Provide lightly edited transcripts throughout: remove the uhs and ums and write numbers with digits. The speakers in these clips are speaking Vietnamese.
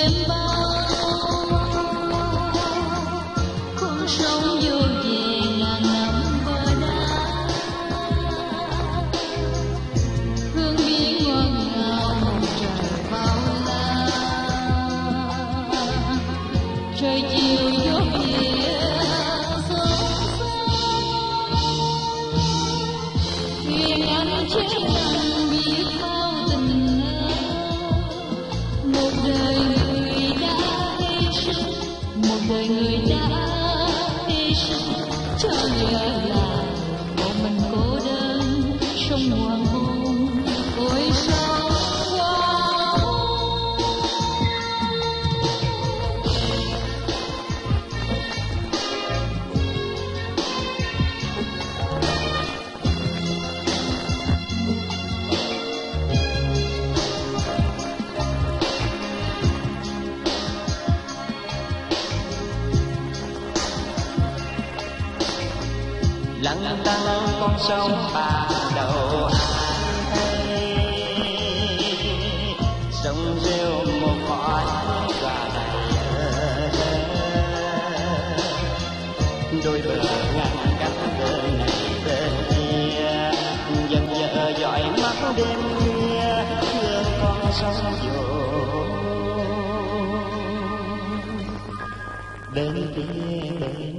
đêm bao con sông vô về ngàn năm bờ đá, hương biển ngọt ngào hồng trời bao la, trời chiều gió khuya thuyền anh trên lặng biết bao tình một đời người đã hy sinh, một đời người đã hy sinh cho nhớ là một mình cô đơn trong hoàng hôn ôi sao hoàng hôn. lặng tăng con sông ba đầu ai sông rêu một khói và đôi bờ ngăn cách bên này bên kia dần dở dõi mắt đêm khuya thương con sông dỗ bên kia bên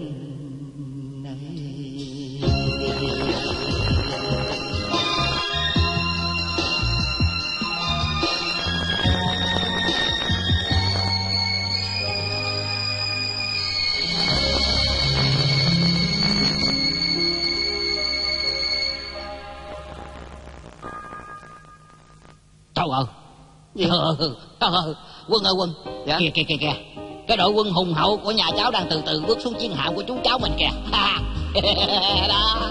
Trời ơi, Quân ơi Quân. Dạ? Kìa cái đội quân hùng hậu của nhà cháu đang từ từ bước xuống chiến hạm của chú cháu mình kìa. Đó.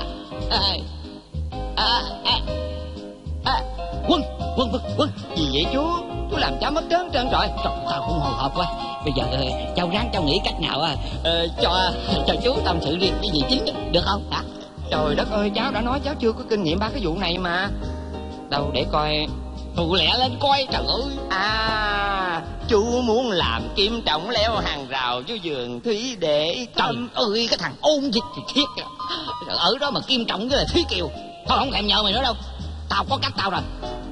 Quân gì vậy chú làm cháu mất trớn trơn rồi. Trời, tao cũng hồi hộp quá. Bây giờ cháu ráng cháu nghĩ cách nào cho chú tâm sự riêng cái gì chính được không hả? Trời đất ơi, cháu đã nói cháu chưa có kinh nghiệm ba cái vụ này mà. Đâu để coi. Tụ lẹ lên coi. Trời ơi. Chú muốn làm kim trọng leo hàng rào cho vườn thúy để thăm. Trời ơi, cái thằng ôn dịch thì thiết. Ở đó mà kim trọng với là Thúy Kiều. Thôi không thèm nhờ mày nữa đâu. Tao có cách tao rồi.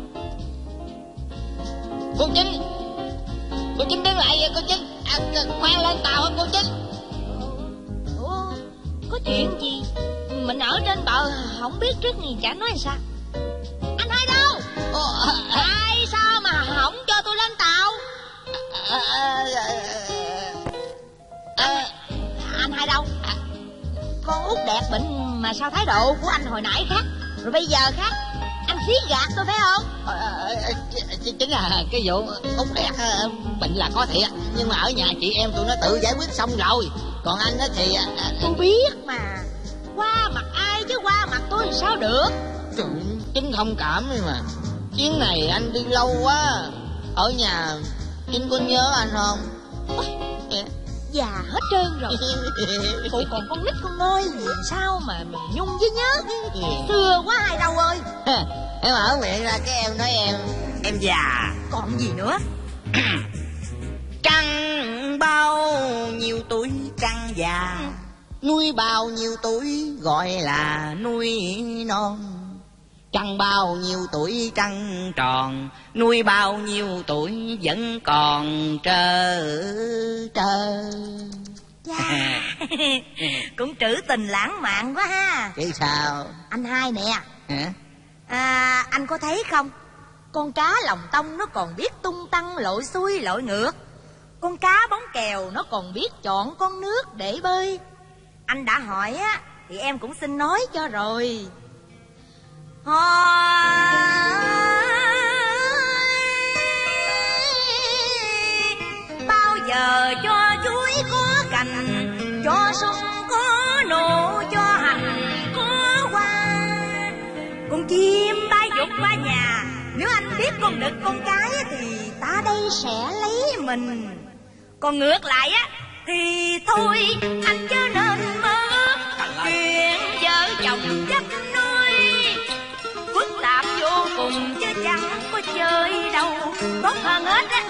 Cô Chính đứng lại vậy cô Chính. Khoan lên tàu hả cô Chính? Ủa, có chuyện gì? Mình ở trên bờ không biết trước gì chả nói sao. Anh Hai đâu? Ai sao mà không cho tôi lên tàu? Anh Hai đâu? Con út đẹp bệnh mà sao thái độ của anh hồi nãy khác rồi bây giờ khác? Anh xí gạt tôi phải không? Chính là cái vụ út đẹp bệnh là có thiệt, nhưng mà ở nhà chị em tụi nó tự giải quyết xong rồi. Còn anh đó thì tôi biết mà. Qua mặt ai chứ qua mặt tôi thì sao được? Chính thông cảm mà. Chuyến này anh đi lâu quá. Ở nhà Chính có nhớ anh không? Già hết trơn rồi. Cô còn con nít con nôi gì sao mà nhung với nhớ. Xưa quá Hai đâu ơi. Em mở miệng ra cái em nói em già. Còn gì nữa? Trăng bao nhiêu tuổi trăng già, nuôi bao nhiêu tuổi gọi là nuôi non. Trăng bao nhiêu tuổi trăng tròn, nuôi bao nhiêu tuổi vẫn còn trơ. Yeah. Cũng trữ tình lãng mạn quá ha. Chứ sao? Anh Hai nè. Hả? Anh có thấy không? Con cá lòng tông nó còn biết tung tăng lội xuôi lội ngược. Con cá bóng kèo nó còn biết chọn con nước để bơi. Anh đã hỏi á thì em cũng xin nói cho rồi. Bao giờ cho chuối có cành, cho sung có nụ, cho hành có hoa. Con chim bay vụt qua nhà, nếu anh biết con đực con cái thì ta đây sẽ lấy mình. Còn ngược lại á thì thôi anh chớ nên mơ ước chuyện vợ chồng chấp nuôi. Phức tạp vô cùng chứ chẳng có chơi đâu. Tốt hơn hết á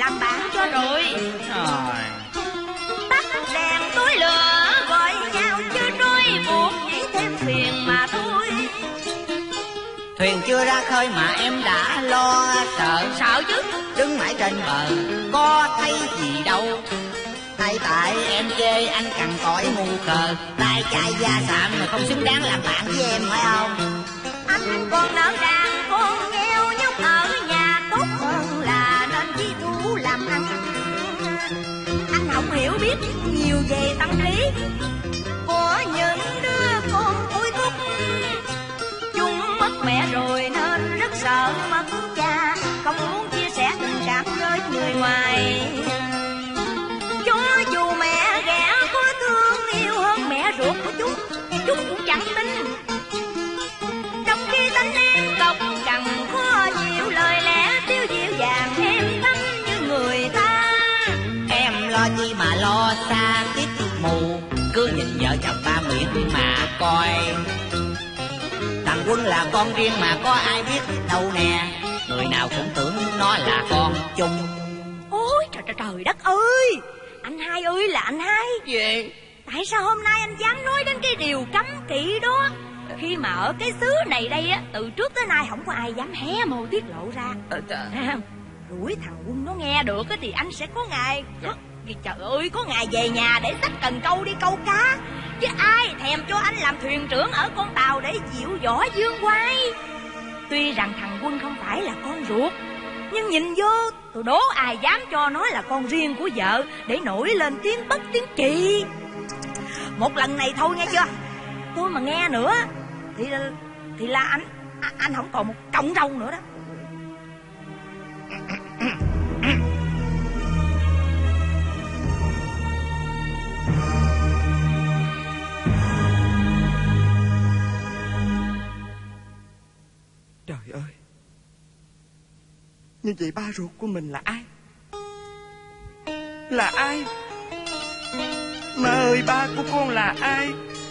làm bạn cho rồi. Rồi. Tắt đèn tối lửa gọi nhau chứ nói buồn chỉ thêm phiền mà thôi. Thuyền chưa ra khơi mà em đã lo sợ. Sợ chứ. Đứng mãi trên bờ có thấy gì đâu. Hay tại em chê anh cằn cõi ngu khờ, tay chai da sạm mà không xứng đáng làm bạn với em phải không? Anh còn nợ đàn con nghèo nhóc ở nhà, tốt hơn là nên chi thủ làm ăn. Anh không hiểu biết nhiều về tâm lý của những đứa con ôi cúc. Chúng mất mẹ rồi nên rất sợ mất cha, không muốn chia sẻ tình cảm với người ngoài. Cho dù mẹ ghẻ có thương yêu hơn mẹ ruột của chúng cũng chẳng tin. Trong khi tánh em cộc cằn khó nhiều lời lẽ tiêu dịu dàng em thắm như người ta. Em lo chi mà lo xa kiếp mù, cứ nhìn vợ chồng ba miệng mà coi. Thằng Quân là con riêng mà có ai biết đâu nè, người nào cũng tưởng nó là con chung. Ôi trời đất ơi, anh Hai ơi là anh Hai. Gì? Tại sao hôm nay anh dám nói đến cái điều cấm kỵ đó, khi mà ở cái xứ này đây á, từ trước tới nay không có ai dám hé mồm tiết lộ ra. Rủi thằng Quân nó nghe được thì anh sẽ có ngày trời ơi, có ngày về nhà để xách cần câu đi câu cá. Chứ ai thèm cho anh làm thuyền trưởng ở con tàu để dịu võ dương quay. Tuy rằng thằng Quân không phải là con ruột, nhưng nhìn vô tôi đố ai dám cho nó là con riêng của vợ để nổi lên tiếng bất tiếng chị. Một lần này thôi nghe chưa, tôi mà nghe nữa thì là anh không còn một cọng râu nữa đó. Trời ơi, như vậy ba ruột của mình là ai? Là ai? Má ơi, ba của con là ai?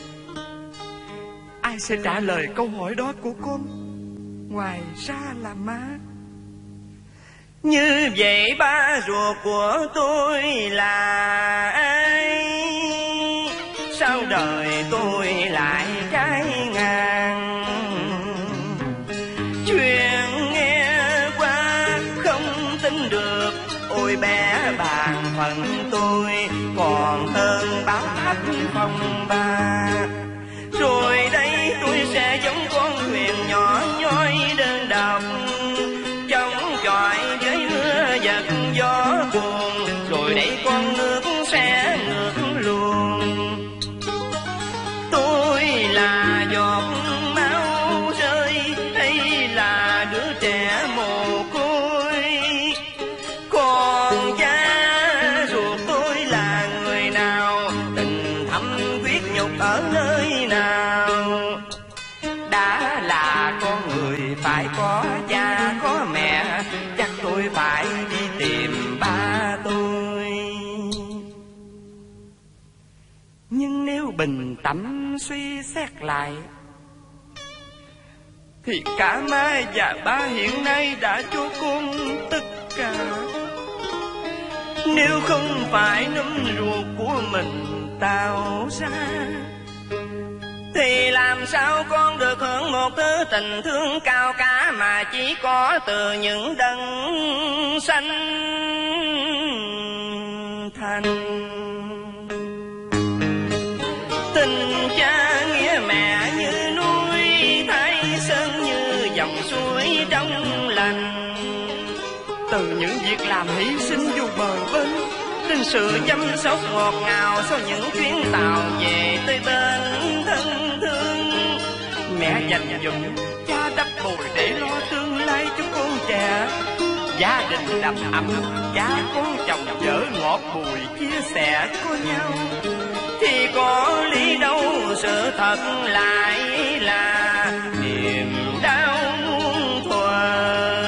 Ai sẽ trả lời câu hỏi đó của con ngoài ra là má? Như vậy ba ruột của tôi là ai? Sao đời tôi lại trái ngang? Chuyện nghe qua không tin được, ôi bé bàn phận tôi còn hơn báo thấp phong ba. Rồi đây tôi sẽ giống con thuyền nhỏ nhoi đơn độc, chống chọi với mưa giật gió buồn. Rồi đây con nước sẽ ngược luồng. Tôi là giọt máu rơi hay là đứa trẻ mồ côi? Còn cha ruột tôi là người nào? Tình thâm huyết nhục ở nơi nào? Đã là con người phải có cha có mẹ, chắc tôi phải đi tìm ba tôi. Nhưng nếu bình tâm suy xét lại thì cả má và ba hiện nay đã cho con tất cả. Nếu không phải nấm ruột của mình tạo ra thì làm sao con được hưởng một thứ tình thương cao cả mà chỉ có từ những đấng sanh thành. Tình cha nghĩa mẹ như núi, Thái Sơn như dòng suối trong lành. Từ những việc làm hy sinh dù bờ bên, đến sự chăm sóc ngọt ngào sau những chuyến tàu về tới bên thân thương. Mẹ dành dụm, cha đắp bồi để lo tương lai cho con trẻ. Gia đình đầm ấm, cha con chồng vợ ngọt bùi chia sẻ có nhau. Thì có lý đâu sự thật lại là niềm đau muôn thuở.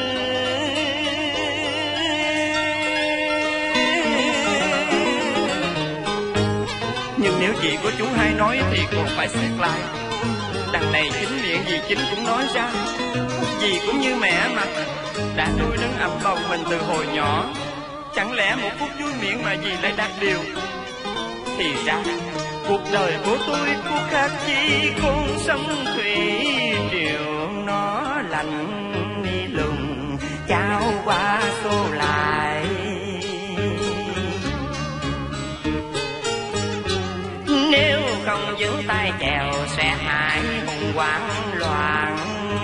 Nhưng nếu chị của chú Hai nói thì còn phải xét lại. Đằng này chính miệng dì Chính cũng nói ra. Dì cũng như mẹ mà, đã nuôi nấng ấm bồng mình từ hồi nhỏ, Chẳng lẽ một phút vui miệng mà dì lại đặt điều? Thì ra cuộc đời của tôi có khác chi con sông thủy triều, nó lạnh lùng trao qua xô lại. Nếu không giữ tay chèo sẽ hại hùng hoảng loạn.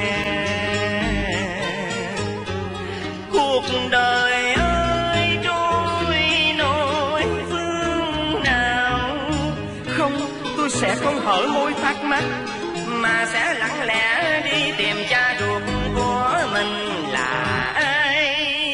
Cuộc đời ơi trôi nổi phương nào? Không, tôi sẽ không hở môi thắc mắc, mà sẽ lặng lẽ đi tìm cha ruột của mình là ai.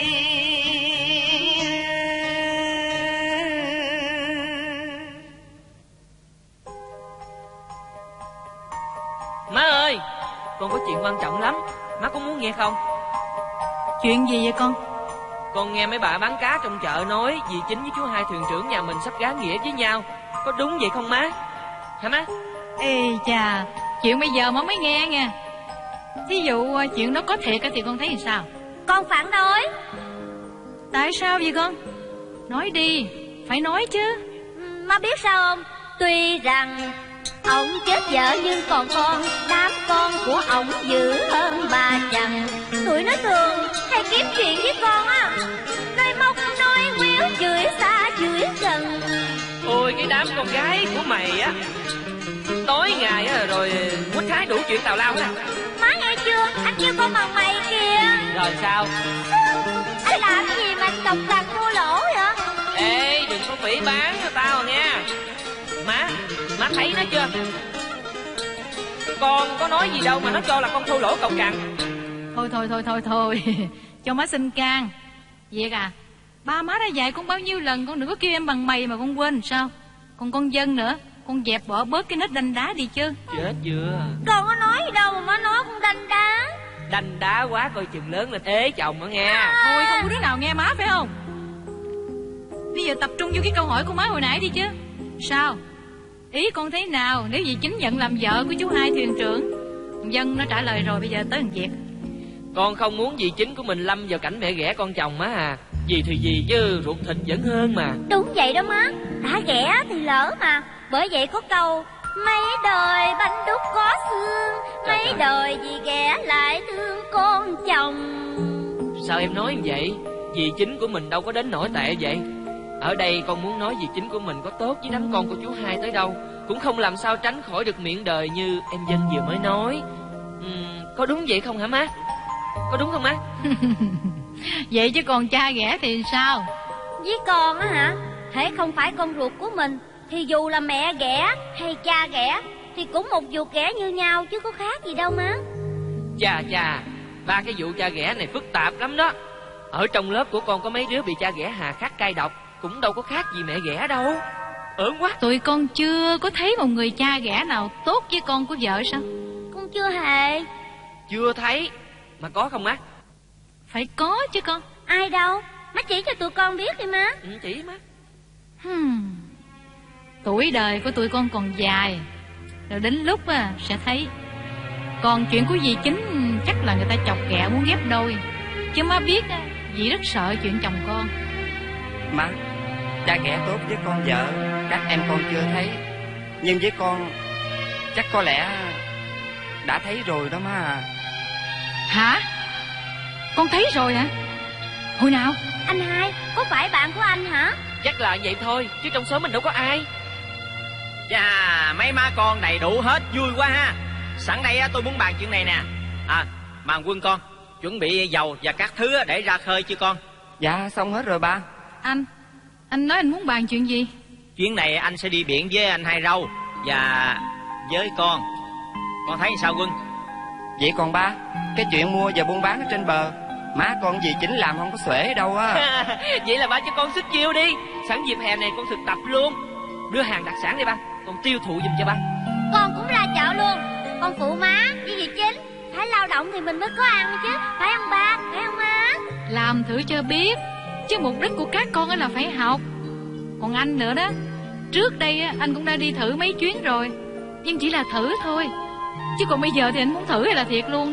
Má ơi, con có chuyện quan trọng lắm, má có muốn nghe không? Chuyện gì vậy con? Con nghe mấy bà bán cá trong chợ nói dì Chính với chú Hai thuyền trưởng nhà mình sắp gán nghĩa với nhau. Có đúng vậy không má? Hả má? Ê chà, chuyện bây giờ má mới nghe nha. Thí dụ chuyện đó có thiệt thì con thấy làm sao? Con phản đối. Tại sao vậy con? Nói đi, phải nói chứ. Má biết sao không? Tuy rằng ông chết vợ nhưng còn con, đám con của ông dữ hơn bà chồng. Tụi nó thường hay kiếm chuyện với con á, nói móc nói quýu, chửi xa chửi gần. Ôi cái đám con gái của mày á, tối ngày á rồi quýt thái đủ chuyện tào lao hết. Má nghe chưa, anh kêu con bằng mày kìa. Rồi sao? Anh làm gì mà cọc cằn thua lỗ vậy? Ê đừng có phỉ bán cho tao nha. Má thấy nó chưa? Con có nói gì đâu mà nó cho là con thua lỗ cọc cằn. Thôi cho má xin can. Việc à, ba má đã dạy con bao nhiêu lần, con đừng có kêu em bằng mày mà con quên sao? Còn con Dân nữa, con dẹp bỏ bớt cái nết đanh đá đi chứ. Chết chưa? Con có nói gì đâu mà má nói con đanh đá. Đanh đá quá coi chừng lớn lên ế chồng đó nghe. Thôi không có đứa nào nghe má phải không? Bây giờ tập trung vô cái câu hỏi của má hồi nãy đi chứ. Sao? Ý con thế nào nếu dì Chính nhận làm vợ của chú Hai thuyền trưởng? Dân nó trả lời rồi, bây giờ tới thằng Việt. Con không muốn dì Chính của mình lâm vào cảnh mẹ ghẻ con chồng má à. Dì thì dì chứ ruột thịt vẫn hơn mà. Đúng vậy đó má, đã ghẻ thì lỡ mà. Bởi vậy có câu mấy đời bánh đúc có xương, mấy đời dì ghẻ lại thương con chồng. Sao em nói như vậy? Dì Chính của mình đâu có đến nổi tệ vậy. Ở đây con muốn nói dì Chính của mình có tốt với đám con của chú Hai tới đâu, cũng không làm sao tránh khỏi được miệng đời như em Dân vừa mới nói. Có đúng vậy không hả má? Có đúng không má? Vậy chứ còn cha ghẻ thì sao? Với con á hả, hễ không phải con ruột của mình thì dù là mẹ ghẻ hay cha ghẻ thì cũng một vụ ghẻ như nhau chứ có khác gì đâu má. Chà, ba cái vụ cha ghẻ này phức tạp lắm đó. Ở trong lớp của con có mấy đứa bị cha ghẻ hà khắc cay độc, cũng đâu có khác gì mẹ ghẻ đâu. Ớn quá. Tụi con chưa có thấy một người cha ghẻ nào tốt với con của vợ sao? Con chưa hề. Chưa thấy. Mà có không má? Phải có chứ con. Ai đâu? Má chỉ cho tụi con biết đi má. Chỉ má. Tuổi đời của tụi con còn dài, rồi đến lúc sẽ thấy. Còn chuyện của dì Chính chắc là người ta chọc ghẹo muốn ghép đôi. Chứ má biết dì rất sợ chuyện chồng con. Má, cha ghẻ tốt với con vợ các em con chưa thấy, nhưng với con chắc có lẽ đã thấy rồi đó má à. Hả? Con thấy rồi hả? Hồi nào? Anh Hai, có phải bạn của anh hả? Chắc là vậy thôi, chứ trong xóm mình đâu có ai. Chà, mấy má con đầy đủ hết, vui quá ha. Sẵn đây tôi muốn bàn chuyện này nè. Bàn Quân con, chuẩn bị dầu và các thứ để ra khơi chưa con? Dạ, xong hết rồi ba. Anh nói anh muốn bàn chuyện gì? Chuyến này anh sẽ đi biển với anh Hai Râu và với con. Con thấy sao Quân? Vậy còn ba, cái chuyện mua và buôn bán ở trên bờ, má con dì Chính làm không có xuể đâu á. Vậy là ba cho con sức chiêu đi. Sẵn dịp hè này con thực tập luôn. Đưa hàng đặc sản đi ba, con tiêu thụ giùm cho ba. Con cũng ra chợ luôn. Con phụ má với dì Chính. Phải lao động thì mình mới có ăn chứ. Phải không ba? Phải không má? Làm thử cho biết. Chứ mục đích của các con là phải học. Còn anh nữa đó, trước đây anh cũng đã đi thử mấy chuyến rồi, nhưng chỉ là thử thôi. Chứ còn bây giờ thì anh muốn thử hay là thiệt luôn đó?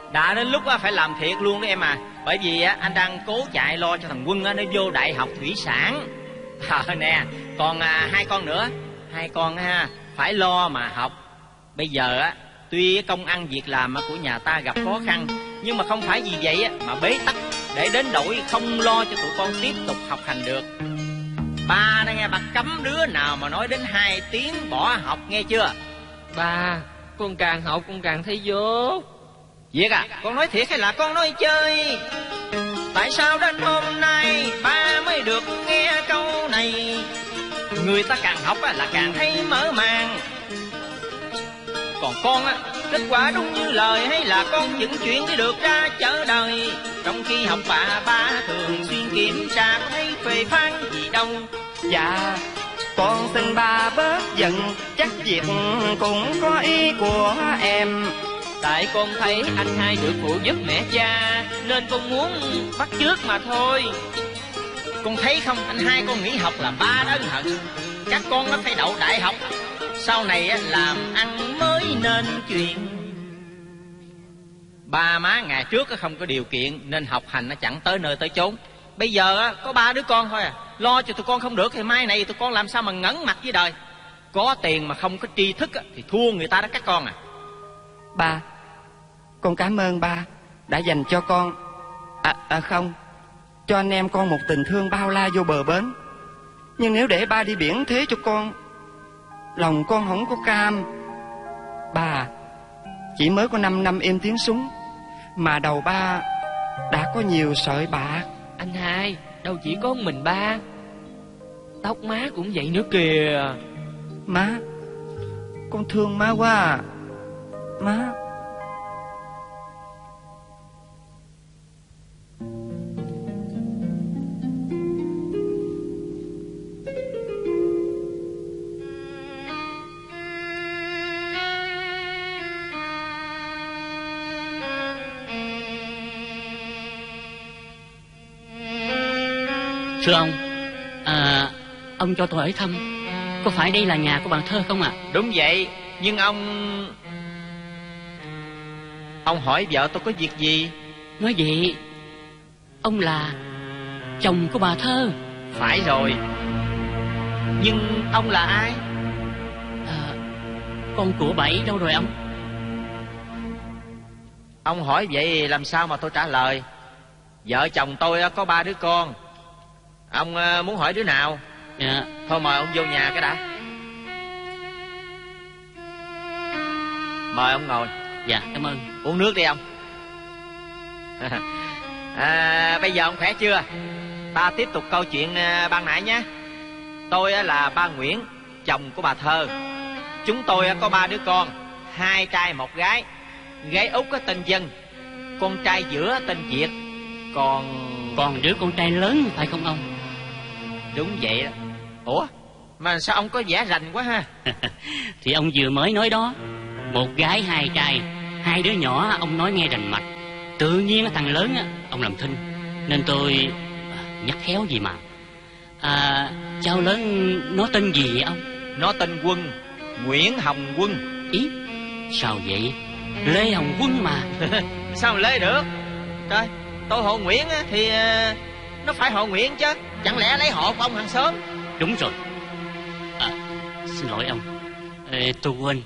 Đã đến lúc phải làm thiệt luôn đó em à. Bởi vì anh đang cố chạy lo cho thằng Quân nó vô đại học thủy sản. Nè, còn hai con nữa. Hai con phải lo mà học. Bây giờ tuy công ăn việc làm của nhà ta gặp khó khăn, nhưng mà không phải vì vậy mà bế tắc để đến nỗi không lo cho tụi con tiếp tục học hành được. Ba đã nghe, bà cấm đứa nào mà nói đến 2 tiếng bỏ học nghe chưa? Ba, con càng học con càng thấy dốt. Việt à, con nói thiệt hay là con nói chơi? Tại sao đến hôm nay ba mới được nghe câu này? Người ta càng học là càng thấy mở màng. Còn con kết quả đúng như lời hay là con dựng chuyện để được ra chợ đời? Trong khi học ba thường xuyên kiểm tra, có thấy phê phán gì đâu. Dạ, con xin ba bớt giận, chắc việc cũng có ý của em. Tại con thấy anh hai được phụ giúp mẹ cha, nên con muốn bắt chước mà thôi. Con thấy không, anh hai con nghỉ học là ba đã ân hận. Các con nó phải đậu đại học, sau này làm ăn mới nên chuyện. Ba má ngày trước không có điều kiện nên học hành nó chẳng tới nơi tới chốn. Bây giờ có 3 đứa con thôi lo cho tụi con không được thì mai này tụi con làm sao mà ngẩng mặt với đời. Có tiền mà không có tri thức thì thua người ta đó các con à. Ba, con cảm ơn ba đã dành cho con không, cho anh em con một tình thương bao la vô bờ bến. Nhưng nếu để ba đi biển thế cho con, lòng con không có cam. Ba, chỉ mới có 5 năm êm tiếng súng mà đầu ba đã có nhiều sợi bạc. Anh hai, đâu chỉ có mình ba, tóc má cũng vậy nữa kìa. Má, con thương má quá à. Má. Thưa ông cho tôi hỏi thăm, có phải đây là nhà của bạn Thơ không ạ? Đúng vậy, nhưng ông hỏi vợ tôi có việc gì? Nói vậy ông là chồng của bà Thơ? Phải rồi. Nhưng ông là ai? Con của Bảy đâu rồi ông? Ông hỏi vậy làm sao mà tôi trả lời? Vợ chồng tôi có 3 đứa con. Ông muốn hỏi đứa nào? Dạ. Thôi mời ông vô nhà cái đã. Mời ông ngồi. Dạ, cảm ơn. Uống nước đi ông. Bây giờ ông khỏe chưa? Ta tiếp tục câu chuyện ban nãy nhé. Tôi là ba Nguyễn, chồng của bà Thơ. Chúng tôi có 3 đứa con, 2 trai 1 gái. Gái út tên Dân, con trai giữa tên Việt. Còn đứa con trai lớn phải không ông? Đúng vậy đó. Ủa, mà sao ông có vẻ rành quá ha? Thì ông vừa mới nói đó, 1 gái 2 trai, 2 đứa nhỏ ông nói nghe rành mạch. Tự nhiên thằng lớn ông làm thinh, nên tôi nhắc khéo gì mà. Cháu lớn nó tên gì vậy ông? Nó tên Quân, Nguyễn Hồng Quân. Ý, sao vậy? Lê Hồng Quân mà. Sao mà Lê được? Trời, tôi họ Nguyễn thì nó phải họ Nguyễn chứ. Chẳng lẽ lấy họ của ông hàng xóm? Đúng rồi. Xin lỗi ông, tôi quên.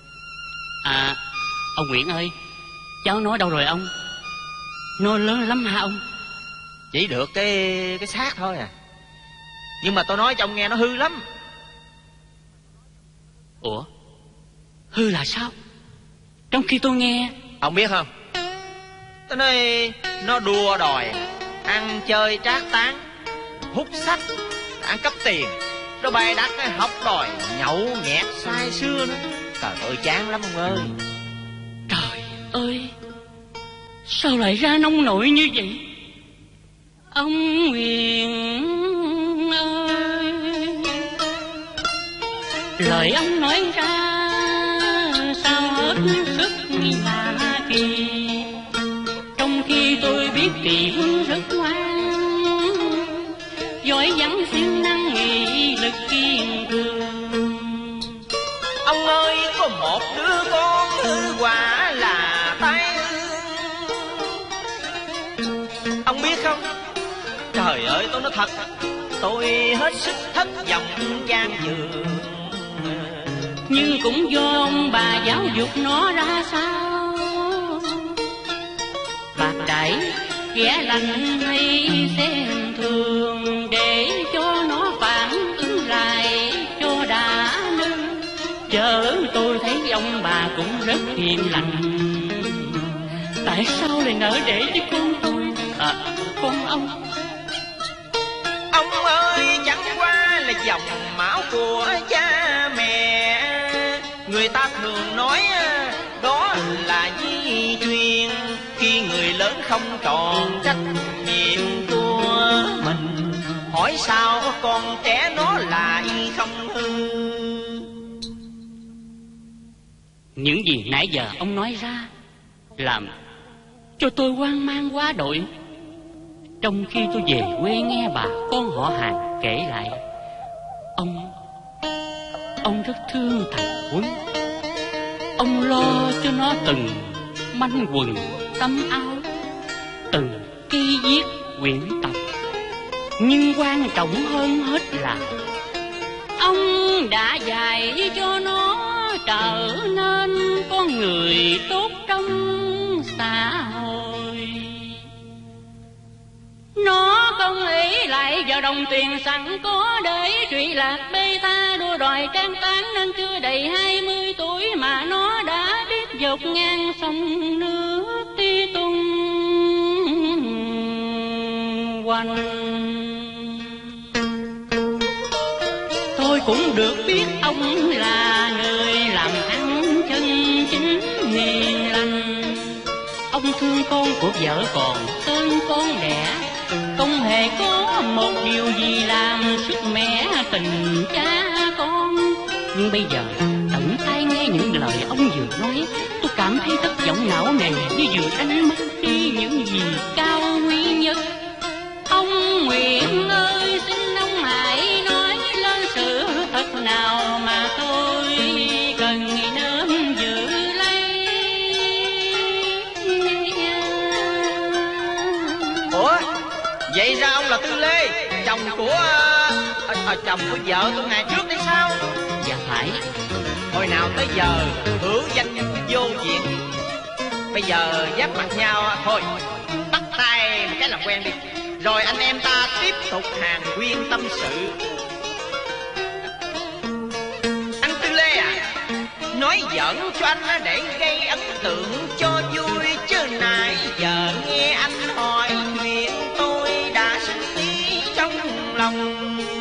Ông Nguyễn ơi, cháu nói đâu rồi ông? Nó lớn lắm hả ông? Chỉ được cái xác thôi à. Nhưng mà tôi nói cho ông nghe nó hư lắm. Ủa, hư là sao? Trong khi tôi nghe... Ông biết không, tôi nói nó đua đòi, ăn chơi trác tán, hút sách, ăn cắp tiền, nó bày đặt học đòi, nhậu nhẹt say sưa nữa. Trời ơi, chán lắm ông ơi. Trời ơi, sao lại ra nông nổi như vậy? Ông Nguyễn ơi, lời ông nói ra sao hết sức lạ kỳ. Trong khi tôi biết Kỳ Quân rất ngoan, giỏi vắng siêng năng nghị lực kiên cường. Ông ơi, có một đứa con hư quả là tai ương, không? Trời ơi, tôi nói thật, tôi hết sức thất vọng chan chường. Nhưng cũng do ông bà giáo dục nó ra sao, bạc đãi ghẻ lành hay xem thường, để cho nó phản ứng lại cho đã nương. Chớ tôi thấy ông bà cũng rất hiền lành, tại sao lại nỡ để cho con tôi, con ông? Ông ơi, chẳng qua là dòng máu của cha mẹ. Người ta thường nói đó là di truyền, khi người lớn không tròn trách nhiệm của mình, hỏi sao con trẻ nó lại không hư. Những gì nãy giờ ông nói ra làm cho tôi hoang mang quá đội. Trong khi tôi về quê nghe bà con họ hàng kể lại, ông rất thương thằng Quân. Ông lo cho nó từng manh quần tấm áo, từng cây viết quyển tập. Nhưng quan trọng hơn hết là ông đã dạy cho nó trở nên con người tốt trong xã hội. Nó không ý lại vào đồng tiền sẵn có để trụy lạc bê tha đua đòi trang tán, nên chưa đầy 20 tuổi mà nó đã biết dọc ngang sông nước ti tung quanh. Tôi cũng được biết ông là người làm ăn chân chính hiền lành. Ông thương con của vợ còn hơn con đẻ, không hề có một điều gì làm sức mẻ tình cha con. Nhưng bây giờ tận tai nghe những lời ông vừa nói, tôi cảm thấy thất vọng não nề, như vừa đánh mất đi những gì cao quý nhất. Ông Nguyễn ơi, xin ông hãy nói lên sự thật nào mà tôi cần nên giữ lấy. Ủa, vậy ra ông là Tư Lê, chồng của vợ tôi ngày trước đấy sao? Dạ phải. Hồi nào tới giờ hữu danh vô diện, bây giờ giáp mặt nhau thôi, bắt tay một cái làm quen đi, rồi anh em ta tiếp tục hàn huyên tâm sự. Anh Tư Lê à, nói giỡn cho anh để gây ấn tượng cho vui, chứ nãy giờ nghe anh hỏi chuyện tôi đã suy nghĩ trong lòng.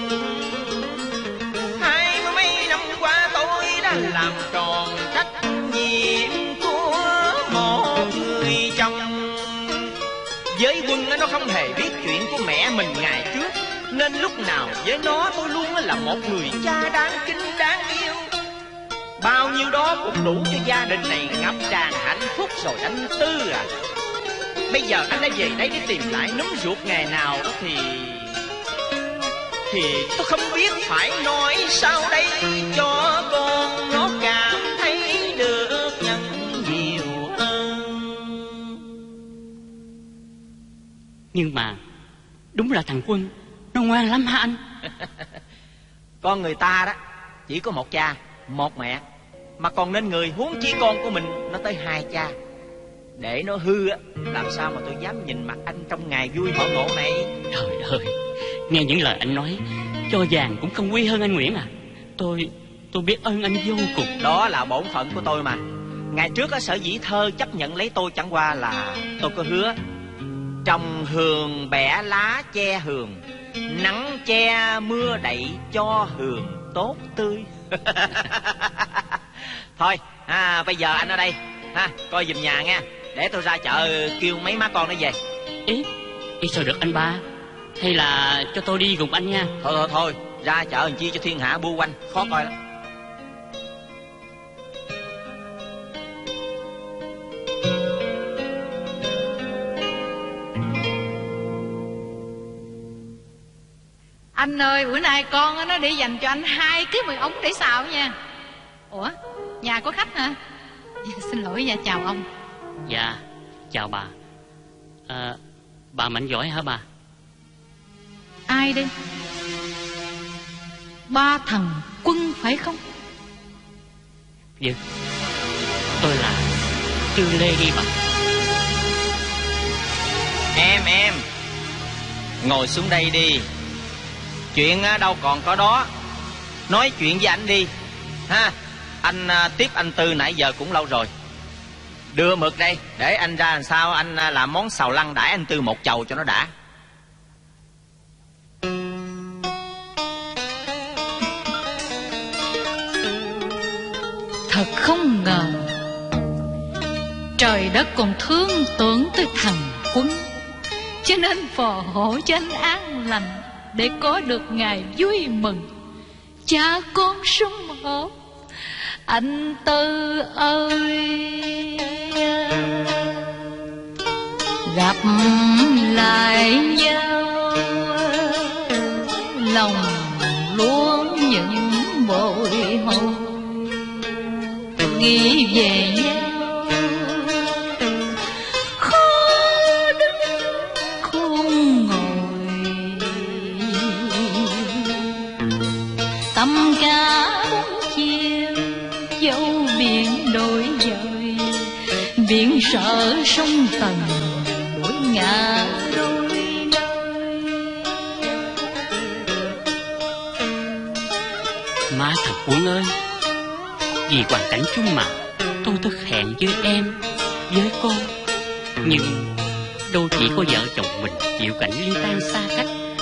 20 mấy năm qua tôi đã làm tròn trách nhiệm của một người chồng. Với Quân nó không hề biết chuyện của mẹ mình ngày trước, nên lúc nào với nó tôi luôn là một người cha đáng kính đáng yêu. Bao nhiêu đó cũng đủ cho gia đình này ngập tràn hạnh phúc rồi anh Tư à. Bây giờ anh đã về đây để tìm lại núm ruột ngày nào đó thì tôi không biết phải nói sao đây cho con nó cảm thấy được nhận nhiều hơn. Nhưng mà đúng là thằng Quân nó ngoan lắm hả anh? Con người ta đó chỉ có một cha một mẹ, mà còn nên người, huống chi con của mình nó tới 2 cha. Để nó hư á, làm sao mà tôi dám nhìn mặt anh trong ngày vui hội ngộ này. Trời ơi, nghe những lời anh nói, cho vàng cũng không quý hơn anh Nguyễn à. Tôi biết ơn anh vô cùng. Đó là bổn phận của tôi mà. Ngày trước á, Sở Dĩ Thơ chấp nhận lấy tôi chẳng qua là tôi có hứa trồng hường bẻ lá che hường, nắng che mưa đậy cho hường tốt tươi. Thôi bây giờ anh ở đây coi giùm nhà nha, để tôi ra chợ kêu mấy má con nó về. Ý sao được anh ba, hay là cho tôi đi cùng anh nha. Thôi ra chợ làm chi cho thiên hạ bu quanh, khó coi lắm. Anh ơi, bữa nay con nó đi dành cho anh 2 kg mì ống để xào nha. Ủa, nhà có khách hả? Xin lỗi, chào ông. Dạ, chào bà. Bà Mạnh Giỏi hả bà? Ai đây? Ba thằng Quân phải không? Vâng, tôi là Trương Lê đi bà. Em ngồi xuống đây đi. Chuyện đâu còn có đó. Nói chuyện với anh đi ha. Anh tiếp anh Tư nãy giờ cũng lâu rồi. Đưa mực đây, để anh ra làm sao anh làm món xào lăn đãi anh Tư một chầu cho nó đã. Thật không ngờ trời đất còn thương tưởng tới thằng Quân, cho nên phò hộ cho anh an lành, để có được ngày vui mừng cha con sum họp. Anh Tư ơi, gặp lại nhau lòng luôn những bồi hồi, nghĩ về nhau khó đứng không ngồi, tâm ca bóng chiều dấu biển đổi dời, biển sợ sông Tần đổi ngả đôi nơi. Má thằng Quân ơi, vì hoàn cảnh chung mà tôi thức hẹn với em, với con, nhưng đâu chỉ có vợ chồng mình chịu cảnh ly tan xa cách.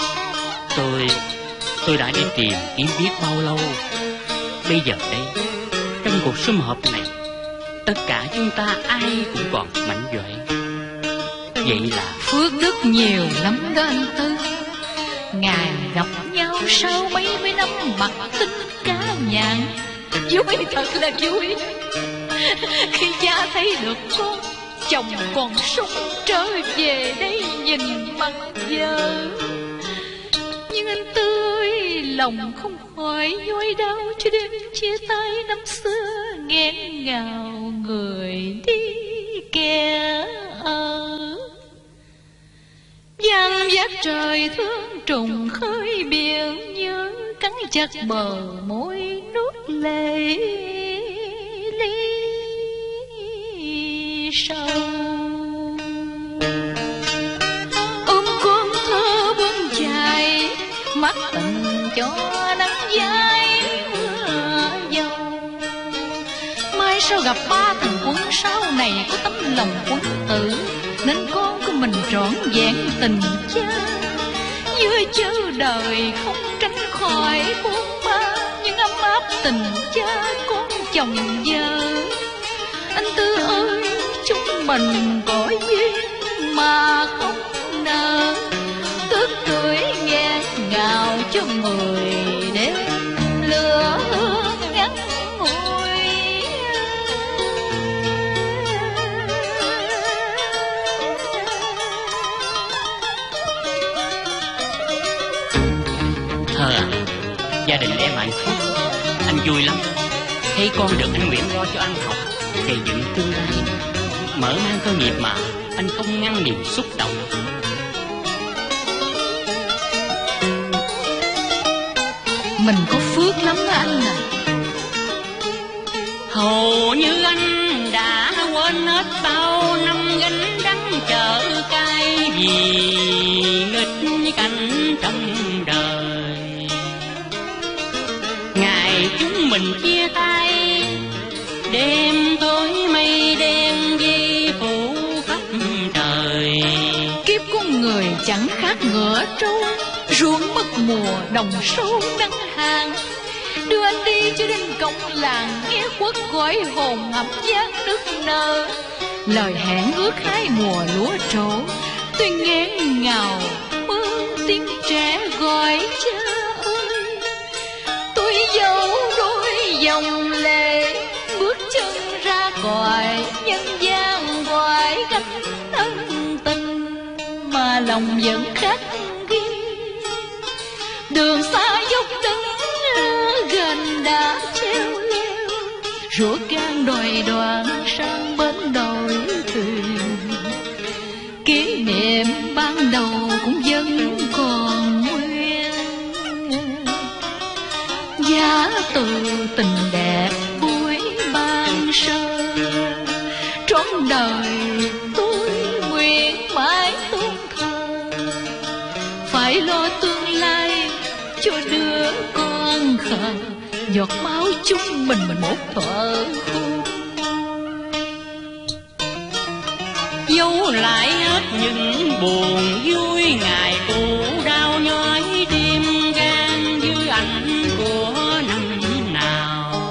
Tôi đã đi tìm kiếm biết bao lâu. Bây giờ đây, trong cuộc sum họp này, tất cả chúng ta ai cũng còn mạnh dọa. Vậy là phước đức nhiều lắm đó anh Tư. Ngài gặp nhau sau mấy mươi năm mặt tinh cá nhạn, vui thật là vui. Khi cha thấy được con chồng còn sống trở về đây nhìn mặt vợ. Nhưng anh Tư ơi, lòng không khỏi nhói đau cho đêm chia tay năm xưa nghẹn ngào người đi kẻ ở. Giang giác trời thương trùng khơi biển nhớ, cắn chặt bờ môi nuốt lệ ly sâu. Ôm con thơ buông dài, mắt tình cho nắng dài mưa dâu. Mai sau gặp ba thằng Quân, sau này có tấm lòng quân tử, nên con của mình trọn vẹn tình cha. Giữa chớ đời không tránh khỏi buông ba, nhưng ấm áp tình cha con chồng vợ. Anh Tư ơi, chúng mình có duyên mà không nợ, tước tuổi nghẹn ngào cho người đêm lửa hương ngắn ngủi. Thơ à, gia đình em hạnh phúc, anh vui lắm. Thấy con được anh Nguyễn lo cho ăn học, xây dựng tương lai, mở mang cơ nghiệp mà anh không ngăn niềm xúc động. Mình có phước lắm đó anh à. Hầu như anh đã quên hết bao năm gánh đắng chở cay, vì nghịch cảnh trong đời. Ngày chúng mình chia tay, đêm tối mây đen di phủ khắp trời. Kiếp con người chẳng khác ngựa trâu, ruộng mất mùa đồng sâu nắng hàng. Đưa anh đi cho đến cổng làng, nghe quất gọi hồn ẩm giác nước nở. Lời hẹn ước hai mùa lúa trổ, tôi nghẹn ngào mơ tiếng trẻ gọi cha ơi. Tôi giấu đôi dòng lệ, bước chân ra cõi nhân gian gọi gánh ân tình, mà lòng vẫn khắc ghi. Đường xa dốc đứng gần đã treo leo, rủa can đòi đoàn sang bến đồi thuyền. Kỷ niệm ban đầu cũng vẫn còn nguyên. Giá từ tình đẹp cuối ban sơ, trọn đời tôi nguyện mãi tôn thờ. Phải lo tương lai cho đứa con khờ, giọt máu chúng mình một thuở khô. Dấu lại hết những buồn vui ngày cũ, đau nhói tim gan như ảnh của năm nào.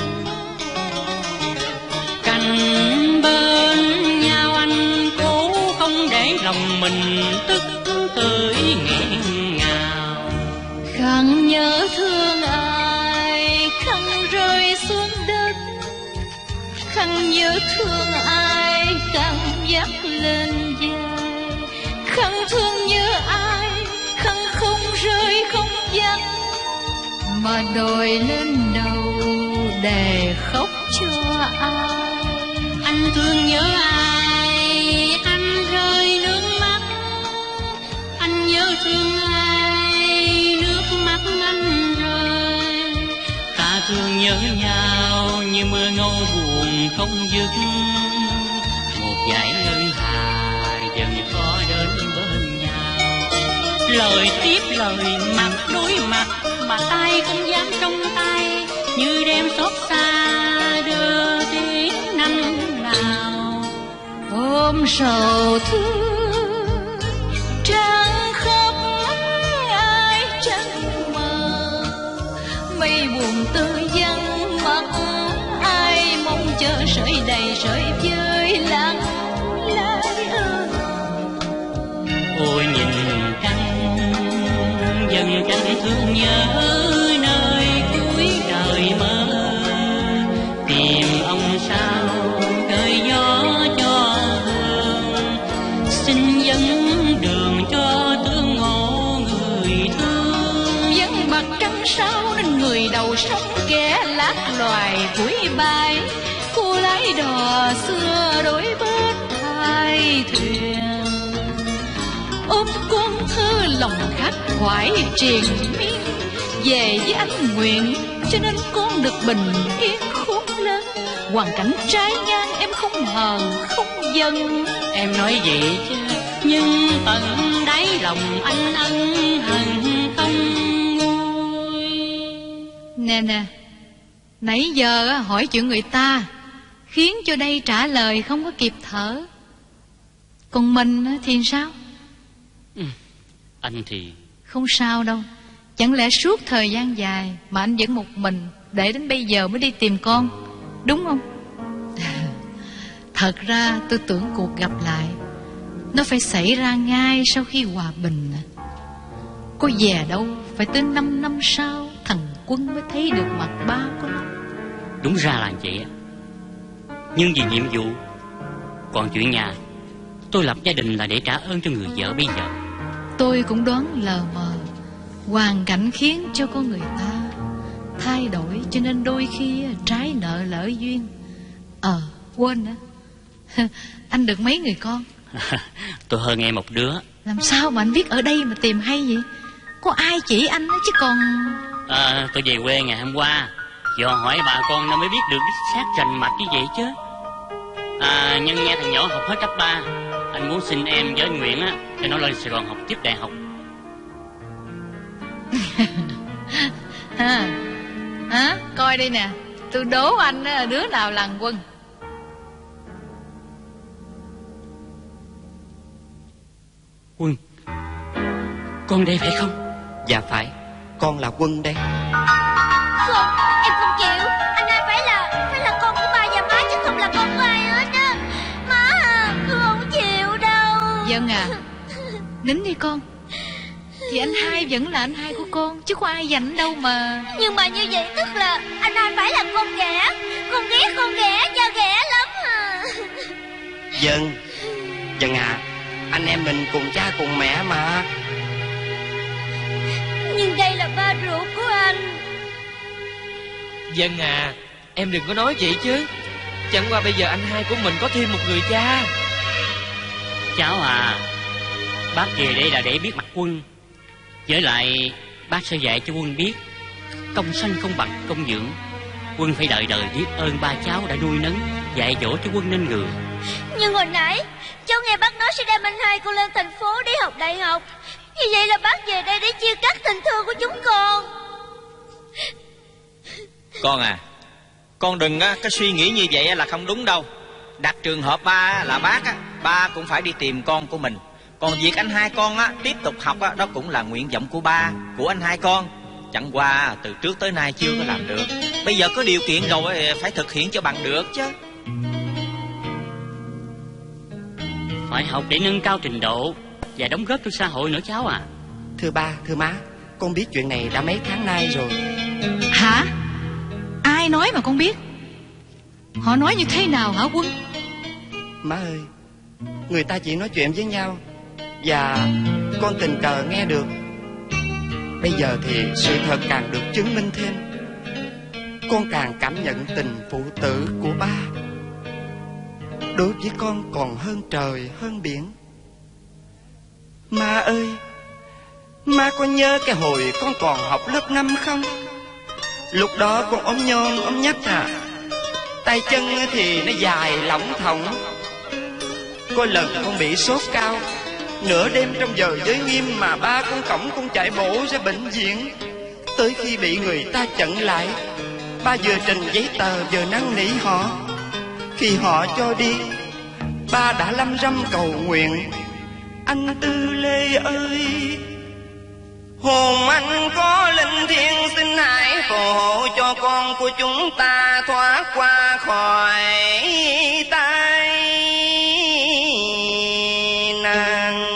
Cạnh bên nhau anh cố không để lòng mình tức tưởi nghẹn ngào. Khăn nhớ thương ai, khăn rơi xuống đất. Khăn nhớ thương ai, khăn dắt lên vai. Khăn thương nhớ ai, khăn không rơi không dắt, mà đội lên đầu để khóc cho ai. Anh thương nhớ ai, anh rơi nước mắt. Anh nhớ thương ai, nước mắt anh rơi. Ta thương nhớ nhau như mưa ngâu buồn không dứt. Một dải ngân hà dần có đến bên nhau. Lời tiếp lời mặt đối mặt, mà tay không dám trong tay, như đêm xót xa đưa tiếng năm nào. Ôm sầu thương trăng khắp ai trăng mờ, mây buồn tư vắng mắt ai mong chờ sợi đầy sợi với lặng lẽ ơi. Ôi nhìn trăng dần trăng thương nhớ nơi cuối đời mơ. Tìm ông sao đời gió cho hương, xin dẫn đường cho tương ngộ người thương. Vẫn mặt trăng sao nên người đầu sông kẻ lát loài vui bay. Cô lái đò xưa đổi bên hai thuyền, ôm con thơ lòng khát khoải triền miên. Về với anh nguyện cho nên con được bình yên khôn lớn. Hoàn cảnh trái ngang em không hờn không giận. Em nói vậy chứ, nhưng tận đáy lòng anh ân hận không nguôi. Nè nè, nãy giờ hỏi chuyện người ta, khiến cho đây trả lời không có kịp thở. Còn mình thì sao? Anh thì không sao đâu. Chẳng lẽ suốt thời gian dài mà anh vẫn một mình, để đến bây giờ mới đi tìm con, đúng không? Thật ra tôi tưởng cuộc gặp lại nó phải xảy ra ngay sau khi hòa bình. Có về đâu phải tới 5 năm sau thằng Quân mới thấy được mặt ba của nó. đúng ra là vậy. Nhưng vì nhiệm vụ, còn chuyện nhà, tôi lập gia đình là để trả ơn cho người vợ bây giờ. Tôi cũng đoán lờ mờ, hoàn cảnh khiến cho con người ta thay đổi, cho nên đôi khi trái nợ lỡ duyên. Quên nữa. Anh được mấy người con? Tôi hơn em một đứa. Làm sao mà anh biết ở đây mà tìm hay vậy? Có ai chỉ anh đó chứ còn... Tôi về quê ngày hôm qua, dò hỏi bà con nó mới biết được đích xác rành mạch như vậy chứ. Nhưng nghe thằng nhỏ học hết cấp 3, anh muốn xin em với Nguyễn á, cho nó lên Sài Gòn học tiếp đại học. Coi đây nè, tôi đố anh đứa nào là thằng Quân. Quân, con đây phải không? Dạ phải, con là Quân đây. Không, em không chịu. Anh ấy phải là con của ba và má, chứ không là con của ai hết á. Má à, tôi không chịu đâu. Dân à, nín đi con. Thì anh hai vẫn là anh hai của con, chứ có ai giành đâu mà. Nhưng mà như vậy tức là anh hai phải là con ghẻ. Con ghẻ, cha ghẻ lắm à. Dân à, anh em mình cùng cha cùng mẹ mà. Nhưng đây là ba ruột của anh. Dân à, em đừng có nói vậy chứ. Chẳng qua bây giờ anh hai của mình có thêm một người cha. Cháu à, Bác về đây là để biết mặt Quân. Với lại bác sẽ dạy cho Quân biết công sanh không bằng công dưỡng. Quân phải đời đời biết ơn ba cháu đã nuôi nấng, dạy dỗ cho Quân nên người. Nhưng hồi nãy cháu nghe bác nói sẽ đem anh hai con lên thành phố để học đại học. Như vậy là bác về đây để chia cắt tình thương của chúng con. Con à, con đừng cái suy nghĩ như vậy là không đúng đâu. Đặt trường hợp ba là bác ba cũng phải đi tìm con của mình. Còn việc anh hai con tiếp tục học đó cũng là nguyện vọng của ba, của anh hai con. Chẳng qua từ trước tới nay chưa có làm được. Bây giờ có điều kiện rồi phải thực hiện cho bằng được chứ. Phải học để nâng cao trình độ và đóng góp cho xã hội nữa cháu à. Thưa ba, thưa má, con biết chuyện này đã mấy tháng nay rồi. Hả? Ai nói mà con biết? Họ nói như thế nào hả Quân? Má ơi, người ta chỉ nói chuyện với nhau và con tình cờ nghe được. Bây giờ thì sự thật càng được chứng minh thêm. Con càng cảm nhận tình phụ tử của ba đối với con còn hơn trời hơn biển. Má ơi, má có nhớ cái hồi con còn học lớp 5 không? Lúc đó con ốm nhom ốm nhách tay chân thì nó dài lỏng thỏng. Có lần con bị sốt cao, nửa đêm trong giờ giới nghiêm mà ba con cõng con chạy bộ ra bệnh viện. Tới khi bị người ta chặn lại, ba vừa trình giấy tờ vừa năn nỉ họ. Khi họ cho đi, ba đã lâm râm cầu nguyện: anh Tư Lê ơi, hồn anh có linh thiêng, xin hãy phù hộ cho con của chúng ta thoát qua khỏi tai nạn.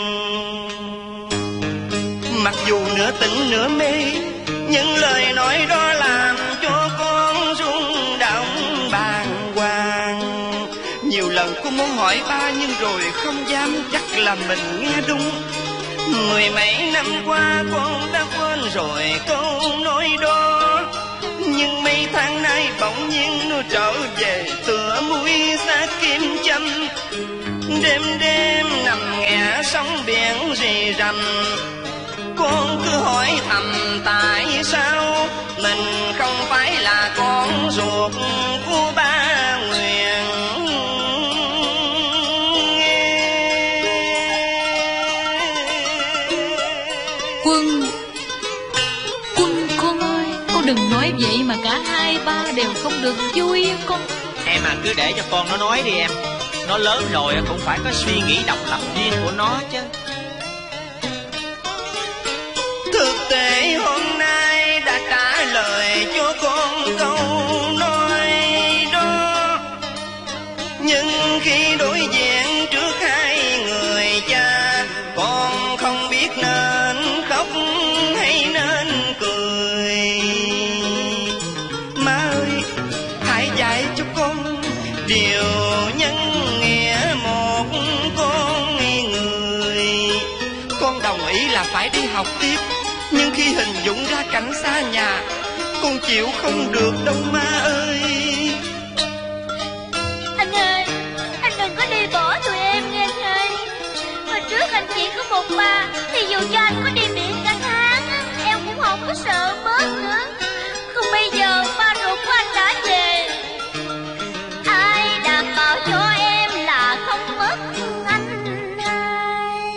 Mặc dù nửa tỉnh nửa mê, những lời nói đó làm cho con rung động bàng hoàng. Nhiều lần con muốn hỏi ba nhưng rồi không dám, chắc là mình nghe đúng. Mười mấy năm qua con đã quên rồi câu nói đó, nhưng mấy tháng nay bỗng nhiên nó trở về tựa mũi xa kim châm. Đêm đêm nằm nghe sóng biển rì rầm, con cứ hỏi thầm tại sao mình không phải là con ruột của ba Nguyện. Quân con ơi, con đừng nói vậy mà cả hai ba đều không được vui con. Em cứ để cho con nó nói đi em. Nó lớn rồi cũng phải có suy nghĩ độc lập riêng của nó chứ. Thực tế hôm nay đã trả lời cho con câu nói đó, nhưng khi đối diện trước hai người cha, con không biết nên khóc hay nên cười. Má ơi, hãy dạy cho con điều nhân nghĩa một con người. Con đồng ý là phải đi học tiếp, nhưng khi hình dung ra cảnh xa nhà, con chịu không được đâu má ơi. Anh ơi, anh đừng có đi bỏ tụi em nghe anh ơi. Hồi trước anh chỉ có một ba, thì dù cho anh có đi biển cả tháng, em cũng không có sợ bớt nữa. Còn bây giờ ba ruột của anh đã về, ai đảm bảo cho em là không mất anh hai?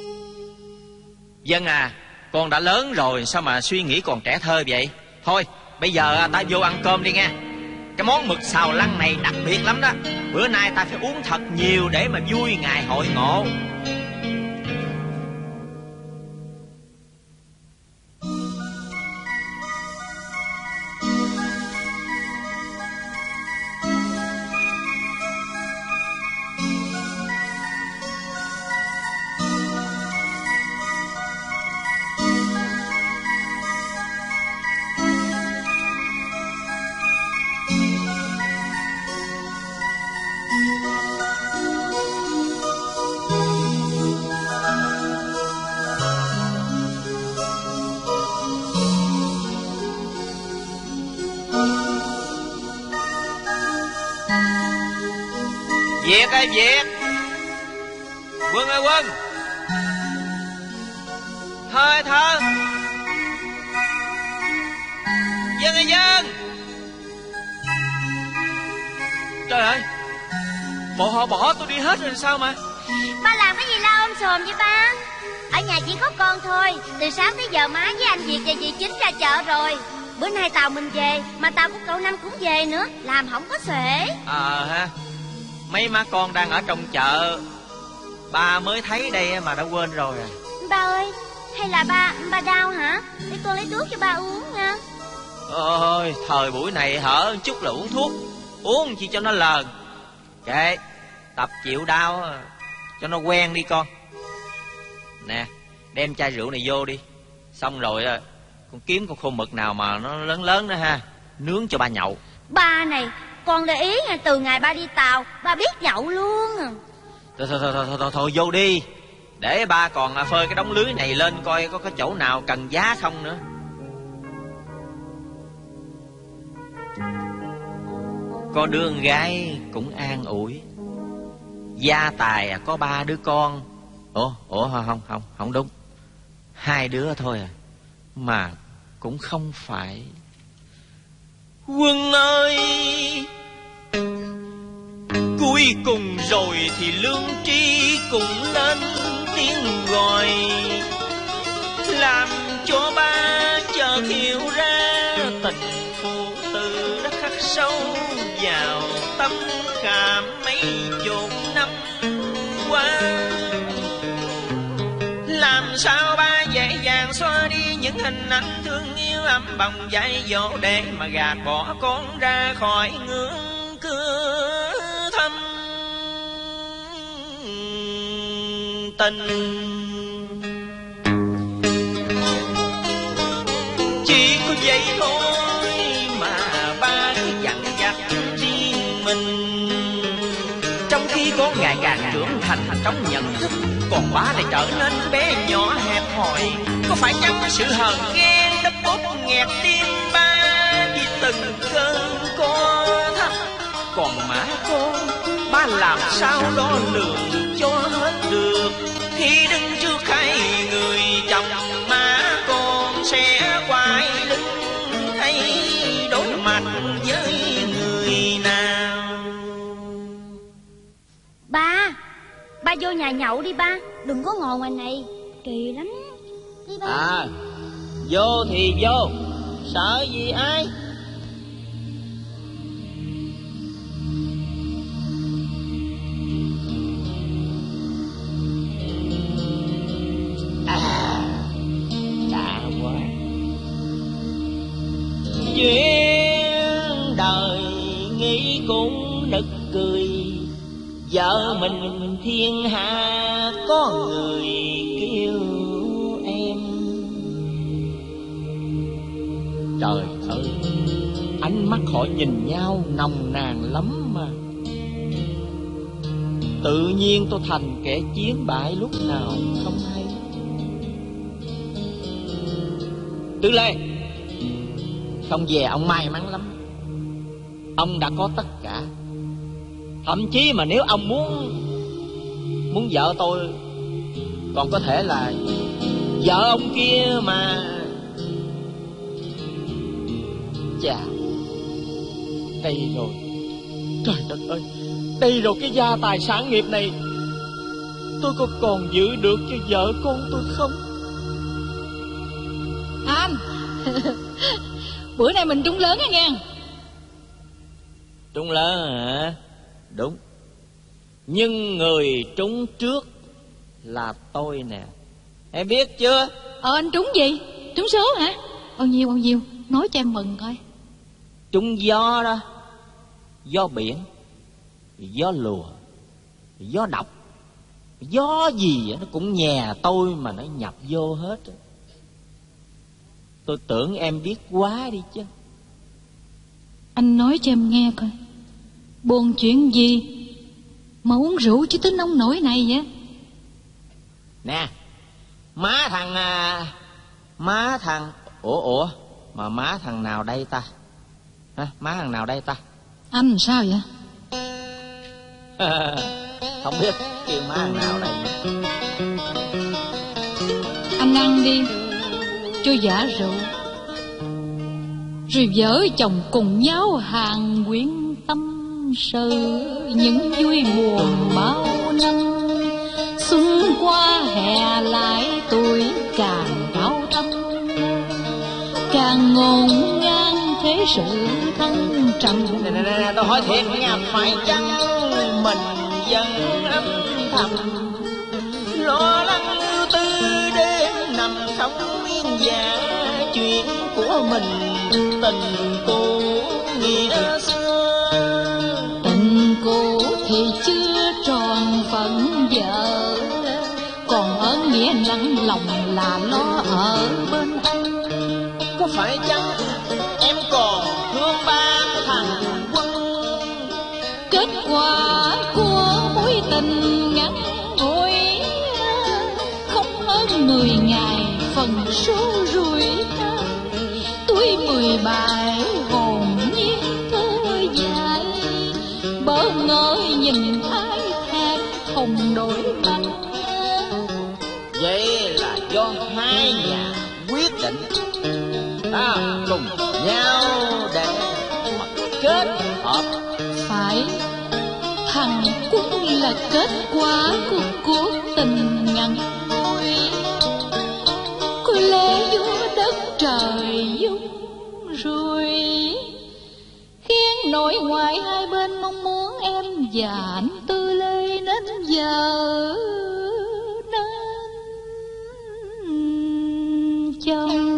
Dân à, con đã lớn rồi sao mà suy nghĩ còn trẻ thơ vậy? Thôi bây giờ ta vô ăn cơm đi nghe. Cái món mực xào lăng này đặc biệt lắm đó. Bữa nay ta phải uống thật nhiều để mà vui ngày hội ngộ. Việt ơi Việt, Quân ơi Quân, Thơ Thơ, Dân ơi Dân. Trời ơi, bộ họ bỏ tôi đi hết rồi sao mà. Ba làm cái gì la ôm sòm vậy ba? Ở nhà chỉ có con thôi. Từ sáng tới giờ má với anh Việt và dì Chính ra chợ rồi. Bữa nay tàu mình về, mà tàu của cậu Năm cũng về nữa, làm không có xuể. Ha, mấy má con đang ở trong chợ, ba mới thấy đây mà đã quên rồi à. Ba ơi, hay là ba đau hả? Để con lấy thuốc cho ba uống nha. Ôi, thời buổi này hở chút là uống thuốc, uống chi cho nó lờn. Kệ, tập chịu đau cho nó quen đi con. Nè, đem chai rượu này vô đi. Xong rồi con kiếm con khô mực nào mà nó lớn lớn đó ha, nướng cho ba nhậu. Ba này, con để ý nha, từ ngày ba đi tàu, ba biết nhậu luôn à. Thôi vô đi, để ba còn phơi cái đống lưới này lên coi có cái chỗ nào cần giá không nữa. Có đứa con gái cũng an ủi, gia tài có 3 đứa con. Không đúng, 2 đứa thôi à, mà cũng không phải. Quân ơi, cuối cùng rồi thì lương tri cũng lên tiếng gọi, làm cho ba chợt hiểu ra tình phụ tử đã khắc sâu vào tâm khảm mấy chục năm qua. Làm sao ba dễ dàng xóa đi những hình ảnh thương yêu ấm bồng dạy dỗ, để mà gạt bỏ con ra khỏi ngưỡng cửa thâm tình. Chỉ có vậy thôi mà ba cứ dặn dắt riêng mình, trong khi con ngày càng trưởng thành trong nhận thức, còn ba lại trở nên bé nhỏ hẹp hòi. Có phải chăng sự hờn ghen đã bóp nghẹt tim ba vì từng cơn co thắt? Còn má con, ba làm sao đo lường cho hết được, khi đứng trước hai người chồng má con sẽ quay lưng hay đối mặt với người nào? Ba vô nhà nhậu đi ba, đừng có ngồi ngoài này, kỳ lắm. Đi ba. Vô thì vô, sợ gì ai? Đã quá. Chuyện đời nghĩ cũng nực cười, vợ mình thiên hạ có người kêu em. Trời ơi, ánh mắt họ nhìn nhau nồng nàn lắm mà. Tự nhiên tôi thành kẻ chiến bại lúc nào không hay. Tư Lê, không về ông may mắn lắm. Ông đã có tất cả. Thậm chí mà nếu ông muốn vợ tôi còn có thể là vợ ông kia mà. Chà, đây rồi. Trời đất ơi, đây rồi, cái gia tài sản nghiệp này tôi có còn giữ được cho vợ con tôi không? Anh bữa nay mình trúng lớn á nghe. Trúng lớn hả? Đúng. Nhưng người trúng trước là tôi nè, em biết chưa? Anh trúng gì? Trúng số hả? Bao nhiêu? Nói cho em mừng coi. Trúng gió đó. Gió biển, gió lùa, gió độc, gió gì nó cũng nhè tôi mà nó nhập vô hết. Tôi tưởng em biết quá đi chứ. Anh nói cho em nghe coi, buồn chuyện gì mà uống rượu chứ tính nông nổi này vậy? Nè, má thằng ủa mà má thằng nào đây ta? Hả? Má thằng nào đây ta? Anh sao vậy? Không biết kêu má thằng nào đây. Anh ăn đi cho giả rượu, rồi vợ chồng cùng nhau hàng quyến tâm sự những vui buồn bao năm. Xuân qua hè lại tuổi càng cao thâm, càng ngổn ngang thế sự thăng trầm. Nè, tôi hỏi thiệt nha, phải chăng mình vẫn âm thầm lo lắng ưu tư đêm nằm sống yên dạ, chuyện của mình tình cũ nghĩa xưa. Tình cũ thì chưa tròn phận vợ, còn ở nghĩa nặng lòng là lo ở bên anh. Có phải chăng em còn thương ba thằng Quân? Kết quả của mối tình ngắn ngủi không hơn 10 ngày, phần số rủi ro. Tuổi 17 hồn nhiên thơ dại, bỡ ngỡ nhìn ai thẹn không đổi mặt. Vậy là do hai nhà quyết định cùng nhau để mà kết hợp. Phải, thằng Quân là kết quả của cuộc tình ngắn ngủi. Có lẽ giữa đất trời dung rồi, khiến nội ngoại hai bên mong muốn em và anh Tư Lê nên vợ nên chồng.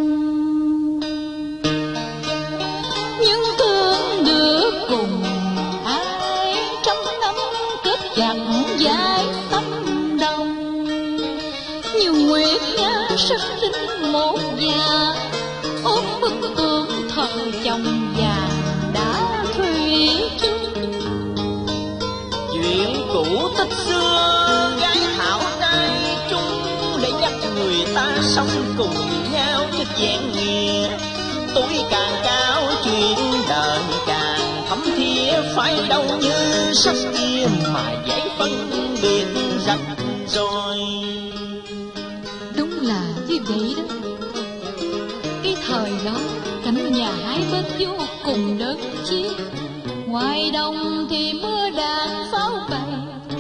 Nhưng thương được cùng ai trăm năm kết chặt dài tâm đồng, như nguyệt nha sinh linh một nhà, ôm bức tượng thời chồng già đã thủy chung. Chuyện cũ tích xưa gái thảo trai chung, để nhắc người ta sống cùng nhau cho vẹn nghĩa. Tuổi càng cao chuyện đời càng thấm thía, phải đâu như sách kia mà dễ phân biệt rạch ròi. Đúng là như vậy đó. Cái thời đó cảnh nhà hai bên vô cùng đơn chiếc, ngoài đồng thì mưa đạn pháo bay.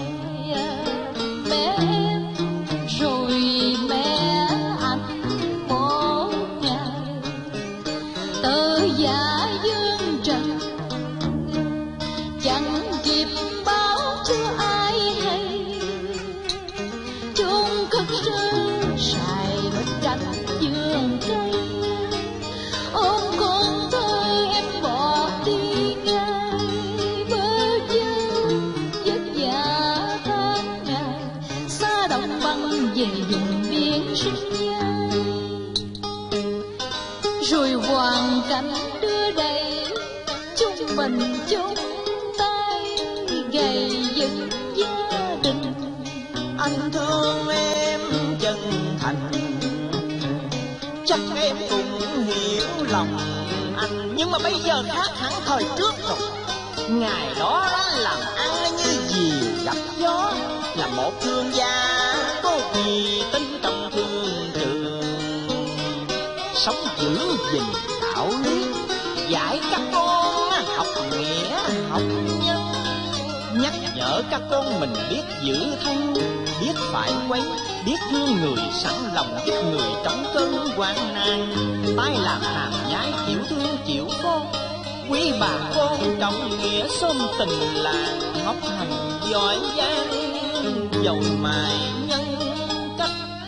Mẹ em rồi mẹ anh một ngày tơ giả dương trần, chẳng kịp báo cho ai hay. Chôn cất rơi xài bên tranh vườn cây, ôm con thơ em bỏ đi ngay bơ vơ vất vả tháng ngày, xa đồng băng về vùng biển sinh nhai. Rồi hoàn cảnh đưa đẩy chúng mình chung tay gầy dựng gia đình. Anh thương em chân thành, chắc em cũng hiểu lòng anh, nhưng mà bây giờ khác hẳn thời trước rồi. Ngày đó làm ăn như diều gặp gió, là một thương gia có kỳ tinh trong thương trường, sống giữ gìn đạo lý, dạy các con học nghĩa học nhân, nhắc nhở các con mình biết giữ thân, biết phải quấy, biết thương người, sẵn lòng giúp người trong cơn hoạn nạn. Tái làm hàng nhái chịu thương chịu con, quý bà con trọng nghĩa xôm tình làng, học hành giỏi giang dầu mài nhân cách.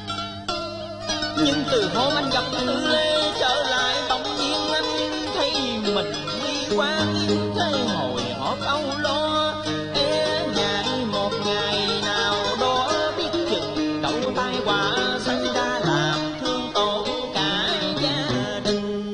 Nhưng từ hôm anh gặp Tư Lê trở lại, bỗng nhiên anh thấy mình nguy quá, thế hồi hộp âu lo, e ngại một ngày nào đó biết chừng cậu tai họa xảy ra làm thương tổn cả gia đình.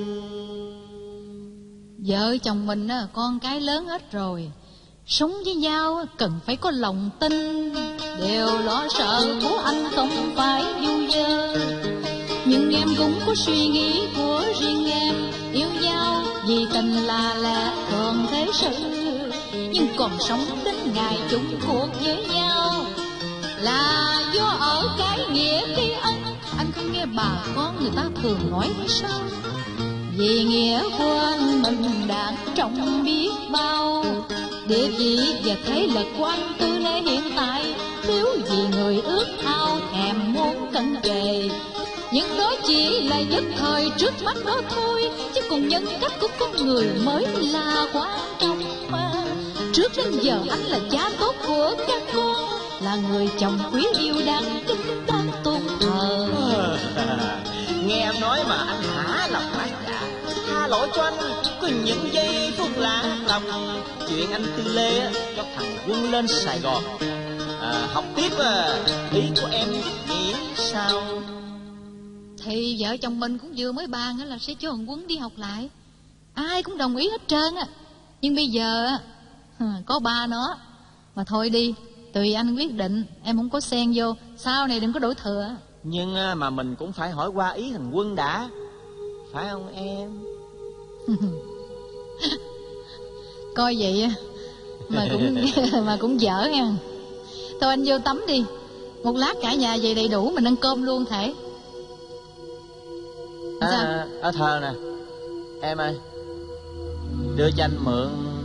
Vợ chồng mình con cái lớn hết rồi, sống với nhau cần phải có lòng tin. Điều lo sợ của anh không phải vui vơ, nhưng em cũng có suy nghĩ của riêng em. Yêu nhau vì tình là lẽ thường thế sự, nhưng còn sống đến ngày chung cuộc với nhau là do ở cái nghĩa cái ân. Anh không nghe nghe bà con người ta thường nói hay sao? Vì nghĩa quân mình đã trọng biết bao, địa vị và thế lực của anh Tư Lê hiện tại, nếu vì người ước ao thèm muốn cận kề, nhưng đó chỉ là nhất thời trước mắt đó thôi, chứ còn nhân cách của con người mới là quan trọng mà. Trước đến giờ anh là cha tốt của các con, là người chồng quý yêu đang kính đang tôn thờ. Nghe em nói mà anh hả lòng quá dạ. Tha lỗi cho anh có những giây phút lạc lòng. Chuyện anh Tư Lê cho thằng Quân lên Sài Gòn học tiếp, ý của em nghĩ sao? Thì vợ chồng mình cũng vừa mới bàn là sẽ cho thằng Quân đi học lại, ai cũng đồng ý hết trơn á. Nhưng bây giờ có ba nó mà thôi đi, tùy anh quyết định, em không có xen vô, sau này đừng có đổ thừa. Nhưng mà mình cũng phải hỏi qua ý thằng Quân đã, phải không em? Coi vậy mà cũng dở nha. Thôi anh vô tắm đi, một lát cả nhà về đầy đủ mình ăn cơm luôn thể. Ở thơ nè em ơi, đưa cho anh mượn.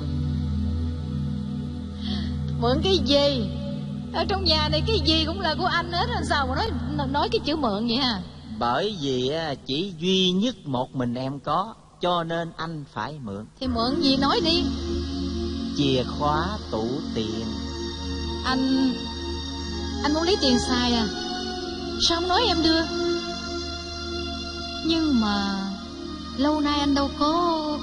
Mượn cái gì? Ở trong nhà này cái gì cũng là của anh hết, sao mà nói cái chữ mượn vậy hả? Bởi vì chỉ duy nhất một mình em có, cho nên anh phải mượn. Thì mượn gì nói đi. Chìa khóa tủ tiền. Anh muốn lấy tiền xài à? Sao không nói em đưa? Nhưng mà lâu nay anh đâu có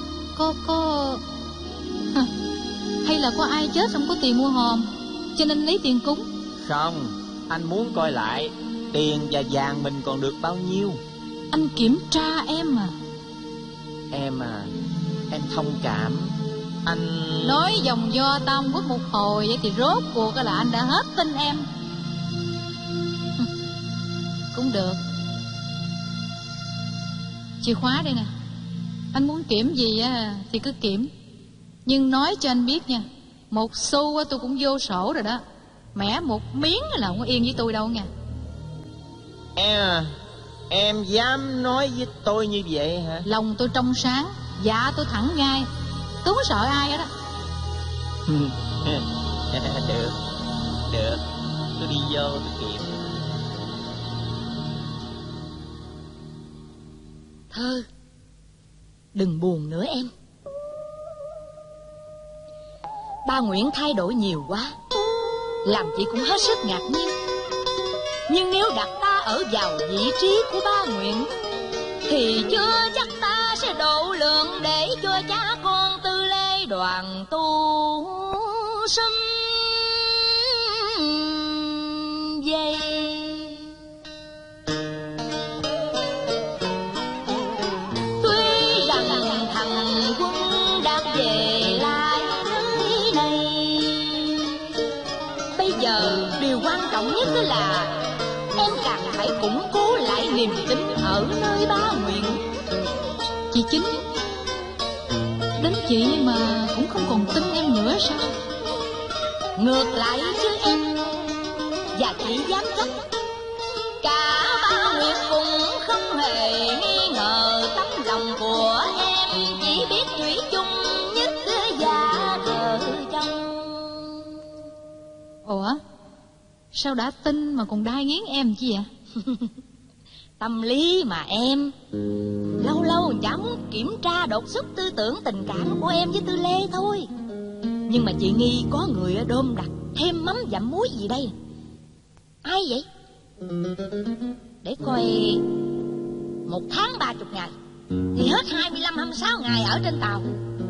hay là có ai chết không có tiền mua hòm cho nên lấy tiền cúng? Không, anh muốn coi lại tiền và vàng mình còn được bao nhiêu. Anh kiểm tra em à? Em thông cảm. Anh nói vòng vo tam quốc một hồi vậy thì rốt cuộc là anh đã hết tin em. Cũng được. Chìa khóa đây nè, anh muốn kiểm gì á thì cứ kiểm, nhưng nói cho anh biết nha, một xu tôi cũng vô sổ rồi đó, mẻ một miếng là không có yên với tôi đâu nha. Em dám nói với tôi như vậy hả? Lòng tôi trong sáng, dạ tôi thẳng ngay, tôi không sợ ai hết đó. Được, tôi đi vô tôi kiểm. Thơ, đừng buồn nữa em. Ba Nguyễn thay đổi nhiều quá, làm chị cũng hết sức ngạc nhiên. Nhưng nếu đặt ta ở vào vị trí của ba Nguyễn thì chưa chắc ta sẽ độ lượng để cho cha con Tư Lê đoàn tu sinh dây. Tuy rằng thằng Quân đã về lại nơi này, bây giờ điều quan trọng nhất là em càng phải củng cố lại niềm tin ở nơi ba Nguyễn. Chị Chính, đến chị mà cũng không còn tin em nữa sao? Ngược lại chứ em, và chị dám chắc cả ba Nguyễn cũng không hề nghi ngờ tấm lòng của em chỉ biết thủy chung nhất và vợ chồng. Ủa, sao đã tin mà còn đai nghiến em chứ vậy? Tâm lý mà em, lâu lâu chả muốn kiểm tra đột xuất tư tưởng tình cảm của em với Tư Lê thôi. Nhưng mà chị nghi có người đôm đặt thêm mắm dặm muối gì đây. Ai vậy? Để coi, 1 tháng 30 ngày thì hết 25-26 ngày ở trên tàu.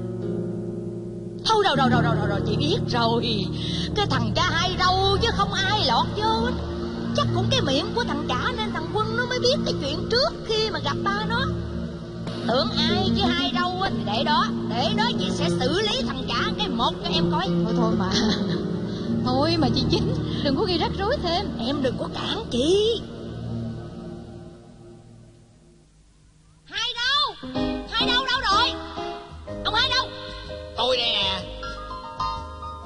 Thôi rồi, chị biết rồi. Cái thằng cha Hai Râu chứ không ai lọt vô. Chắc cũng cái miệng của thằng Trả nên thằng Quân nó mới biết cái chuyện trước khi mà gặp ba nó. Tưởng ai chứ Hai Râu thì để đó chị sẽ xử lý thằng Trả cái một cho em coi. Thôi mà chị Chính, đừng có gây rắc rối thêm. Em đừng có cản chị. Hai Râu đâu rồi? Ông Hai Râu. Tôi đây nè.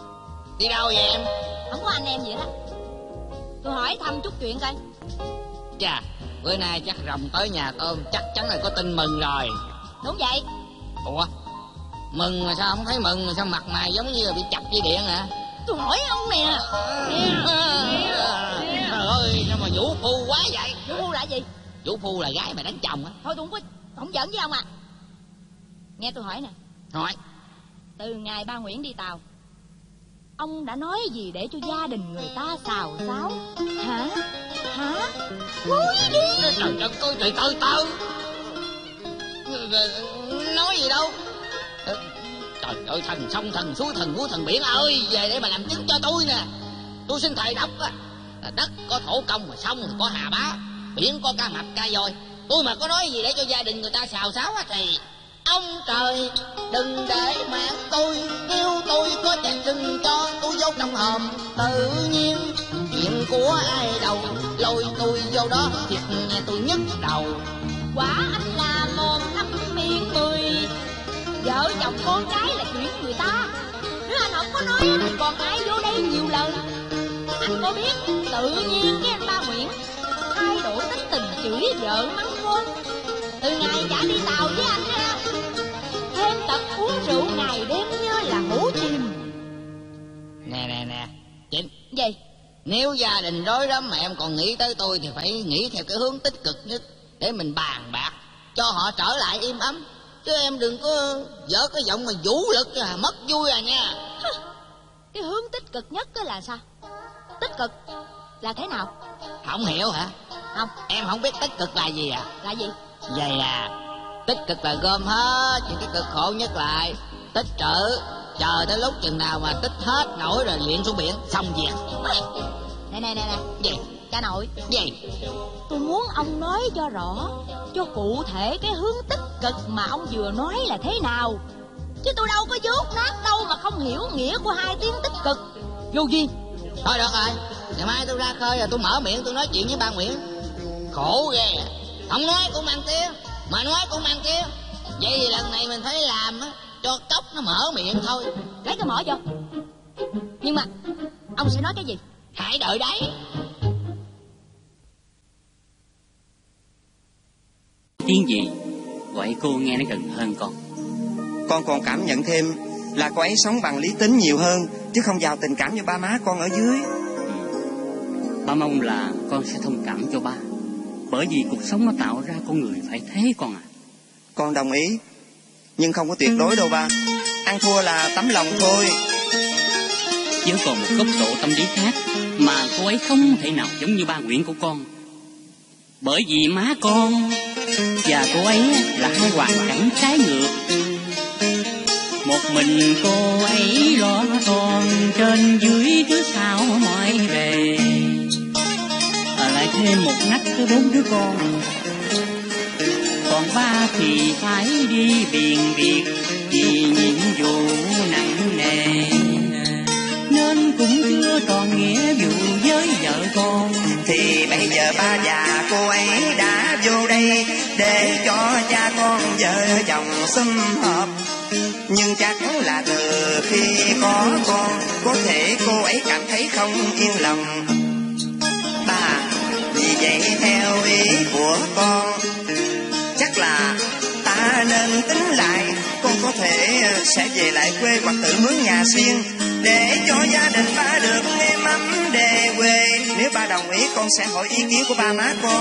Đi đâu vậy em? Không có anh em gì đó. Tôi hỏi thăm chút chuyện coi. Chà, bữa nay chắc rồng tới nhà Tôm chắc chắn là có tin mừng rồi. Đúng vậy. Ủa, mừng mà sao không thấy mừng, mà sao mặt mày giống như là bị chập dây điện hả? Tôi hỏi ông nè. Trời ơi, sao mà vũ phu quá vậy? Vũ phu là gì? Vũ phu là gái mà đánh chồng á. Thôi tôi không giỡn với ông à. Nghe tôi hỏi nè. Hỏi. Từ ngày ba Nguyễn đi Tàu, ông đã nói gì để cho gia đình người ta xào xáo? Hả? Nói đi. Trời đất ơi, từ từ. Nói gì đâu. Trời ơi, thần sông, thần suối, thần núi, thần biển ơi, về để mà làm chứng cho tôi nè. Tôi xin thầy đọc á, đất có thổ công, mà sông có hà bá, biển có cá mập cá voi. Tôi mà có nói gì để cho gia đình người ta xào xáo á thì ông trời đừng để mạng tôi. Nếu tôi có chàng đừng cho tôi vô trong hòm. Tự nhiên chuyện của ai đâu lôi tôi vô đó, thiệt nghe tôi nhức đầu. Quả anh là một năm miên 10, vợ chồng con cái là chuyện người ta. Nếu anh không có nói thì còn ai vô đây nhiều lần. Anh có biết tự nhiên cái anh ba Nguyễn thay đổi tính tình, chửi vợ mắng con. Từ ngày chả đi Tàu với anh ha, thêm tật uống rượu ngày đêm như là hổ chìm. Nè Trinh. Gì? Nếu gia đình rối rắm mà em còn nghĩ tới tôi thì phải nghĩ theo cái hướng tích cực nhất, để mình bàn bạc cho họ trở lại im ấm. Chứ em đừng có dở cái giọng mà vũ lực là mất vui à nha. Cái hướng tích cực nhất là sao? Tích cực là thế nào? Không hiểu hả? Không. Em không biết tích cực là gì à? Là gì? Vậy à, tích cực là gom hết những cái cực khổ nhất lại, tích trữ, chờ tới lúc chừng nào mà tích hết nổi rồi luyện xuống biển, xong việc. Nè. Gì? Cha nội. Gì? Tôi muốn ông nói cho rõ, cho cụ thể cái hướng tích cực mà ông vừa nói là thế nào. Chứ tôi đâu có dốt nát đâu mà không hiểu nghĩa của hai tiếng tích cực. Vô duyên. Thôi được rồi, ngày mai tôi ra khơi rồi tôi mở miệng tôi nói chuyện với ba Nguyễn. Khổ ghê, không nói cũng mang tiếng, mà nói cũng mang tiếng. Vậy thì lần này mình phải làm á, cho cốc nó mở miệng thôi. Lấy cái mỏ vô. Nhưng mà ông sẽ nói cái gì? Hãy đợi đấy. Tiếng gì gọi cô nghe nó gần hơn con. Con còn cảm nhận thêm là cô ấy sống bằng lý tính nhiều hơn, chứ không giàu tình cảm như ba má con ở dưới. Ba mong là con sẽ thông cảm cho ba, bởi vì cuộc sống nó tạo ra con người phải thế con à. Con đồng ý, nhưng không có tuyệt đối đâu ba. Ăn thua là tấm lòng thôi. Chứ còn một góc độ tâm lý khác mà cô ấy không thể nào giống như ba Nguyễn của con. Bởi vì má con và cô ấy là hai hoàn cảnh trái ngược. Một mình cô ấy lo toan trên dưới cứ sao mọi bề, lại thêm một nách với 4 đứa con. Còn ba thì phải đi biển biệt vì nhiệm vụ nặng nề, nên cũng chưa tròn nghĩa vụ với vợ con. Thì bây giờ ba và cô ấy đã vô đây để cho cha con vợ chồng sum họp. Nhưng chắc là từ khi có con, có thể cô ấy cảm thấy không yên lòng. Ba, vì vậy theo ý của con, chắc là ta nên tính lại. Con có thể sẽ về lại quê hoặc tự mướn nhà xuyên, để cho gia đình ba được êm ấm về quê. Nếu ba đồng ý, con sẽ hỏi ý kiến của ba má con.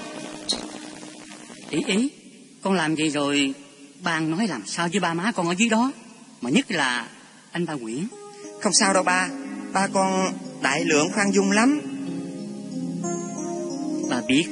Ý con làm vậy rồi ban nói làm sao với ba má con ở dưới đó, mà nhất là anh ba Nguyễn. Không sao đâu ba, ba con đại lượng khoan dung lắm. Ba biết.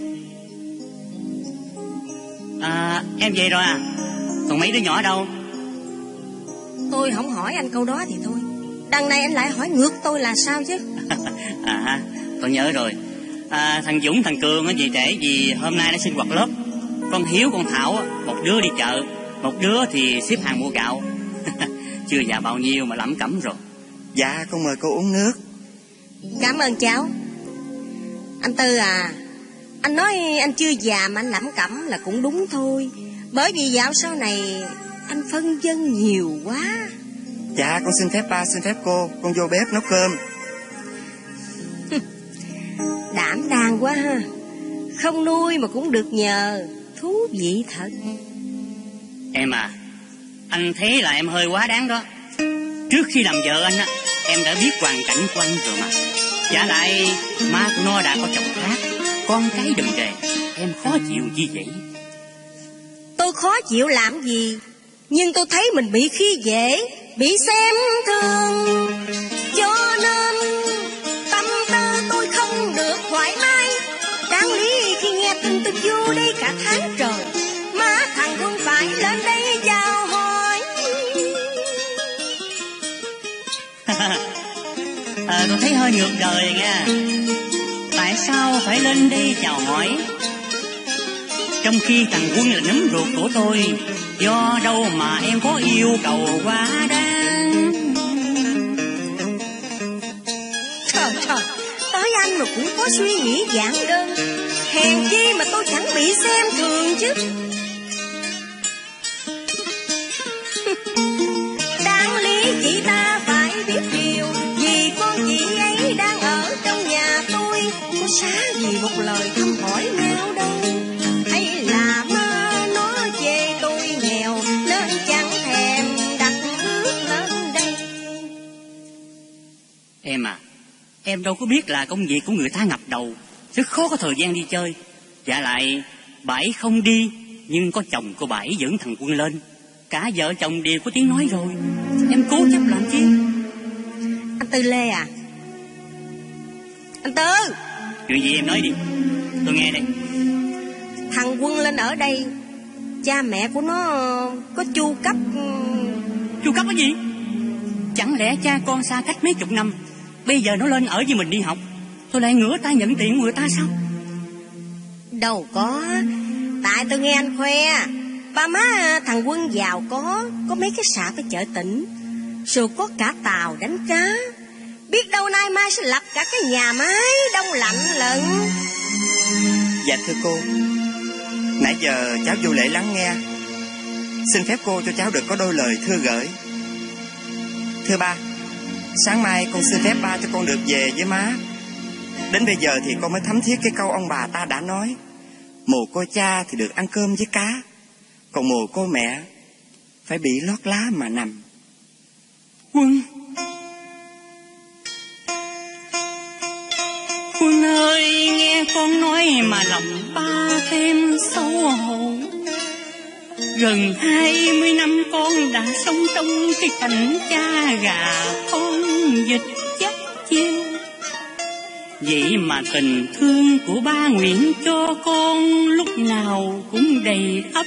Em về rồi à? Còn mấy đứa nhỏ đâu? Tôi không hỏi anh câu đó thì thôi, đằng này anh lại hỏi ngược tôi là sao chứ? Con nhớ rồi. Thằng Dũng, thằng Cường về trễ vì hôm nay nó sinh hoạt lớp. Con Hiếu, con Thảo, một đứa đi chợ, một đứa thì xếp hàng mua gạo. Chưa già bao nhiêu mà lẩm cẩm rồi. Dạ, con mời cô uống nước. Cảm ơn cháu. Anh Tư à, anh nói anh chưa già mà anh lẩm cẩm là cũng đúng thôi. Bởi vì dạo sau này anh phân vân nhiều quá. Dạ, con xin phép ba, xin phép cô, con vô bếp nấu cơm. Đảm đang quá ha. Không nuôi mà cũng được nhờ, thú vị thật. Em à, anh thấy là em hơi quá đáng đó. Trước khi làm vợ anh á, em đã biết hoàn cảnh của anh rồi mà. Giả lại má của nó đã có chồng khác, con cái đừng đề, em khó chịu gì vậy? Tôi khó chịu làm gì, nhưng tôi thấy mình bị khi dễ, bị xem thường, cho nên tâm tư tôi không được thoải mái. Đáng lý khi nghe tin tôi vô đây cả tháng trời, má thằng không phải lên đây chào hỏi. Tôi thấy hơi ngược đời nha. Tại sao phải lên đây chào hỏi, trong khi thằng Quân là nấm ruột của tôi? Do đâu mà em có yêu cầu quá đáng? Trời, tới anh mà cũng có suy nghĩ giản đơn, hèn chi mà tôi chẳng bị xem thường chứ. Đáng lý chị ta phải biết điều, vì con chị ấy đang ở trong nhà tôi, có xá gì một lời thăm hỏi nhau đâu. Hay là má nó chê tôi nghèo nên chẳng thèm đặt bước lên đây. Em à, em đâu có biết là công việc của người ta ngập đầu, rất khó có thời gian đi chơi. Dạ lại Bảy không đi, nhưng có chồng của Bảy dẫn thằng Quân lên, cả vợ chồng đều có tiếng nói rồi. Em cố chấp làm chi? Anh Tư Lê à? Anh Tư! Chuyện gì em nói đi, tôi nghe đây. Thằng Quân lên ở đây, cha mẹ của nó có chu cấp. Chu cấp cái gì? Chẳng lẽ cha con xa cách mấy chục năm, bây giờ nó lên ở với mình đi học, tôi lại ngửa tay nhận tiền của người ta sao? Đâu có, tại tôi nghe anh khoe ba má thằng Quân giàu có mấy cái sạp ở chợ tỉnh, rồi có cả tàu đánh cá. Biết đâu nay mai sẽ lập cả cái nhà máy đông lạnh lận. Dạ thưa cô, nãy giờ cháu vô lễ lắng nghe, xin phép cô cho cháu được có đôi lời thưa gửi. Thưa ba, sáng mai con xin phép ba cho con được về với má. Đến bây giờ thì con mới thấm thiết cái câu ông bà ta đã nói, mồ côi cha thì được ăn cơm với cá, còn mồ côi mẹ phải bị lót lá mà nằm. Quân ơi, nghe con nói mà lòng ba thêm xấu hổ. Gần 20 năm con đã sống trong cái cảnh cha gà con vịt chắc chiêu. Vậy mà tình thương của ba nguyện cho con lúc nào cũng đầy ắp.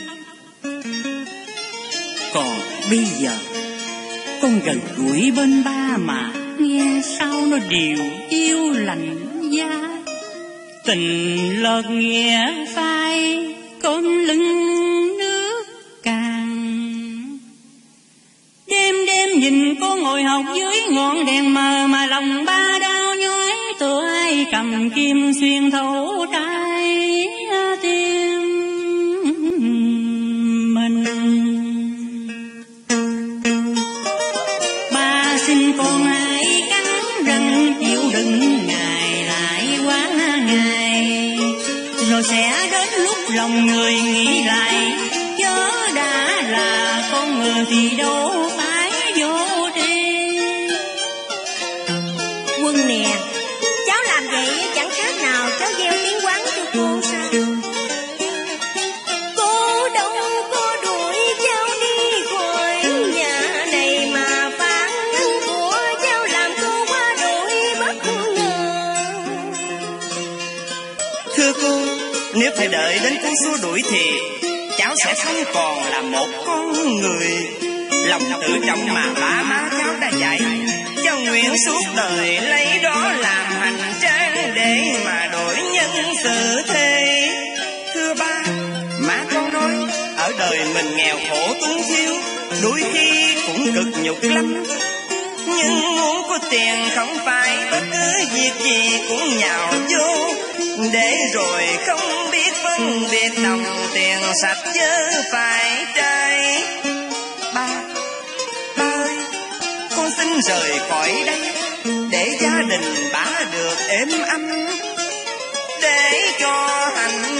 Còn bây giờ con gần gũi bên ba mà nghe sao nó điều yêu lạnh giá. Tình lợt nghĩa phai cơm lưng nước càng. Đêm nhìn cô ngồi học dưới ngọn đèn mờ mà lòng ba đau nhói, tựa ai cầm kim xuyên thấu trái tim mình. Ba xin con hãy cắn răng chịu đựng ngày lại quá ngày, rồi sẽ đến lúc lòng người nghĩ lại, chớ đã là con người thì đâu phải vô tri. Quân nè, cháu làm vậy chẳng khác nào cháu gieo tiếng quán cho cô sao? Cô đâu có đuổi cháu đi khỏi nhà này mà phản ứng của cháu làm cô quá đuổi bất ngờ. Thưa cô, nếu phải đợi đến cú xua đuổi thì cháu sẽ không còn là một con người. Lòng tự trọng mà ba má cháu đã dạy, cháu nguyện suốt đời lấy đó làm hành trang để mà đổi nhân xử thế. Thưa ba, má con nói ở đời mình nghèo khổ túng thiếu, đôi khi cũng cực nhục lắm. Nhưng muốn có tiền không phải bất cứ việc gì cũng nhào vô, để rồi không biết phân biệt đồng tiền sạch chớ phải trai. Ba ơi, con xin rời khỏi đây để gia đình ba được êm ấm, để cho hạnh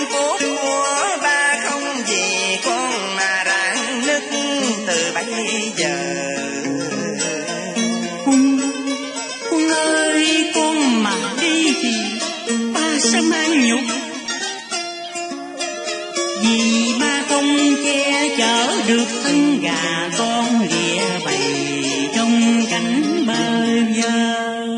vì ba không che chở được thân gà con lìa bầy trong cảnh bơ vơ.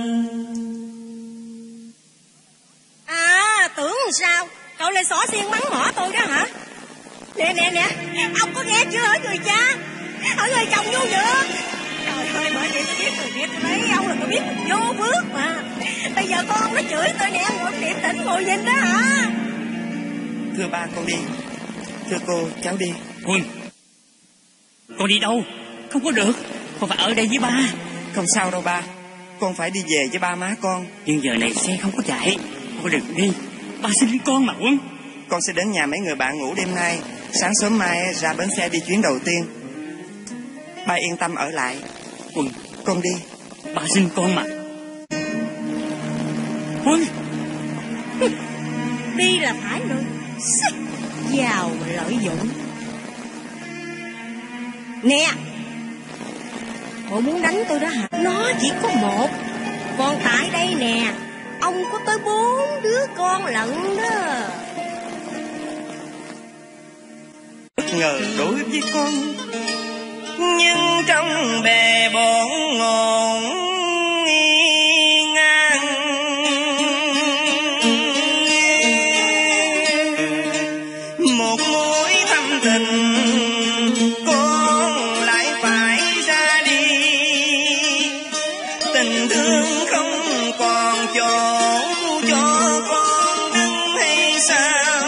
À, tưởng sao cậu lại xỏ xiên mắng mỏ tôi đó hả? Nè, ông có nghe chưa hả người cha? Ở người chồng vô được. Trời ơi, bởi vậy tôi biết tôi thấy ông là tôi biết mình vô bước mà. Bây giờ con nó chửi tôi nè, ngồi niệm tỉnh ngồi nhìn đó hả? Thưa ba, con đi. Thưa cô, cháu đi. Quân, con đi đâu? Không có được, con phải ở đây với ba. Không sao đâu ba, con phải đi về với ba má con. Nhưng giờ này xe không có chạy, con đừng đi. Ba xin con mà Quân. Con sẽ đến nhà mấy người bạn ngủ đêm nay. Sáng sớm mai ra bến xe đi chuyến đầu tiên. Ba yên tâm ở lại. Quân, con đi. Ba xin con mà. Quân, đi là phải rồi. Giàu mà lợi dụng. Nè, cậu muốn đánh tôi đó hả? Nó chỉ có một, còn tại đây nè, ông có tới 4 đứa con lận đó. Bất ngờ đối với con, nhưng trong bề bộn ngổn ngang, một mối thâm tình con lại phải ra đi. Tình thương không còn chỗ cho con đứng hay sao?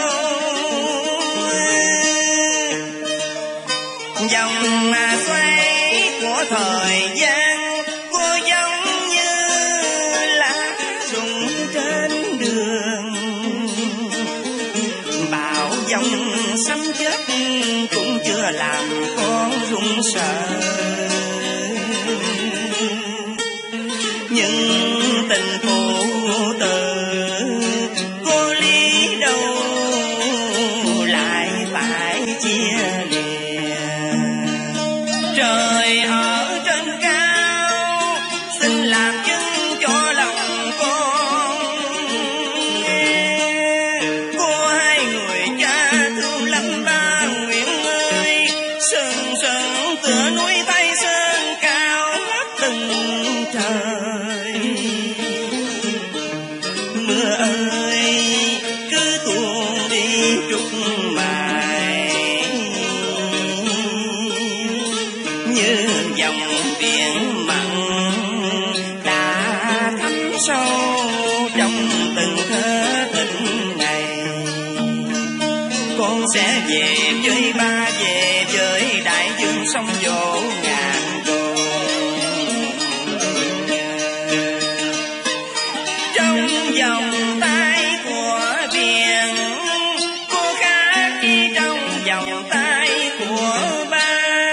Dòng xoay của thời gian cô giống như lá rụng trên đường. Bão dòng sấm chớp cũng chưa làm con run sợ. Nhưng tình phụ tử cô lý đâu lại phải chia lìa. Trời ở trên cao xin làm chứng cho lòng con. Cô hai người cha thương lắm ba nguyện ơi. Sừng sững tựa núi Thái Sơn cao ngất từng trời. Mưa ơi cứ tuôn đi trút mài như dòng biển mặn đã thấm sâu trong từng thớ tình này. Con sẽ về với ba, về với đại dương sông vỗ ngàn đồi. Trong vòng tay của biển cô khác đi trong vòng tay của ba.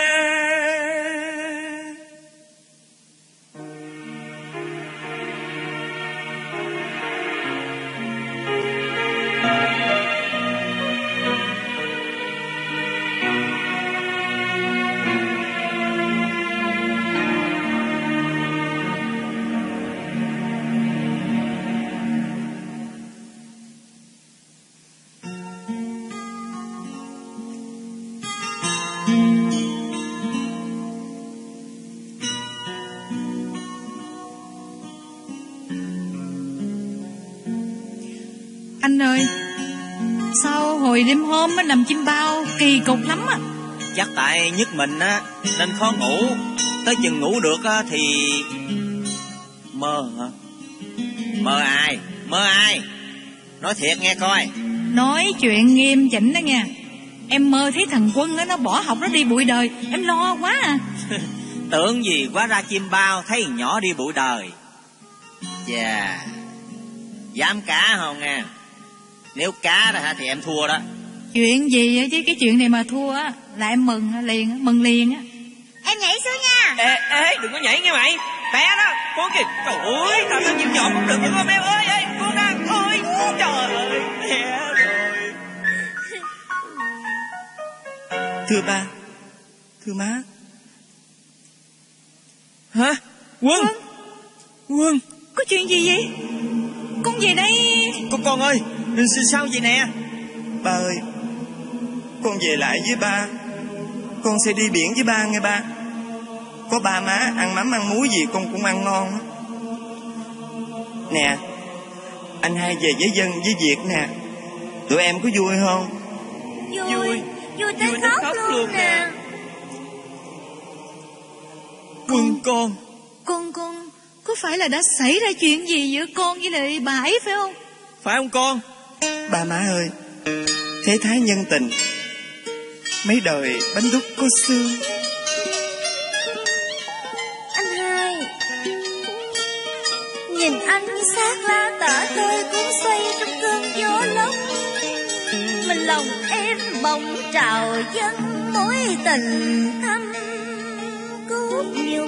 Anh ơi, sao hồi đêm hôm mới nằm chim bao kỳ cục lắm á. Chắc tại nhức mình á nên khó ngủ. Tới chừng ngủ được á thì mơ hả? Mơ ai? Mơ ai? Nói thiệt nghe coi. Nói chuyện nghiêm chỉnh đó nha. Em mơ thấy thằng Quân á, nó bỏ học nó đi bụi đời. Em lo quá à. Tưởng gì quá ra chim bao thấy nhỏ đi bụi đời. Chà, dám cá không nghe? Nếu cá đó hả thì em thua đó. Chuyện gì á chứ cái chuyện này mà thua á là em mừng liền á. Em nhảy xuống nha. Ê, đừng có nhảy nghe mày. Bé đó, con kìa. Trời ơi, tao nói chim nhỏ cũng được con bé ơi. Ê, con đang, ôi, trời ơi, bé rồi. Thưa ba, thưa má. Hả? Quân. Có chuyện gì vậy? Con về đây. Con ơi, sao vậy nè? Ba ơi, con về lại với ba. Con sẽ đi biển với ba nghe ba. Có ba má ăn mắm ăn muối gì con cũng ăn ngon. Nè, anh hai về với Dân với Việt nè. Tụi em có vui không? Vui tới khóc luôn nè. Quân con có phải là đã xảy ra chuyện gì giữa con với lại bà ấy phải không? Phải không con? Ba má ơi, thế thái nhân tình, mấy đời bánh đúc có xương. Anh hai, nhìn anh xác lá tả tơi cuốn xoay trong cơn gió lốc. Mình lòng em bỗng trào dâng mối tình thâm cốt nhục.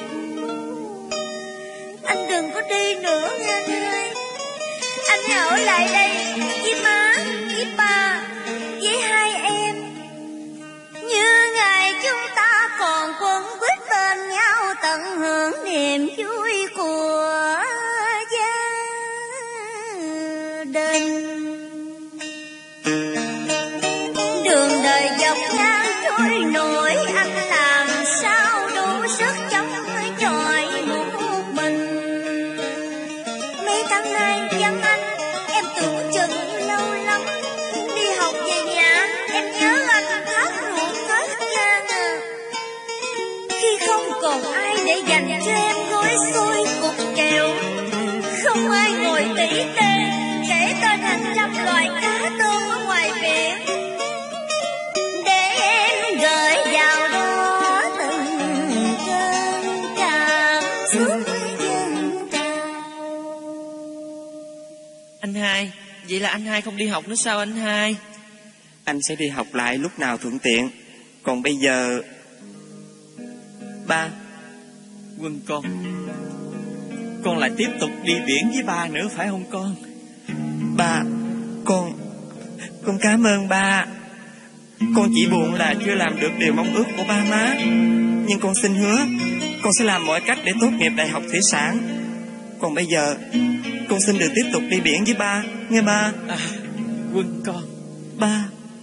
Anh đừng có đi nữa nha anh hai. Anh hãy ở lại đây với má, với ba, với hai em. Như ngày chúng ta còn quấn quýt bên nhau, tận hưởng niềm vui của gia đình. Đường đời dọc ngang trôi nổi, anh làm sao đủ sức chống chọi một mình. Mấy tháng nay vắng anh, em tưởng chừng lâu lắm. Đi học về nhà, em nhớ anh thắt ruột hết gan à. Khi không còn ai để dành cho em gói xôi cục kẹo, không ai ngồi tỉ tê kể tên hàng trăm loài cá tôm ở ngoài biển, để em gửi vào đó từng cơn cảm xúc dâng trào. Anh hai, vậy là anh hai không đi học nữa sao anh hai? Anh sẽ đi học lại lúc nào thuận tiện. Còn bây giờ ba, Quân con lại tiếp tục đi biển với ba nữa phải không con? Ba, con cảm ơn ba. Con chỉ buồn là chưa làm được điều mong ước của ba má, nhưng con xin hứa con sẽ làm mọi cách để tốt nghiệp đại học thủy sản. Còn bây giờ con xin được tiếp tục đi biển với ba nghe ba. Quân con, ba.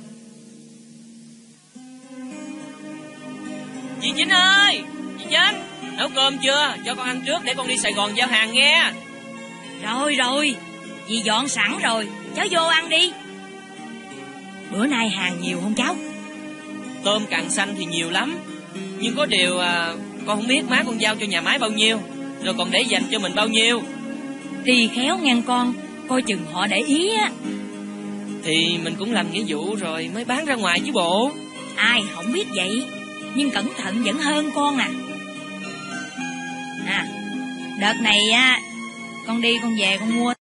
Dì Chính ơi, dì Chính, nấu cơm chưa? Cho con ăn trước để con đi Sài Gòn giao hàng nghe. Rồi, dì dọn sẵn rồi, cháu vô ăn đi. Bữa nay hàng nhiều không cháu? Tôm càng xanh thì nhiều lắm, nhưng có điều con không biết má con giao cho nhà máy bao nhiêu, rồi còn để dành cho mình bao nhiêu. Đi khéo ngang con, coi chừng họ để ý á. Thì mình cũng làm nghĩa vụ rồi mới bán ra ngoài chứ bộ. Ai không biết vậy, nhưng cẩn thận vẫn hơn con à. Đợt này á, con đi con về con mua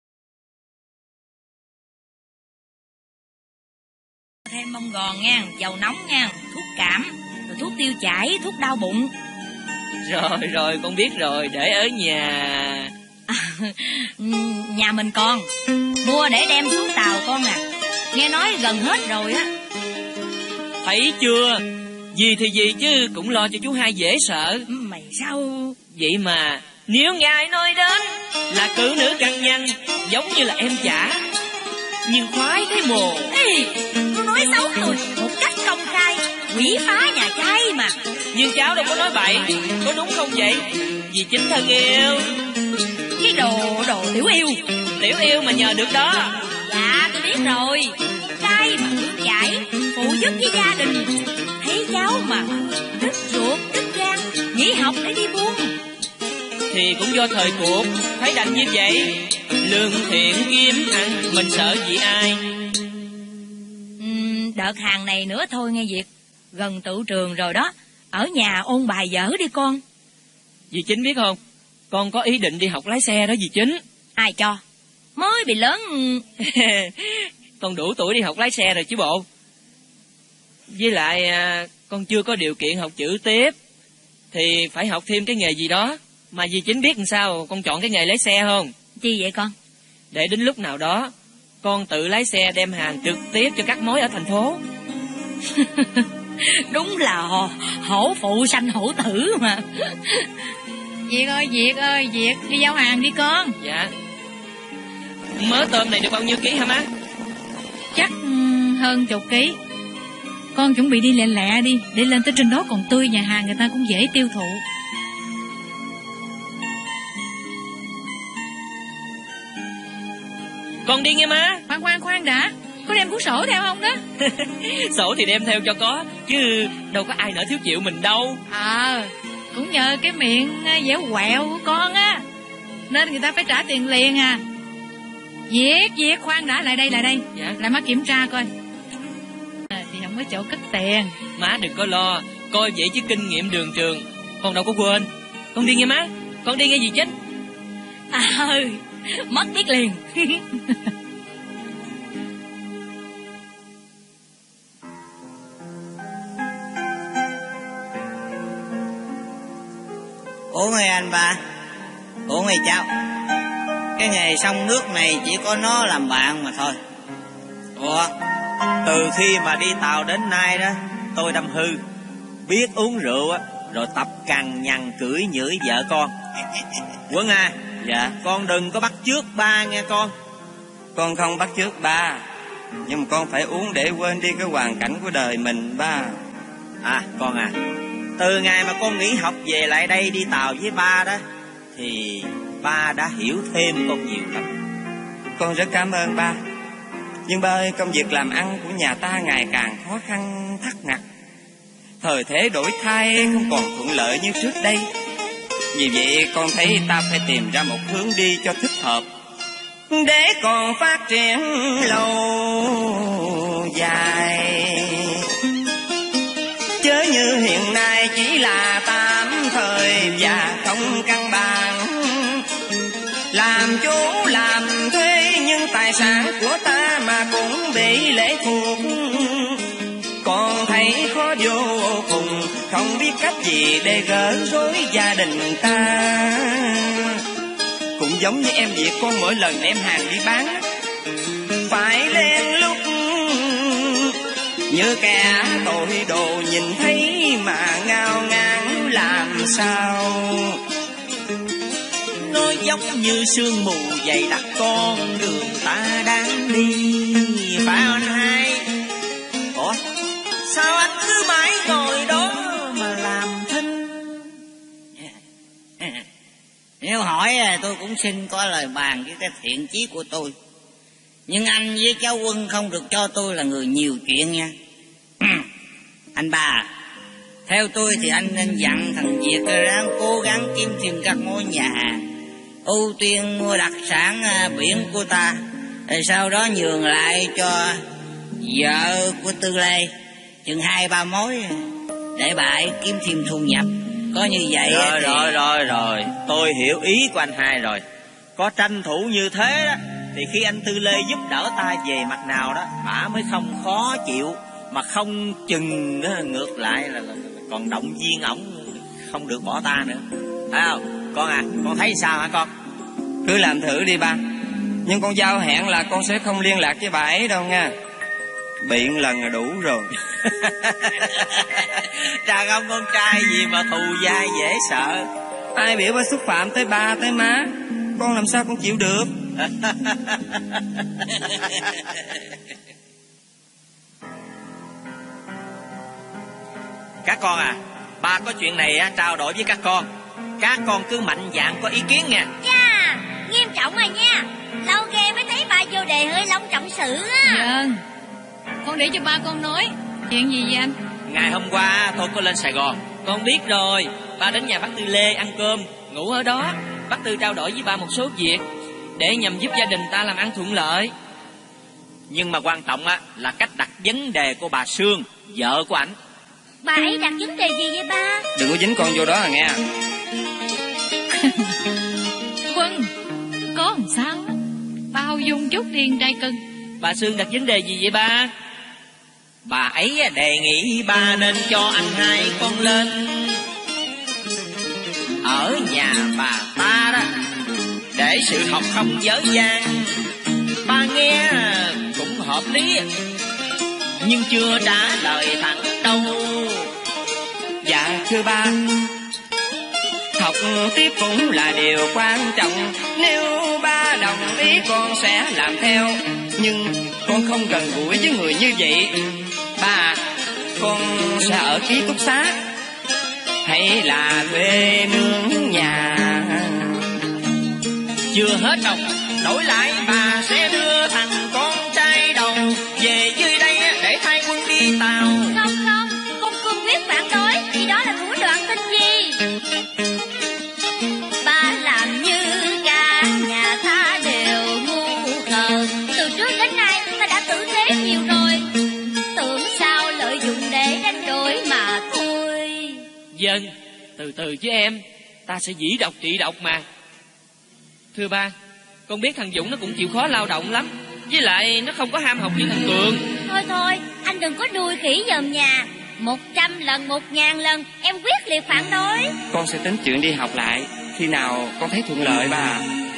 thêm bông gòn nha, dầu nóng nha, thuốc cảm, rồi thuốc tiêu chảy, thuốc đau bụng. Rồi con biết rồi, để ở nhà. Nhà mình con mua để đem xuống tàu con à. Nghe nói gần hết rồi á. Thấy chưa, gì thì gì chứ cũng lo cho chú hai dễ sợ. Mày sao vậy mà nếu ngài nói đến là cử nữ căng nhăn giống như là em chả, nhưng khoái thấy mồ. Ê, tôi nói xấu tôi một cách công khai, quỷ phá nhà trai mà. Nhưng cháu đâu có nói bậy, có đúng không vậy dì Chính thân yêu? Cái đồ tiểu yêu mà nhờ được đó. Dạ tôi biết rồi, trai mà thương chảy, phụ giúp với gia đình. Thấy cháu mà đứt ruột đứt gan, nghỉ học để đi buôn. Thì cũng do thời cuộc, phải đành như vậy. Lương thiện kiếm ăn, mình sợ gì ai. Đợt hàng này nữa thôi nghe Việt, gần tựu trường rồi đó. Ở nhà ôn bài dở đi con. Dì Chính biết không, con có ý định đi học lái xe đó dì Chính. Ai cho, mới bị lớn. Con đủ tuổi đi học lái xe rồi chứ bộ. Với lại con chưa có điều kiện học chữ tiếp, thì phải học thêm cái nghề gì đó. Mà dì Chính biết làm sao con chọn cái nghề lái xe không? Chi vậy con? Để đến lúc nào đó con tự lái xe đem hàng trực tiếp cho các mối ở thành phố. Đúng là hổ phụ sanh hổ tử mà. Việt ơi, Việt đi giao hàng đi con. Dạ. Mớ tôm này được bao nhiêu ký hả má? Chắc hơn 10 ký. Con chuẩn bị đi lẹ lẹ đi, để lên tới trên đó còn tươi, nhà hàng người ta cũng dễ tiêu thụ. Con đi nghe má. Khoan đã, có đem cuốn sổ theo không đó? Sổ thì đem theo cho có, chứ đâu có ai nỡ thiếu chịu mình đâu. Cũng nhờ cái miệng dẻo quẹo của con á, nên người ta phải trả tiền liền à. Viết, khoan đã, lại đây. Dạ. Lại má kiểm tra coi. Thì không có chỗ cất tiền. Má đừng có lo, coi vậy chứ kinh nghiệm đường trường con đâu có quên. Con đi nghe má, con đi nghe gì Chính. Mất biết liền. Ủa nghe anh ba, ủa nghe cháu, cái nghề sông nước này chỉ có nó làm bạn mà thôi. Ủa, từ khi mà đi tàu đến nay đó, tôi đâm hư, biết uống rượu á, rồi tập cằn nhằn cưỡi nhửi vợ con. Quân à, dạ, con đừng có bắt chước ba nghe con. Con không bắt chước ba, nhưng mà con phải uống để quên đi cái hoàn cảnh của đời mình ba. Con à, từ ngày mà con nghỉ học về lại đây đi tàu với ba đó, thì ba đã hiểu thêm con nhiều lắm. Con rất cảm ơn ba. Nhưng ba ơi, công việc làm ăn của nhà ta ngày càng khó khăn thắt ngặt. Thời thế đổi thay không còn thuận lợi như trước đây. Vì vậy con thấy ta phải tìm ra một hướng đi cho thích hợp, để còn phát triển lâu dài. Chớ như hiện nay chỉ là tạm thời và không căn bản. Làm chủ làm thuê nhưng tài sản của ta mà cũng bị lệ thuộc. Con thấy khó vô cùng, không biết cách gì để gỡ rối gia đình ta. Cũng giống như em Việt, con mỗi lần đem hàng đi bán phải lên lúc như kẻ tội đồ nhìn thấy mà ngao ngán làm sao. Nó giống như sương mù dày đặc con đường ta đang đi, phải anh hai? Ủa, sao anh cứ mãi ngồi đó mà làm thinh? Nếu hỏi tôi cũng xin có lời bàn với cái thiện chí của tôi. Nhưng anh với cháu Quân không được cho tôi là người nhiều chuyện nha. Anh ba, theo tôi thì anh nên dặn thằng Việt ráng cố gắng kiếm thêm các mối nhà hàng, ưu tiên mua đặc sản biển của ta, rồi sau đó nhường lại cho vợ của Tư Lê chừng 2-3 mối để bà ấy kiếm thêm thu nhập. Có như vậy Rồi, tôi hiểu ý của anh hai rồi. Có tranh thủ như thế đó, thì khi anh Tư Lê giúp đỡ ta về mặt nào đó, bà mới không khó chịu, mà không chừng ngược lại là còn động viên ổng không được bỏ ta nữa. Thấy không? Con à, con thấy sao hả con? Cứ làm thử đi ba. Nhưng con giao hẹn là con sẽ không liên lạc với bà ấy đâu nha. Biện lần là đủ rồi. Đàn ông con trai gì mà thù dai dễ sợ. Ai biểu ba xúc phạm tới ba tới má, con làm sao con chịu được. Các con à, ba có chuyện này trao đổi với các con. Các con cứ mạnh dạn có ý kiến nha. Dạ, nghiêm trọng rồi nha. Lâu ghê mới thấy ba vô đề hơi long trọng sự á. Vâng, con để cho ba con nói. Chuyện gì vậy anh? Ngày hôm qua tôi có lên Sài Gòn. Con biết rồi, ba đến nhà bác Tư Lê ăn cơm, ngủ ở đó. Bác Tư trao đổi với ba một số việc để nhằm giúp gia đình ta làm ăn thuận lợi. Nhưng mà quan trọng là cách đặt vấn đề của bà Sương, vợ của ảnh. Bà ấy đặt vấn đề gì vậy ba? Đừng có dính con vô đó à nghe. Quân, có làm sao? Bao dung chút điên trai cưng. Bà Sương đặt vấn đề gì vậy ba? Bà ấy đề nghị ba nên cho anh hai con lên ở nhà bà ta đó, để sự học không dở dang. Ba nghe cũng hợp lý, nhưng chưa trả lời thẳng đâu. Dạ thưa ba, học tiếp cũng là điều quan trọng. Nếu ba đồng ý con sẽ làm theo, nhưng con không gần gũi với người như vậy. Ba, con sẽ ở ký túc xá hay là thuê mướn nhà? Chưa hết đâu, đổi lại bà sẽ đưa thằng con trai đầu về dưới đây để thay quân đi tàu. Không, con cương quyết phản đối, vì đó là thủ đoạn tinh vi. Ba làm như cả nhà ta đều ngu khờ. Từ trước đến nay ta đã tử tế nhiều rồi, tưởng sao lợi dụng để đánh đổi mà thôi. Dân, từ từ với em, ta sẽ dĩ độc trị độc mà. Thưa ba, con biết thằng Dũng nó cũng chịu khó lao động lắm, với lại nó không có ham học như thằng Cường. Thôi, anh đừng có đuôi khỉ dòm nhà. 100 lần, 1000 lần em quyết liệt phản đối. Con sẽ tính chuyện đi học lại khi nào con thấy thuận lợi ba.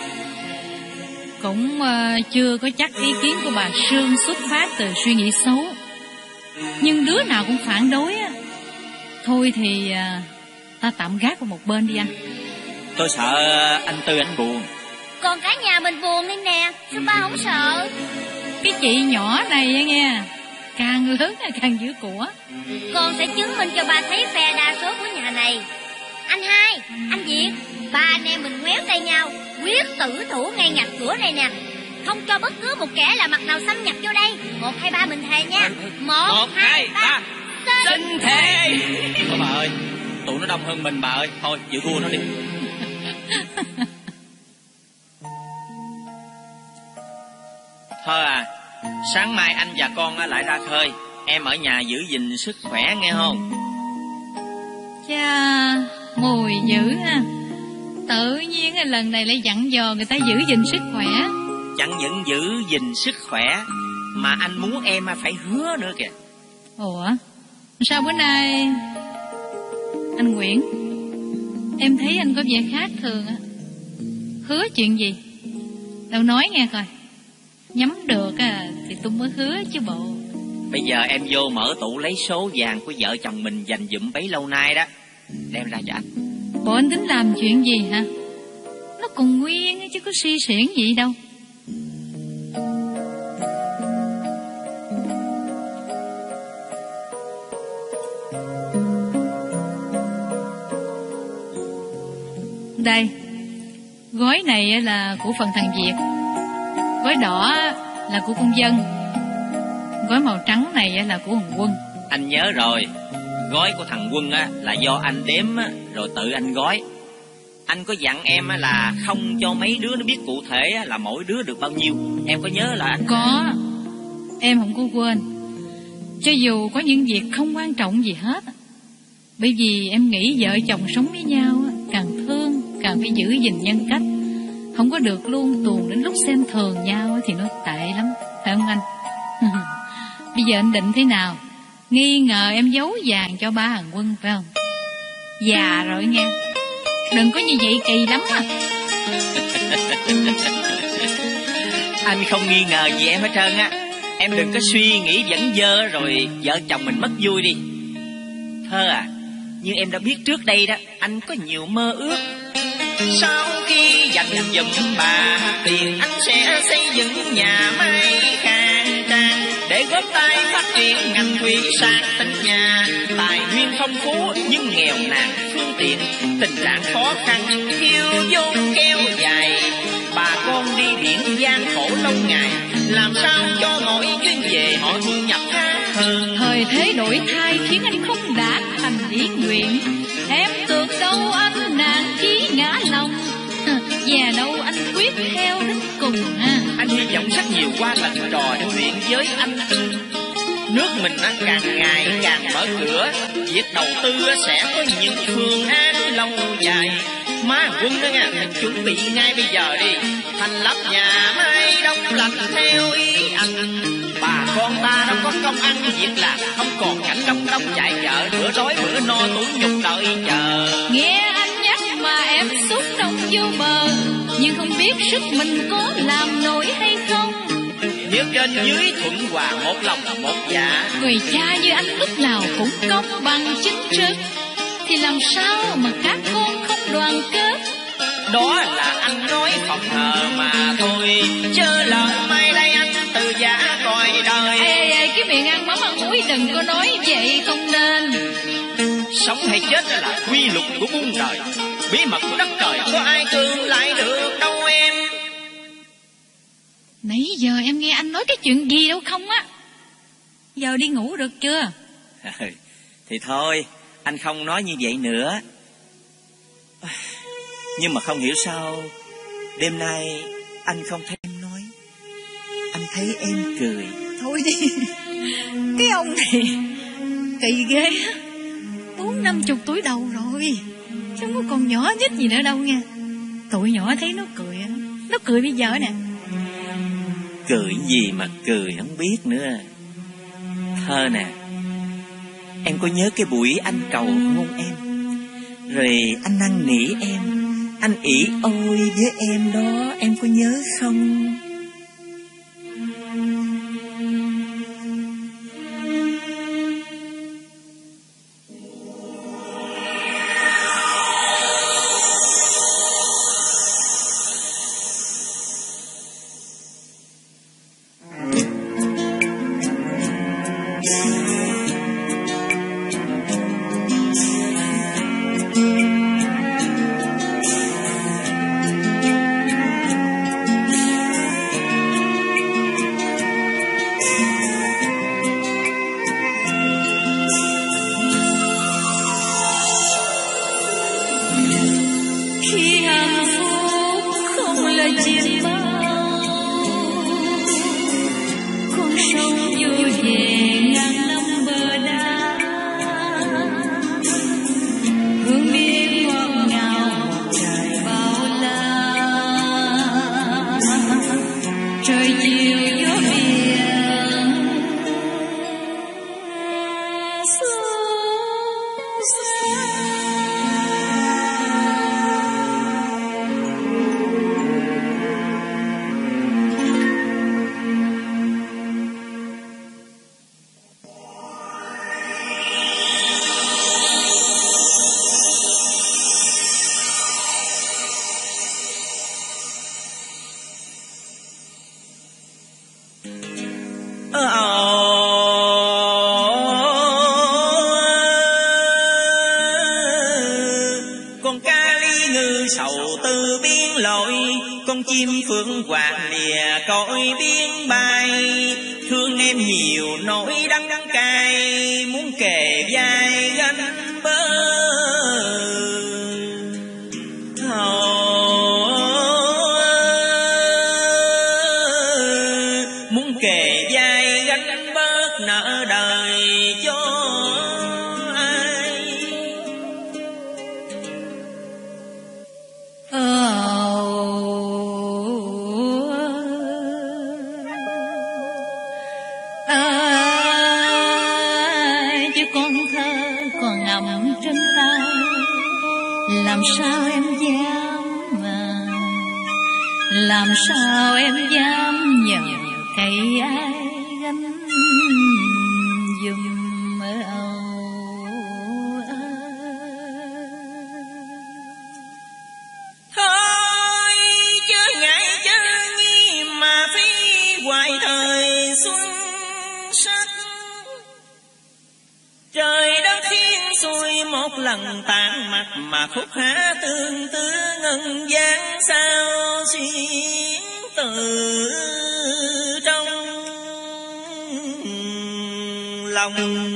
Cũng chưa có chắc ý kiến của bà Sương xuất phát từ suy nghĩ xấu, nhưng đứa nào cũng phản đối á. Thôi thì ta tạm gác qua một bên đi anh. Tôi sợ anh Tư anh buồn. Còn cả nhà mình buồn đi nè, sao ba không sợ? Cái chị nhỏ này á nghe, càng lớn càng giữ của. Con sẽ chứng minh cho ba thấy phe đa số của nhà này. Anh Hai, anh Việt, ba anh em mình ngoéo tay nhau, quyết tử thủ ngay ngạch cửa này nè. Không cho bất cứ một kẻ lạ mặt nào xâm nhập vô đây. 1, 2, 3 mình thề nha. 1, 2, 3 Xin thề. Thôi bà ơi, tụi nó đông hơn mình bà ơi. Thôi chịu thua nó đi. Thôi à, sáng mai anh và con lại ra khơi. Em ở nhà giữ gìn sức khỏe nghe không? Chà, mùi dữ ha. Tự nhiên lần này lại dặn dò người ta giữ gìn sức khỏe. Chẳng những giữ gìn sức khỏe mà anh muốn em phải hứa nữa kìa. Ủa, sao bữa nay anh Nguyễn, em thấy anh có vẻ khác thường á. Hứa chuyện gì? Đâu nói nghe coi. Nhắm được thì tôi mới hứa chứ bộ. Bây giờ em vô mở tủ lấy số vàng của vợ chồng mình dành dụm bấy lâu nay đó, đem ra cho anh. Bộ anh tính làm chuyện gì hả? Nó còn nguyên chứ có suy xuyển gì đâu. Đây, gói này là của phần thằng Việt, gói đỏ là của con Dân, gói màu trắng này là của thằng Quân. Anh nhớ rồi, gói của thằng Quân là do anh đếm rồi tự anh gói. Anh có dặn em là không cho mấy đứa nó biết cụ thể là mỗi đứa được bao nhiêu. Em có nhớ là anh? Có, em không có quên. Cho dù có những việc không quan trọng gì hết. Bởi vì em nghĩ vợ chồng sống với nhau càng thương, càng phải giữ gìn nhân cách. Không có được luôn tuồn đến lúc xem thường nhau thì nó tệ lắm, phải không anh? Bây giờ anh định thế nào? Nghi ngờ em giấu vàng cho ba thằng Quân phải không? Già rồi nghe, đừng có như vậy kỳ lắm à. Anh không nghi ngờ gì em hết trơn á. Em đừng có suy nghĩ dẫn dơ rồi vợ chồng mình mất vui đi. Thơ à, như em đã biết trước đây đó, anh có nhiều mơ ước. Sau khi dành dụm bà tiền, anh sẽ xây dựng nhà máy khang trang để góp tay phát triển ngành thủy sản tỉnh nhà. Tài nguyên phong phú nhưng nghèo nàn phương tiện, tình trạng khó khăn thiếu vốn kéo dài. Bà con đi biển gian khổ lâu ngày, làm sao cho mỗi chuyến về họ thu nhập khá hơn. Thời thế đổi thay khiến anh không đã thành ý nguyện. Em tưởng đâu anh nản chí ngã lòng, và đâu anh quyết theo đến cùng ha. Anh hy vọng rất nhiều qua lần trò chuyện với anh Tư. Nước mình càng ngày càng mở cửa, việc đầu tư sẽ có những phương án lâu dài. Má Quân đó nha, mình chuẩn bị ngay bây giờ đi, thành lập nhà máy đông lạnh theo ý anh. Bà con ta đâu có công ăn việc làm, không còn cảnh đông đông chạy chợ, bữa đói bữa no tuổi nhục đợi chờ. Nghe anh nhắc mà em xúc động vô bờ, nhưng không biết sức mình có làm nổi hay không. Nếu trên dưới thuận hòa một lòng một dạ, người cha như anh lúc nào cũng công bằng chính trực, thì làm sao mà các con không đoàn kết. Đó là anh nói phòng thờ mà thôi, chớ lỡ mai đây anh từ giả cõi đời. Ê, cái miệng ăn mắm ăn cuối đừng có nói vậy không nên. Sống hay chết là quy luật của muôn đời, bí mật của đất trời có ai cưỡng lại được đâu em. Nãy giờ em nghe anh nói cái chuyện gì đâu không á. Giờ đi ngủ được chưa? Thì thôi, anh không nói như vậy nữa. Nhưng mà không hiểu sao đêm nay anh không thấy em nói. Anh thấy em cười. Thôi đi. Cái ông này kỳ ghê á. 40-50 tuổi đầu rồi, chứ không có còn nhỏ nhất gì nữa đâu nha. Tụi nhỏ thấy nó cười, nó cười bây giờ nè. Cười gì mà cười không biết nữa. Thơ nè, em có nhớ cái buổi anh cầu hôn em, rồi anh năn nỉ em, anh ỷ ôi với em đó, em có nhớ không? Con cá ly ngư sầu tư biến lội, con chim phượng hoàng lìa cõi biên bay. Thương em nhiều nỗi đắng cay, muốn kề vai gánh bớ. Muốn kề vai gánh bớt nợ đời cho ai. Chứ con thơ còn ngậm trên tay, làm sao em dám mà, làm sao em dám nhờ cây ai gánh giùm thôi chớ ngại chớ nghi mà phi hoài thời xuân sắc. Trời đất khiến xuôi một lần tàn mặt, mà khúc hát tương tư ngân gian sao xuyên từ trong lòng.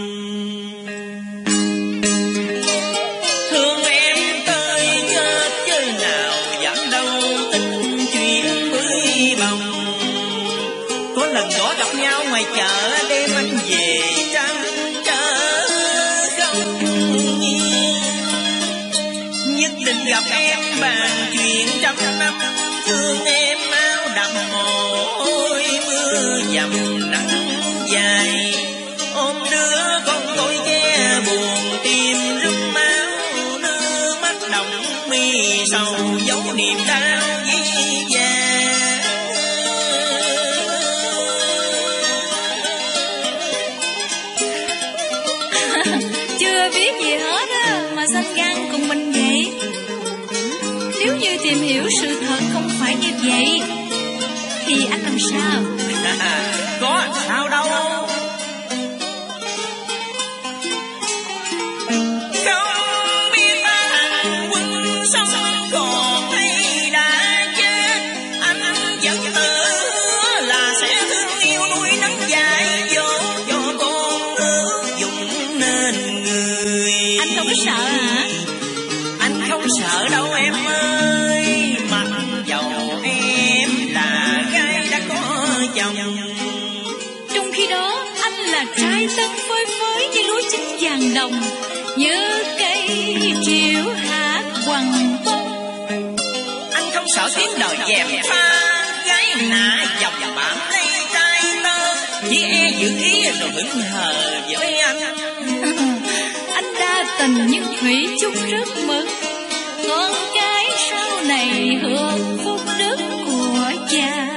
Thương em tới chết chứ nào dám đâu tính chuyện bưởi bồng. Có lần đó gặp nhau ngoài chợ, đêm anh về trăng trở không nhiên. Nhất định gặp em bàn chuyện trăm năm, thương em áo đầm mồ hôi mưa dầm nắng dài. Ôm đứa con tôi che buồn tim rưng máu, nước mắt đồng mi sầu dấu niềm đau dí dàng. chưa biết gì hết á mà sanh gan cùng mình vậy. Nếu như tìm hiểu sự thật không phải như vậy thì anh làm sao? Có sao đâu. nên người. Anh không có sợ hả? Anh không sợ đâu em ơi, mặc dầu em là gái đã có chồng. Trong khi đó anh là trai tân phơi phới như lúa chín vàng đồng, như cây triệu hạt quằn bông. Anh không sợ tiếng đời dèm pha, gái nạ dòng bám lấy trai tơ, chỉ e giữ ý rồi hững hờ với anh. Anh đa tình nhưng thủy chung rất mực, con cái sau này hưởng phúc đức của cha.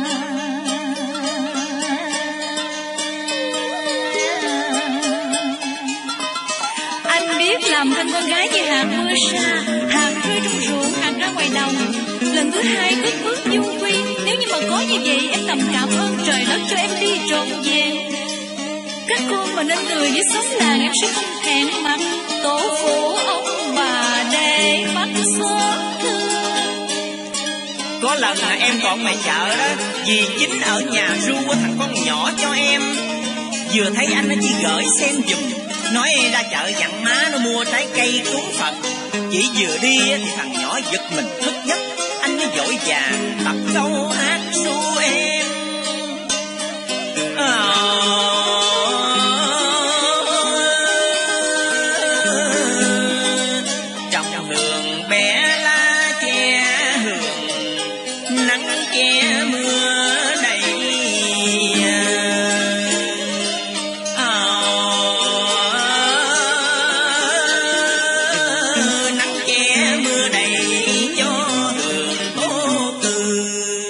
Anh biết làm thân con gái như hạt mưa sa, hạt rơi trong ruộng, hạt ra ngoài đồng. Lần thứ hai cất bước dung quy, nếu như mà có như vậy em thầm cảm ơn trời đất cho em đi trọn vẹn. Các con mà nên người với xóm làng em sẽ không hẹn mặt tổ phụ ông bà để bắt xót thương. Có lần em còn mày chợ đó, dì Chính ở nhà ru của thằng con nhỏ cho em. Vừa thấy anh nó chỉ gửi xem giùm, nói ra chợ dặn má nó mua trái cây cúng Phật. Chỉ vừa đi thì thằng nhỏ giật mình thức giấc, anh mới vội vàng tập câu hát ru em. Trong hương bé lá che hương, nắng che mưa đầy. Nắng che mưa đầy cho hương tốt tươi.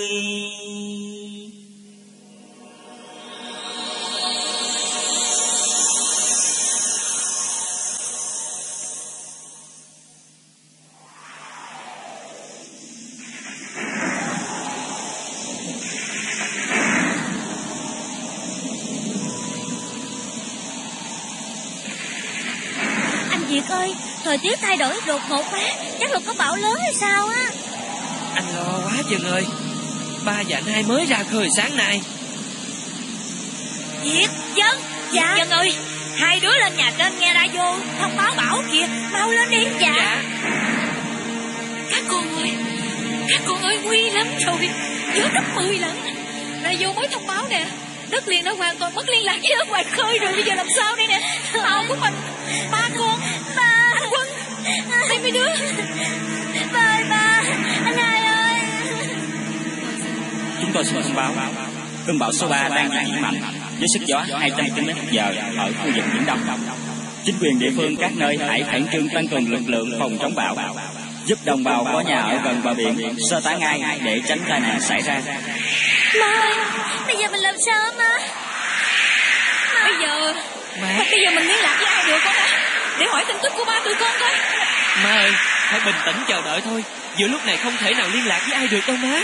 Anh Việt ơi, thời tiết thay đổi đột ngột quá, chắc là có bão lớn hay sao á. Anh lo quá chừng ơi. Ba và anh hai mới ra khơi sáng nay. Việt, Dân, dạ. Dân ơi, hai đứa lên nhà trên nghe radio thông báo bão kìa, mau lên đi. Dạ. Các con ơi nguy lắm rồi, gió gấp 10 lần. Radio mới thông báo nè, đất liền đã hoàn toàn mất liên lạc với ở ngoài khơi rồi, bây giờ làm sao đây nè? Tàu của mình, ba con, anh Quân, đây mấy đứa. Ba ơi ba, anh hai ơi. Chúng tôi xin thông báo, cơn bão số 3 đang di chuyển mạnh với sức gió 200 km/h ở khu vực Biển Đông. Chính quyền địa phương các nơi hãy khẩn trương tăng cường lực lượng phòng chống bão, giúp đồng bào có nhà ở gần bờ biển sơ tán ngay để tránh tai nạn xảy ra. Má ơi, bây giờ mình làm sao má? Bây giờ mình liên lạc với ai được con hả? Để hỏi tin tức của ba tụi con coi. Má ơi, hãy bình tĩnh chờ đợi thôi. Giữa lúc này không thể nào liên lạc với ai được đâu má.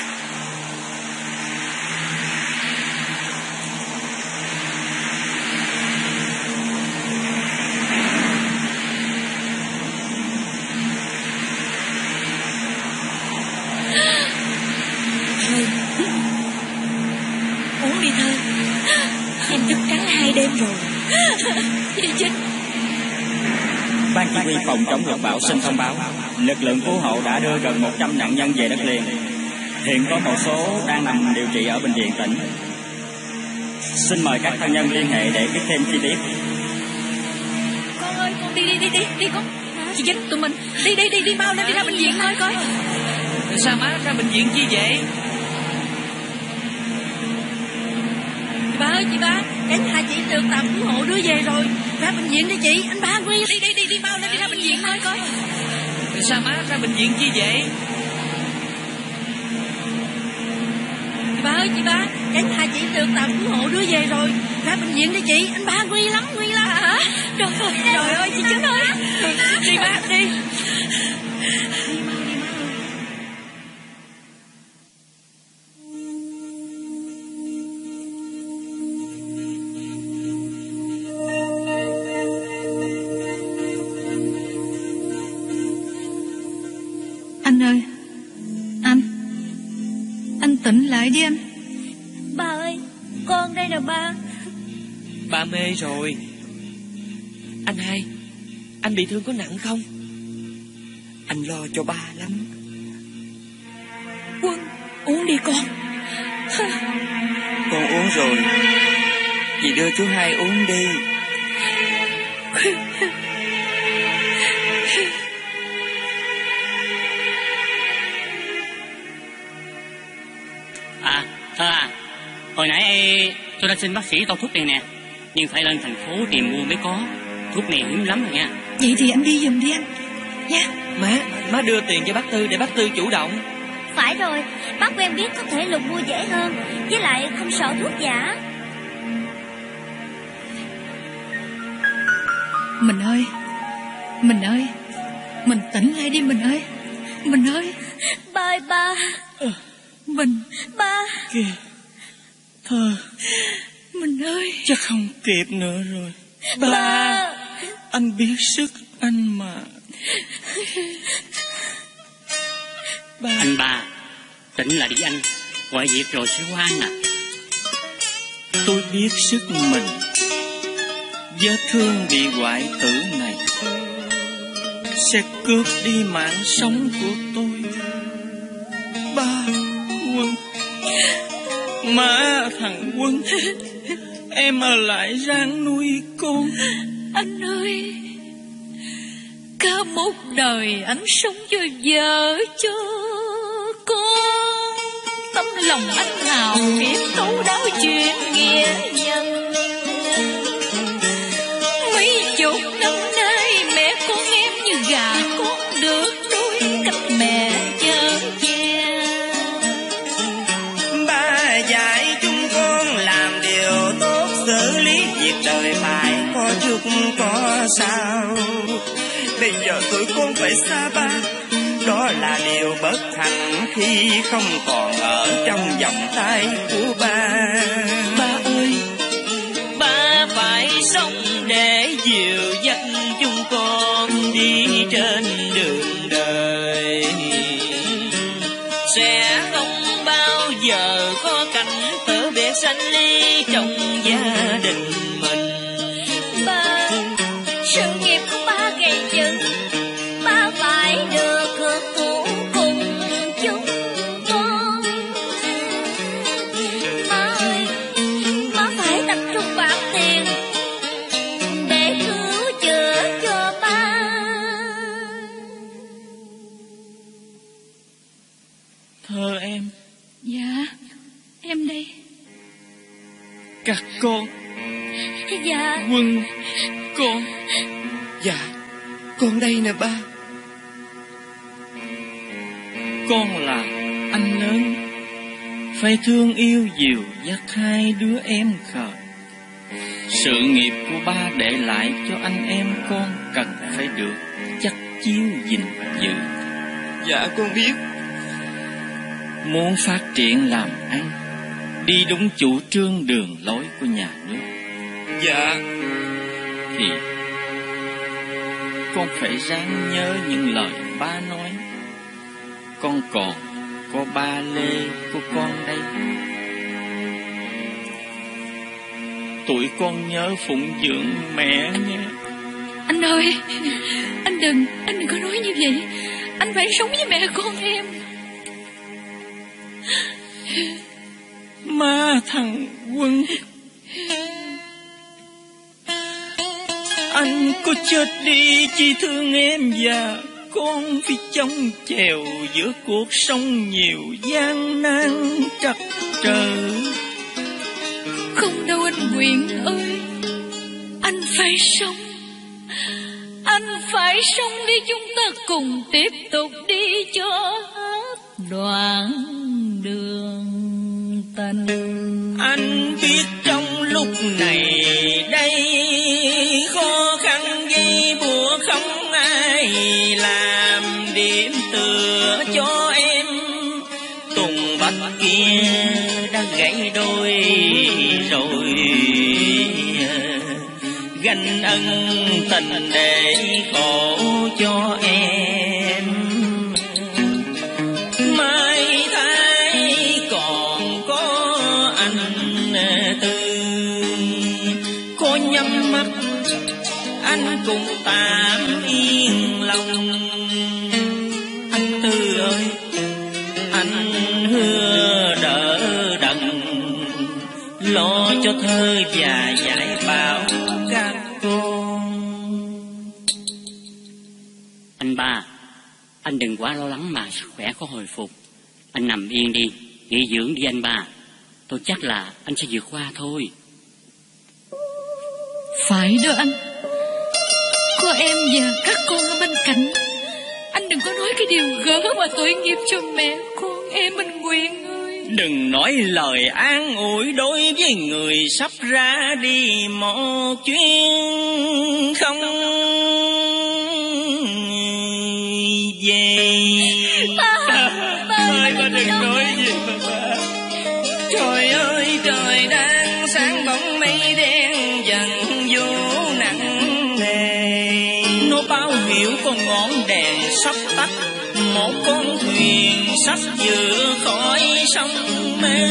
Uống đi Thơ, em thức trắng 2 đêm rồi. Chị Chính. Ban chỉ huy phòng chống lụt bão xin thông báo, lực lượng cứu hộ đã đưa gần 100 nạn nhân về đất liền. Hiện có một số đang nằm điều trị ở bệnh viện tỉnh. Xin mời các thân nhân liên hệ để biết thêm chi tiết. Con ơi, con đi con. Chị Chính, tụi mình đi mau lên, đi ra bệnh viện thôi coi. Sao má ra bệnh viện chi vậy? Chị ba ơi, chị ba, cánh hai chị được tàu cứu hộ đưa về rồi. Ra bệnh viện đi chị, anh ba Quy. Đi mau lên, đi ra bệnh viện thôi coi. Sao má ra bệnh viện chi vậy? Chị ba ơi, chị ba, cánh hai chị được tàu cứu hộ đưa về rồi. Ra bệnh viện đi chị, anh ba nguy lắm. Hả? Trời ơi, chị Chính ơi. Đi ba, đi. Đi mau. Anh ơi, anh tỉnh lại đi anh. Ba ơi, con đây nè ba. Ba mê rồi. Anh hai, anh bị thương có nặng không? Anh lo cho ba lắm. Quân, uống đi con. Con uống rồi. Dì đưa chú hai uống đi. Thơ à, hồi nãy tôi đã xin bác sĩ tô thuốc này nè, nhưng phải lên thành phố tìm mua mới có. Thuốc này hiếm lắm rồi nha. Vậy thì anh đi giùm đi anh nha. Má đưa tiền cho bác Tư để bác Tư chủ động. Phải rồi, bác quen biết có thể lùng mua dễ hơn, với lại không sợ thuốc giả. Mình ơi, mình tỉnh lại đi mình ơi. Mình ơi. Ba ơi, ba. Ba. Kìa, Thơ. Mình ơi. Chắc không kịp nữa rồi. Ba. Anh biết sức anh mà. Anh ba, tỉnh lại đi anh. Gọi việc rồi sẽ qua nè. Tôi biết sức mình. Vết thương bị hoại tử này sẽ cướp đi mạng sống của tôi. Ba, Quân, má, thằng Quân, em ở lại ráng nuôi con. Anh ơi, cả một đời anh sống cho vợ cho con. Tấm lòng anh hào biết thấu đáo chuyện nghĩa nhân. Mấy chục năm nay mẹ con em như gà con được đuôi cách mẹ chở che. Ba dạy chúng con làm điều tốt, xử lý việc đời phải có trước có sau. Bây giờ tụi con phải xa ba, đó là điều bất hạnh khi không còn ở trong vòng tay của ba. Ba ơi, ba phải sống để dìu dắt chúng con đi trên đường đời. Sẽ không bao giờ có cảnh tử biệt sanh ly trong gia đình mình. Ba, sự nghiệp của ba gầy dựng, ba phải được hưởng thụ cùng chúng con. Ba ơi, ba phải tập trung bạc tiền để cứu chữa cho ba. Thơ em. Dạ, em đây. Các con. Dạ. Quân, con. Dạ, con đây nè ba. Con là anh lớn, phải thương yêu dìu dắt hai đứa em khờ. Sự nghiệp của ba để lại cho anh em con cần phải được chắc chiêu gìn giữ. Dạ con biết. Muốn phát triển làm ăn, đi đúng chủ trương đường lối của nhà nước. Dạ. Thì con phải ráng nhớ những lời ba nói. Con còn có ba Lê của con đây. Tụi con nhớ phụng dưỡng mẹ nha. Anh ơi, anh đừng có nói như vậy. Anh phải sống với mẹ con em. Má thằng Quân, anh có chết đi chỉ thương em và con vì chống chèo giữa cuộc sống nhiều gian nan trắc trở. Không đâu anh Quyền ơi, anh phải sống. Anh phải sống để chúng ta cùng tiếp tục đi cho hết đoạn đường tình. Anh biết trong lúc này đây khó khăn dây buộc không ai làm điểm tựa cho em. Tùng bách kia đã gãy đôi rồi, gánh ân tình để khổ cho em. Mai thái còn có anh Tư, cô nhắm mắt anh cũng tạm yên lòng. Anh Tư ơi, anh hứa đỡ đần lo cho thơ và dạy bảo các con. Anh ba, anh đừng quá lo lắng mà sức khỏe khó hồi phục. Anh nằm yên đi, nghỉ dưỡng đi anh ba. Tôi chắc là anh sẽ vượt qua thôi. Phải đó anh. Có em và các con ở bên cạnh. Anh đừng có nói cái điều gỡ mà tội nghiệp cho mẹ con em Minh Nguyện ơi. Đừng nói lời an ủi đối với người sắp ra đi một chuyến không về. Ơi ba đừng nói gì mà ba. Trời ơi trời đang sáng bóng mây đen dần vô nặng nề. Nó báo hiệu con ngọn đèn sắp tắt, một con thuyền sắp vượt khỏi sông mê.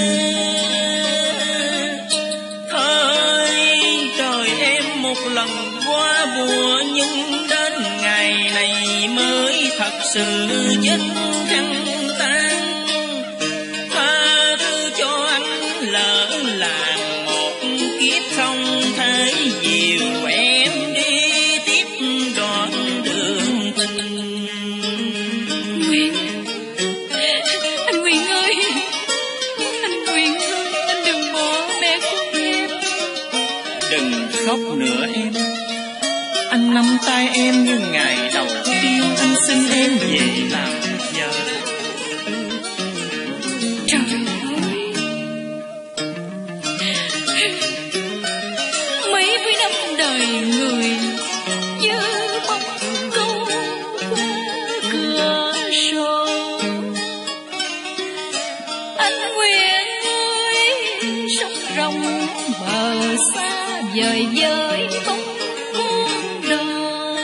Thời trời em một lần qua bùa, nhưng đến ngày này mới thật sự vết khăn tan. Tha thứ cho anh lỡ làng một kiếp không thể dìu em đi tiếp đoạn đường tình. Nguyện, anh Nguyện ơi, anh Nguyện ơi, anh đừng bỏ mẹ con em. Đừng khóc nữa em, anh nắm tay em như ngày đầu tiên anh xin em về làm vợ. Trời ơi, mấy mươi năm đời người như bóng câu qua cửa sổ. Anh Nguyện ơi, sông rồng bờ xa vời vời bóng con đò.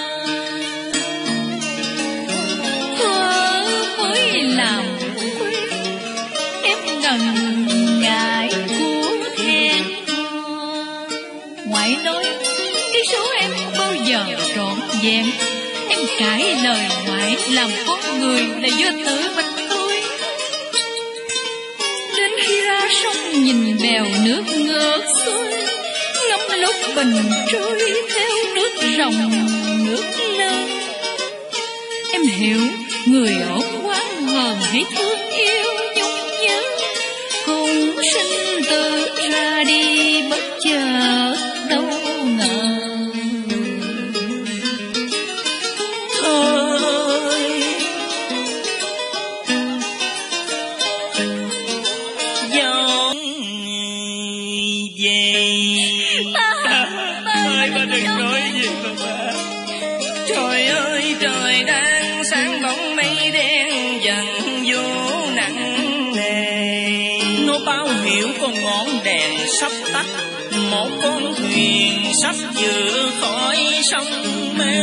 Thơ mới làm quên em ngần ngại của khen hò. Ngoại nói cái số em không bao giờ trọn vẹn. Em cãi lời ngoại làm con người là do tự mình thôi. Đến khi ra sông nhìn bèo nước ngược xuôi, ngắm lúc bình trôi theo nước rồng nước lên. Em hiểu người ở quán hờn hãy thương yêu nhung nhớ, cùng sinh tử ra đi bất chợt đâu ngờ. Thôi dọn về. Ơi ba đừng nói gì mà ba. Trời ơi trời đang sáng bóng mây đen dần vô nặng nề. Nó báo hiệu con ngọn đèn sắp tắt, một con thuyền sắp vượt khỏi sông mê.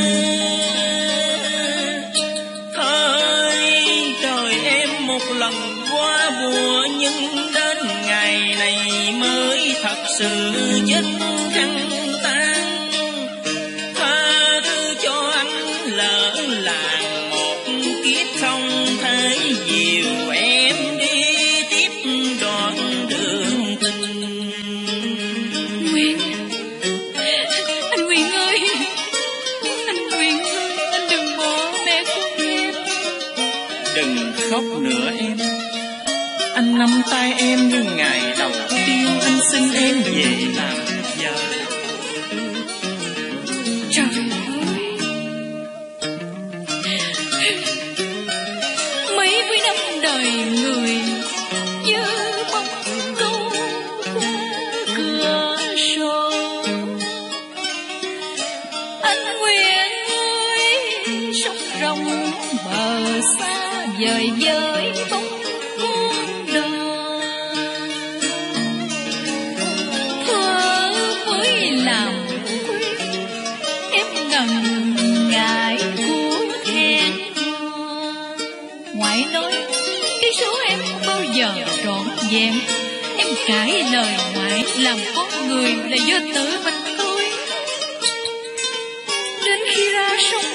Thời trời em một lần qua bùa, nhưng đến ngày này mới thật sự vết khăn tan. Tha thứ cho anh lỡ làng một kiếp không thể dìu em đi tiếp đoạn đường tình. Nguyện, anh Nguyện ơi, anh Nguyện ơi, anh đừng bỏ mẹ con em. Đừng khóc nữa em, anh nắm tay em như ngày đầu tiên anh xin em về làm vợ. Trời ơi, mấy mươi năm đời người như bóng câu qua cửa sổ. Anh Nguyện ơi, sông rồng bờ xa vời vời bóng con đò. Thơ mới làm quên em ngần ngại của khen hò. Ngoại nói cái số em không bao giờ trọn vẹn. Em cãi lời ngoại làm con người là do tự mình thôi.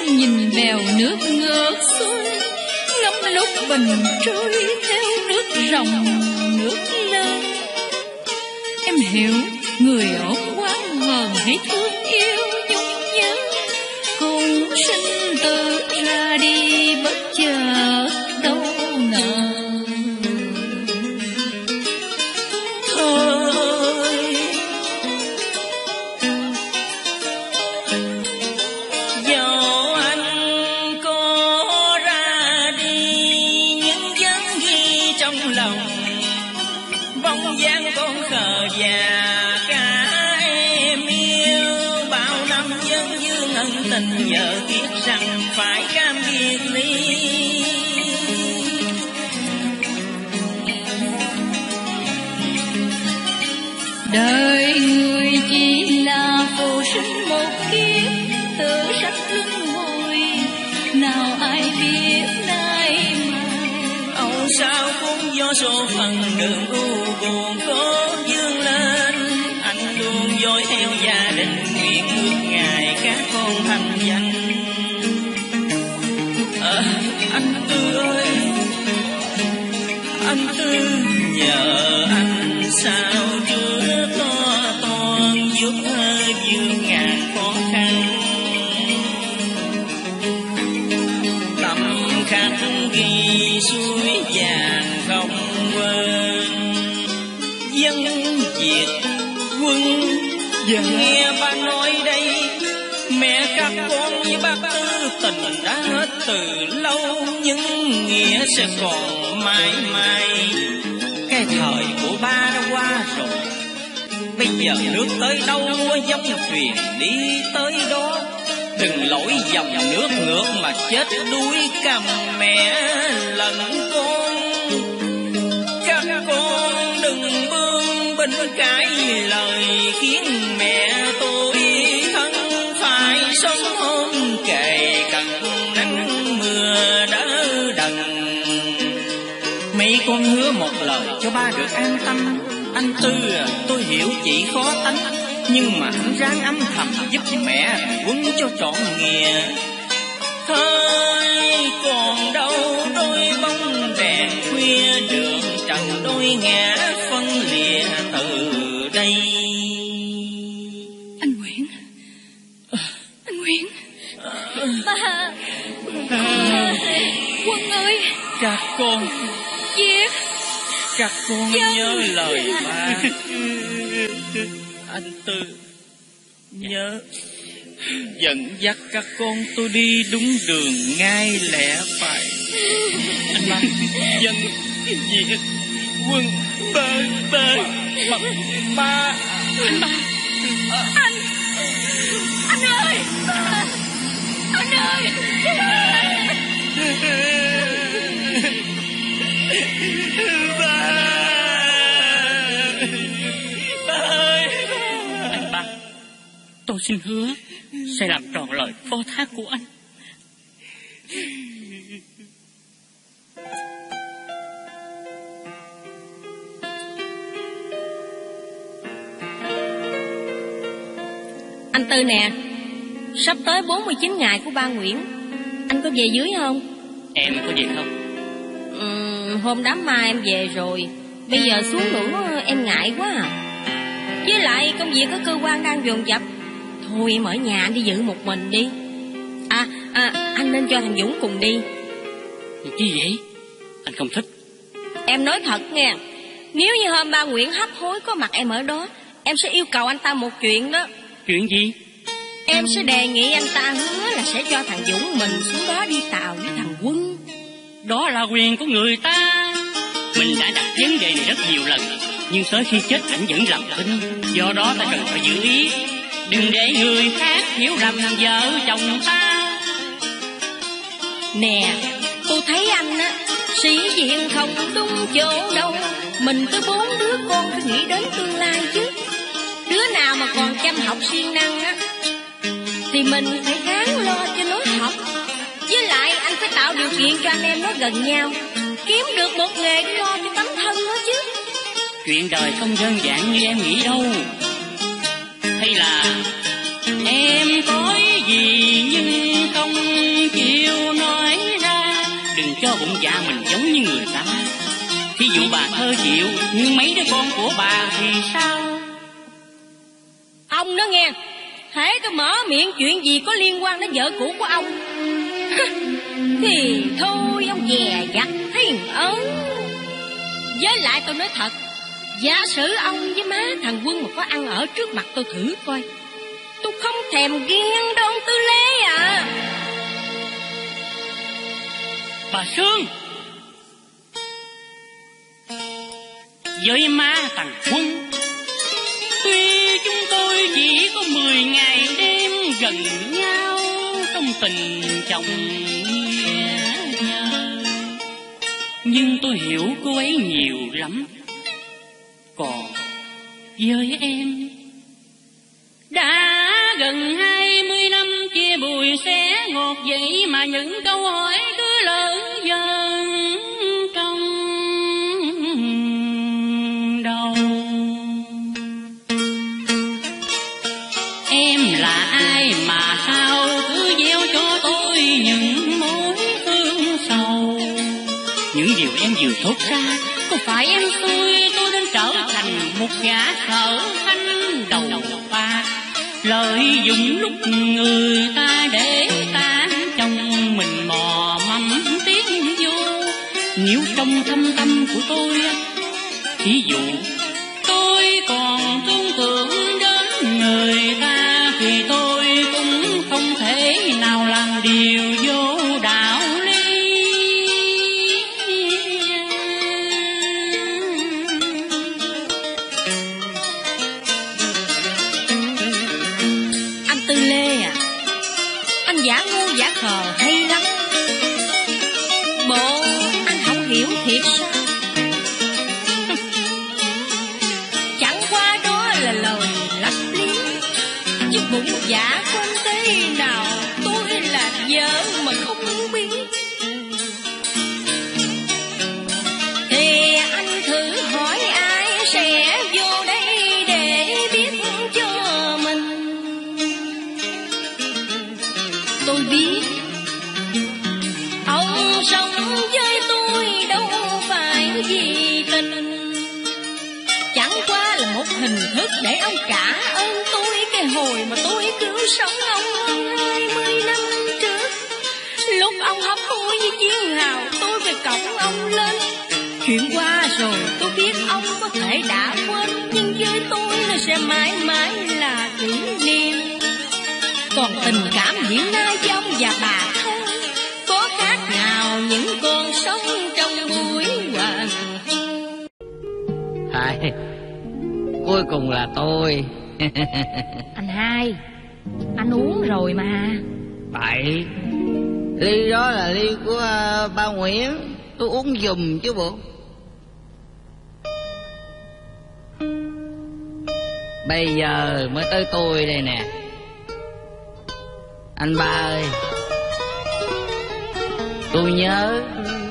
nhìn bèo nước ngược xuôi, ngắm lúc bình trôi theo nước ròng nước lên. Em hiểu người ở quán hờn hay thương yêu nhung nhớ, cùng sinh tử ra đi bất chợt đâu ngờ. Thôi dẫu anh có ra đi nhưng vẫn ghi trong lòng bóng dáng con khờ già cả em yêu. Bao năm dân dương ân tình nhờ tiếc rằng phải cam biệt ly. Đời người chỉ là phù sinh một kiếp, tự sách luân hồi nào ai biết nay mai. Âu sao cũng do số phận đường u buồn có dương lên. Anh luôn dõi theo gia đình nguyện ước ngày các con thành danh. Anh Tư ơi, anh Tư nhờ anh sao chưa to toàn giúp dương ngàn khó khăn. Tâm khắc ghi suối vàng không quên, dân Việt quân nghe ba nói đây. Mẹ các con với bác Tư tình đã hết từ lâu, nhưng nghĩa sẽ còn mãi mãi. Cái thời của ba đã qua rồi, bây giờ nước tới đâu dòng thuyền đi tới đó. Đừng lỗi dòng nước ngược mà chết đuối cầm mẹ lẫn con. Các con đừng bướng binh cãi lời khiến mẹ tôi thân phải sống ôm kề cận nắng mưa đỡ đần. Mấy con hứa một lời cho ba được an tâm. Anh Tư à, tôi hiểu chị khó tánh, nhưng mà anh ráng âm thầm giúp mẹ Quân cho trọn nghĩa. Thôi còn đâu đôi bóng đèn khuya đường trần đôi ngã phân lìa từ đây. Anh Nguyễn, anh Nguyễn, ba, Quân ơi, các con, Việt, các con nhớ lời ba. Anh Tư nhớ dẫn dắt các con tôi đi đúng đường ngay lẽ phải. Anh ba dân Việt Quân ba ba ba. Anh ba, anh ơi, anh ơi. Anh ba, tôi xin hứa sẽ làm tròn lời phó thác của anh. Anh Tư nè, sắp tới 49 ngày của ba Nguyễn, anh có về dưới không? Em có về không? Hôm đám ma em về rồi, bây giờ xuống nữa em ngại quá à. Với lại công việc ở cơ quan đang dồn dập. Thôi em ở nhà anh đi giữ một mình đi. Anh nên cho thằng Dũng cùng đi. Chi vậy? Anh không thích. Em nói thật nghe, nếu như hôm ba Nguyễn hấp hối có mặt em ở đó, em sẽ yêu cầu anh ta một chuyện đó. Chuyện gì? Em sẽ đề nghị anh ta hứa là sẽ cho thằng Dũng mình xuống đó đi tàu với thằng Quân. Đó là quyền của người ta. Mình đã đặt vấn đề này rất nhiều lần, nhưng tới khi chết ảnh vẫn làm thinh. Do đó ta cần phải giữ ý, đừng để người khác hiểu lầm vợ chồng ta. Nè, tôi thấy anh á, sĩ diện không đúng chỗ đâu. Mình tới 4 đứa con phải nghĩ đến tương lai chứ. Đứa nào mà còn chăm học siêng năng á, thì mình phải ráng lo cho nó học. Với lại anh phải tạo điều kiện cho anh em nó gần nhau, kiếm được một nghề để lo cho tấm thân nó chứ. Chuyện đời không đơn giản như em nghĩ đâu. Hay là em có gì nhưng không bụng dạ mình giống như người ta. Thí dụ bà thơ chịu, nhưng mấy đứa con của bà thì sao? Ông đó nghe, hễ tôi mở miệng chuyện gì có liên quan đến vợ cũ của ông thì thôi ông dè dặt thiên ấn. Với lại tôi nói thật, giả sử ông với má thằng Quân mà có ăn ở trước mặt tôi thử coi, tôi không thèm ghen đâu ông Tư Lê à. Bà Sương, với má thằng Quân, tuy chúng tôi chỉ có 10 ngày đêm gần nhau trong tình chồng nghĩa nhờ, nhưng tôi hiểu cô ấy nhiều lắm. Còn với em, đã gần 20 năm chia bùi xé ngọt vậy mà những câu hỏi cứ lỡ dần trong đầu. Em là ai mà sao cứ gieo cho tôi những mối thương sầu? Những điều em vừa thốt ra, có phải em xui tôi đến trở thành một gã sở khanh đầu bạc, lợi dụng lúc người ta để tan trong mình mò mẫm tiếng vô? Nếu trong thâm tâm của tôi, ví dụ tôi còn thương tưởng đến người ta, thì tôi cũng không thể nào làm điều vô đạo lý. Anh Tư Lê à, anh giả ngu giả khờ hay lắm. Bộ anh không hiểu thiệt sao? Chẳng qua đó là lời lấp liếm, chứ bụng dạ của anh thế nào tôi là vợ mà không biết. Thì anh thử hỏi ai sẽ vô đây để biết cho mình. Tôi biết ông sống với tôi đâu phải vì tình, chẳng qua là một hình thức để ông trả ơn tôi cái hồi mà tôi cứu sống ông hơn 20 năm trước. Lúc ông hấp hối với chiến hào, tôi về cõng ông lên. Chuyện qua rồi tôi biết ông có thể đã quên, nhưng với tôi là sẽ mãi mãi là kỷ niệm. Còn tình cảm hiện nay với ông và bà thơ, có khác nào những con sóng trong buổi hoàng hôn. Hai, cuối cùng là tôi. Anh Hai, anh uống rồi mà. Bậy, ly đó là ly của ba Nguyễn, tôi uống giùm chứ bộ. Bây giờ mới tới tôi đây nè. Anh ba ơi, tôi nhớ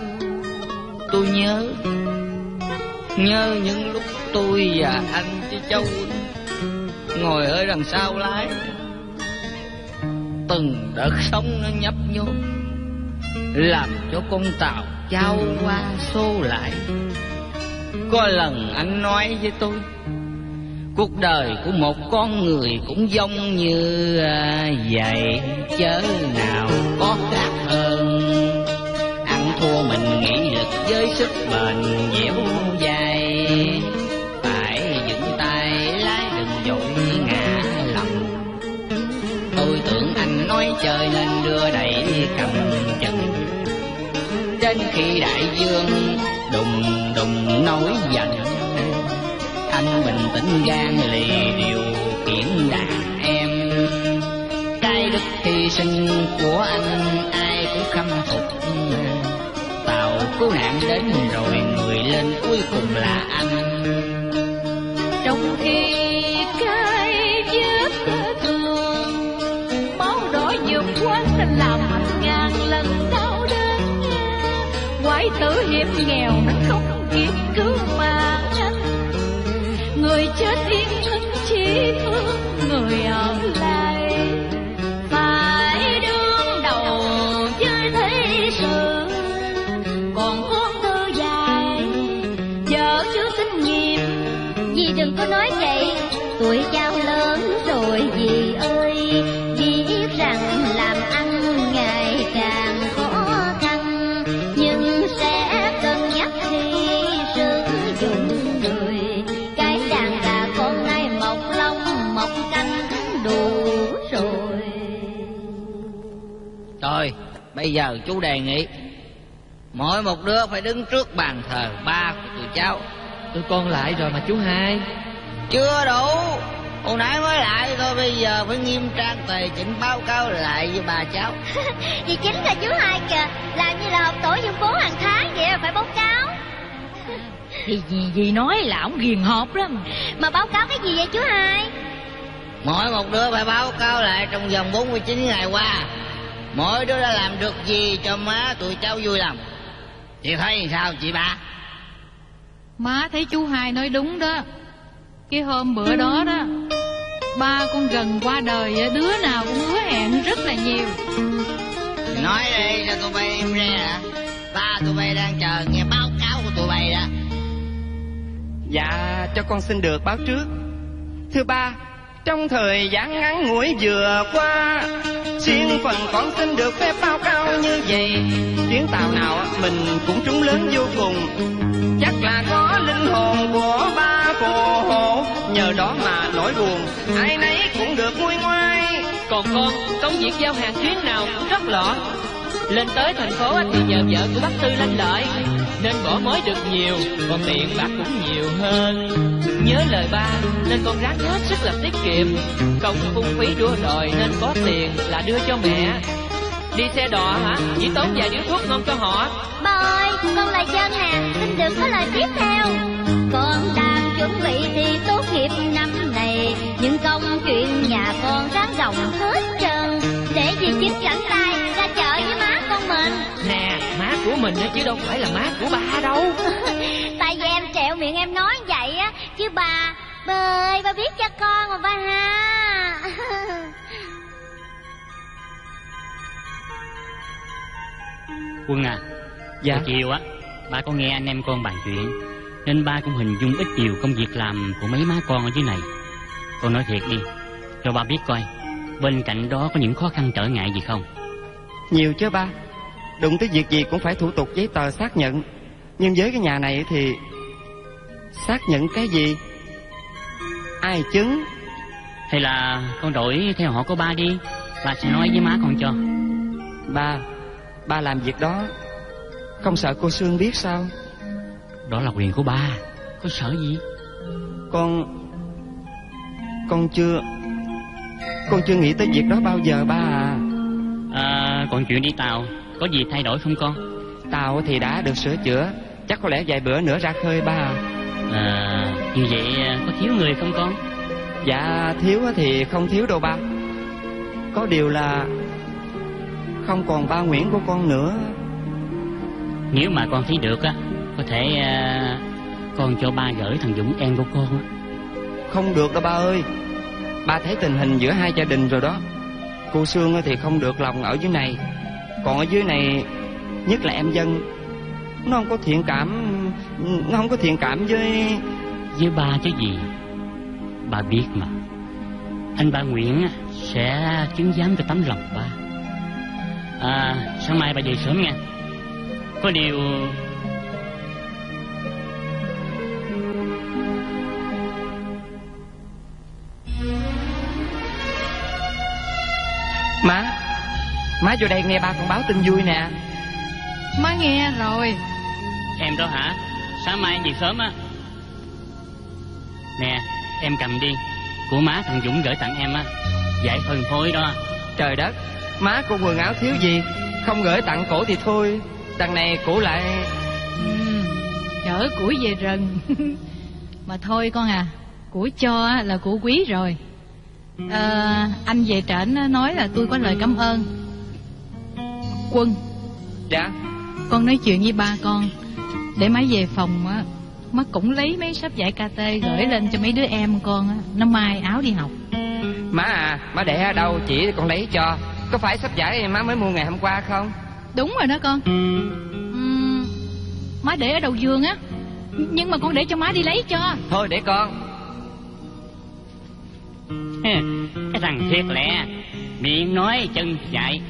những lúc tôi và anh với Châu ngồi ở đằng sau lái, từng đợt sóng nó nhấp nhô làm cho con tàu trao qua xô lại. Có lần anh nói với tôi, cuộc đời của một con người cũng giống như vậy, chớ nào có khác hơn. Ăn thua mình nghị lực với sức bền dẻo dai, phải vững tay lái đừng vội ngã lầm. Tôi tưởng anh nói chơi nên đưa đẩy cầm chân, đến khi đại dương đùng đùng nổi giận, anh bình tĩnh gan lì điều khiển đàn em. Cái đức hy sinh của anh ai cũng khâm phục, tàu cứu nạn đến rồi người lên cuối cùng là anh. Trong khi cái vết thương máu đỏ vượt quán làm anh ngàn lần đau đớn, quái tử hiểm nghèo nó không kịp cứu mà anh. Người chết yên thân chỉ thương người ở lại, phải đương đầu với thế sự Rồi, bây giờ chú đề nghị mỗi một đứa phải đứng trước bàn thờ ba của tụi cháu. Tụi con lại rồi mà chú Hai. Chưa đủ, hồi nãy mới lại thôi, bây giờ phải nghiêm trang tề chỉnh báo cáo lại với bà cháu. Vì chính là chú Hai kìa, làm như là họp tổ dân phố hàng tháng vậy, phải báo cáo. Thì dì nói là ổng ghiền họp lắm. Mà báo cáo cái gì vậy chú Hai? Mỗi một đứa phải báo cáo lại trong vòng 49 ngày qua mỗi đứa đã làm được gì cho má tụi cháu vui lòng. Chị thấy sao chị ba? Má thấy chú Hai nói đúng đó. Cái hôm bữa đó đó, ba con gần qua đời, đứa nào cũng hứa hẹn rất là nhiều. Nói đi cho tụi bay im re hả? Ba tụi bay đang chờ nghe báo cáo của tụi bay đó. Dạ, cho con xin được báo trước. Thưa ba, trong thời gian ngắn ngủi vừa qua, riêng phần con xin được phép báo cáo như vậy. Chuyến tàu nào mình cũng trúng lớn vô cùng, chắc là có linh hồn của ba phù hộ, nhờ đó mà nỗi buồn ai nấy cũng được nguôi ngoai. Còn con, công việc giao hàng chuyến nào cũng rất lọ. Lên tới thành phố thì nhờ vợ của bác Tư lanh lợi, nên bỏ mới được nhiều, còn tiền bạc cũng nhiều hơn. Nhớ lời ba nên con ráng hết sức làm tiết kiệm, không phung phí đua đòi, nên có tiền là đưa cho mẹ. Đi xe đò hả? Chỉ tốn vài điếu thuốc ngon cho họ. Ba ơi, con là Dân nè, xin được có lời tiếp theo. Con đang chuẩn bị thi tốt nghiệp năm này, nhưng công chuyện nhà con ráng gồng hết trơn, để dì Chính rảnh tay ra chợ với má con mình. Nè, má của mình chứ đâu phải là má của ba đâu. Tại vì em trẹo miệng em nói vậy á, chứ ba ơi, ba biết cho con mà ba ha. Quân à, dạ. Buổi chiều á, ba có nghe anh em con bàn chuyện, nên ba cũng hình dung ít nhiều công việc làm của mấy má con ở dưới này. Con nói thiệt đi, cho ba biết coi, bên cạnh đó có những khó khăn trở ngại gì không? Nhiều chứ ba, đụng tới việc gì cũng phải thủ tục giấy tờ xác nhận. Nhưng với cái nhà này thì xác nhận cái gì? Ai chứng? Hay là con đổi theo họ của ba đi, ba sẽ nói với má con cho. Ba làm việc đó không sợ cô Sương biết sao? Đó là quyền của ba, có sợ gì? Con chưa nghĩ tới việc đó bao giờ ba à. Còn chuyện đi tàu có gì thay đổi không con? Tàu thì đã được sửa chữa, chắc có lẽ vài bữa nữa ra khơi ba à. Như vậy có thiếu người không con? Dạ thiếu thì không thiếu đâu ba. Có điều là không còn ba Nguyễn của con nữa. Nếu mà con thấy được á, có thể con cho ba gửi thằng Dũng em của con á. Không được đâu ba ơi. Ba thấy tình hình giữa hai gia đình rồi đó. Cô Sương thì không được lòng ở dưới này, còn ở dưới này nhất là em Dân, nó không có thiện cảm với ba chứ gì. Ba biết mà, anh ba Nguyễn sẽ chứng giám cho tấm lòng ba. Sáng mai ba về sớm nha. Có điều Má vô đây nghe ba con báo tin vui nè. Má nghe rồi. Em đó hả? Sáng mai em về sớm á. Nè, em cầm đi, của má thằng Dũng gửi tặng em á, giải phân phối đó. Trời đất, má cô quần áo thiếu gì, không gửi tặng cổ thì thôi, đằng này cổ lại chở củi về rừng. Mà thôi con à, củi cho là của quý rồi. Anh về trển nói là tôi có lời cảm ơn. Quân. Dạ. Con nói chuyện với ba con, để má về phòng á, má cũng lấy mấy sắp vải KT gửi lên cho mấy đứa em con á, nó may áo đi học. Má à, má để ở đâu chỉ con lấy cho. Có phải sắp vải má mới mua ngày hôm qua không? Đúng rồi đó con. Má để ở đầu giường á, nhưng mà con để cho má đi lấy cho. Thôi để con. Cái thằng thiệt lẹ, miệng nói chân chạy.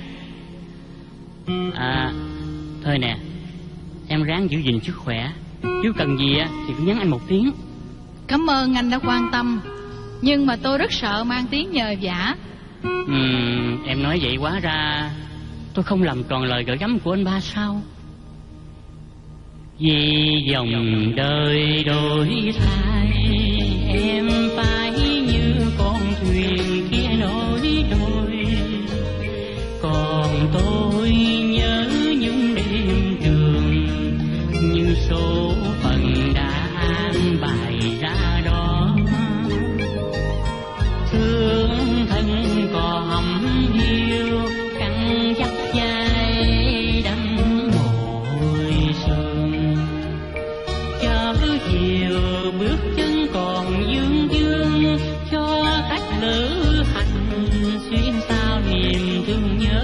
Thôi nè, em ráng giữ gìn sức khỏe, nếu cần gì á thì cứ nhắn anh một tiếng. Cảm ơn anh đã quan tâm, nhưng mà tôi rất sợ mang tiếng nhờ vả. Em nói vậy quá ra tôi không làm tròn lời gửi gắm của anh ba sao? Vì dòng đời đổi thay, em phải như con thuyền kia nổi trôi. Còn tôi nhớ những đêm trường, như số phận đã an bài ra đó. Thương thân có hầm hiu, căng dắt vai đâm mồi sương. Chớ chiều bước chân còn dương dương, cho khách lữ hành xuyên sao niềm thương nhớ.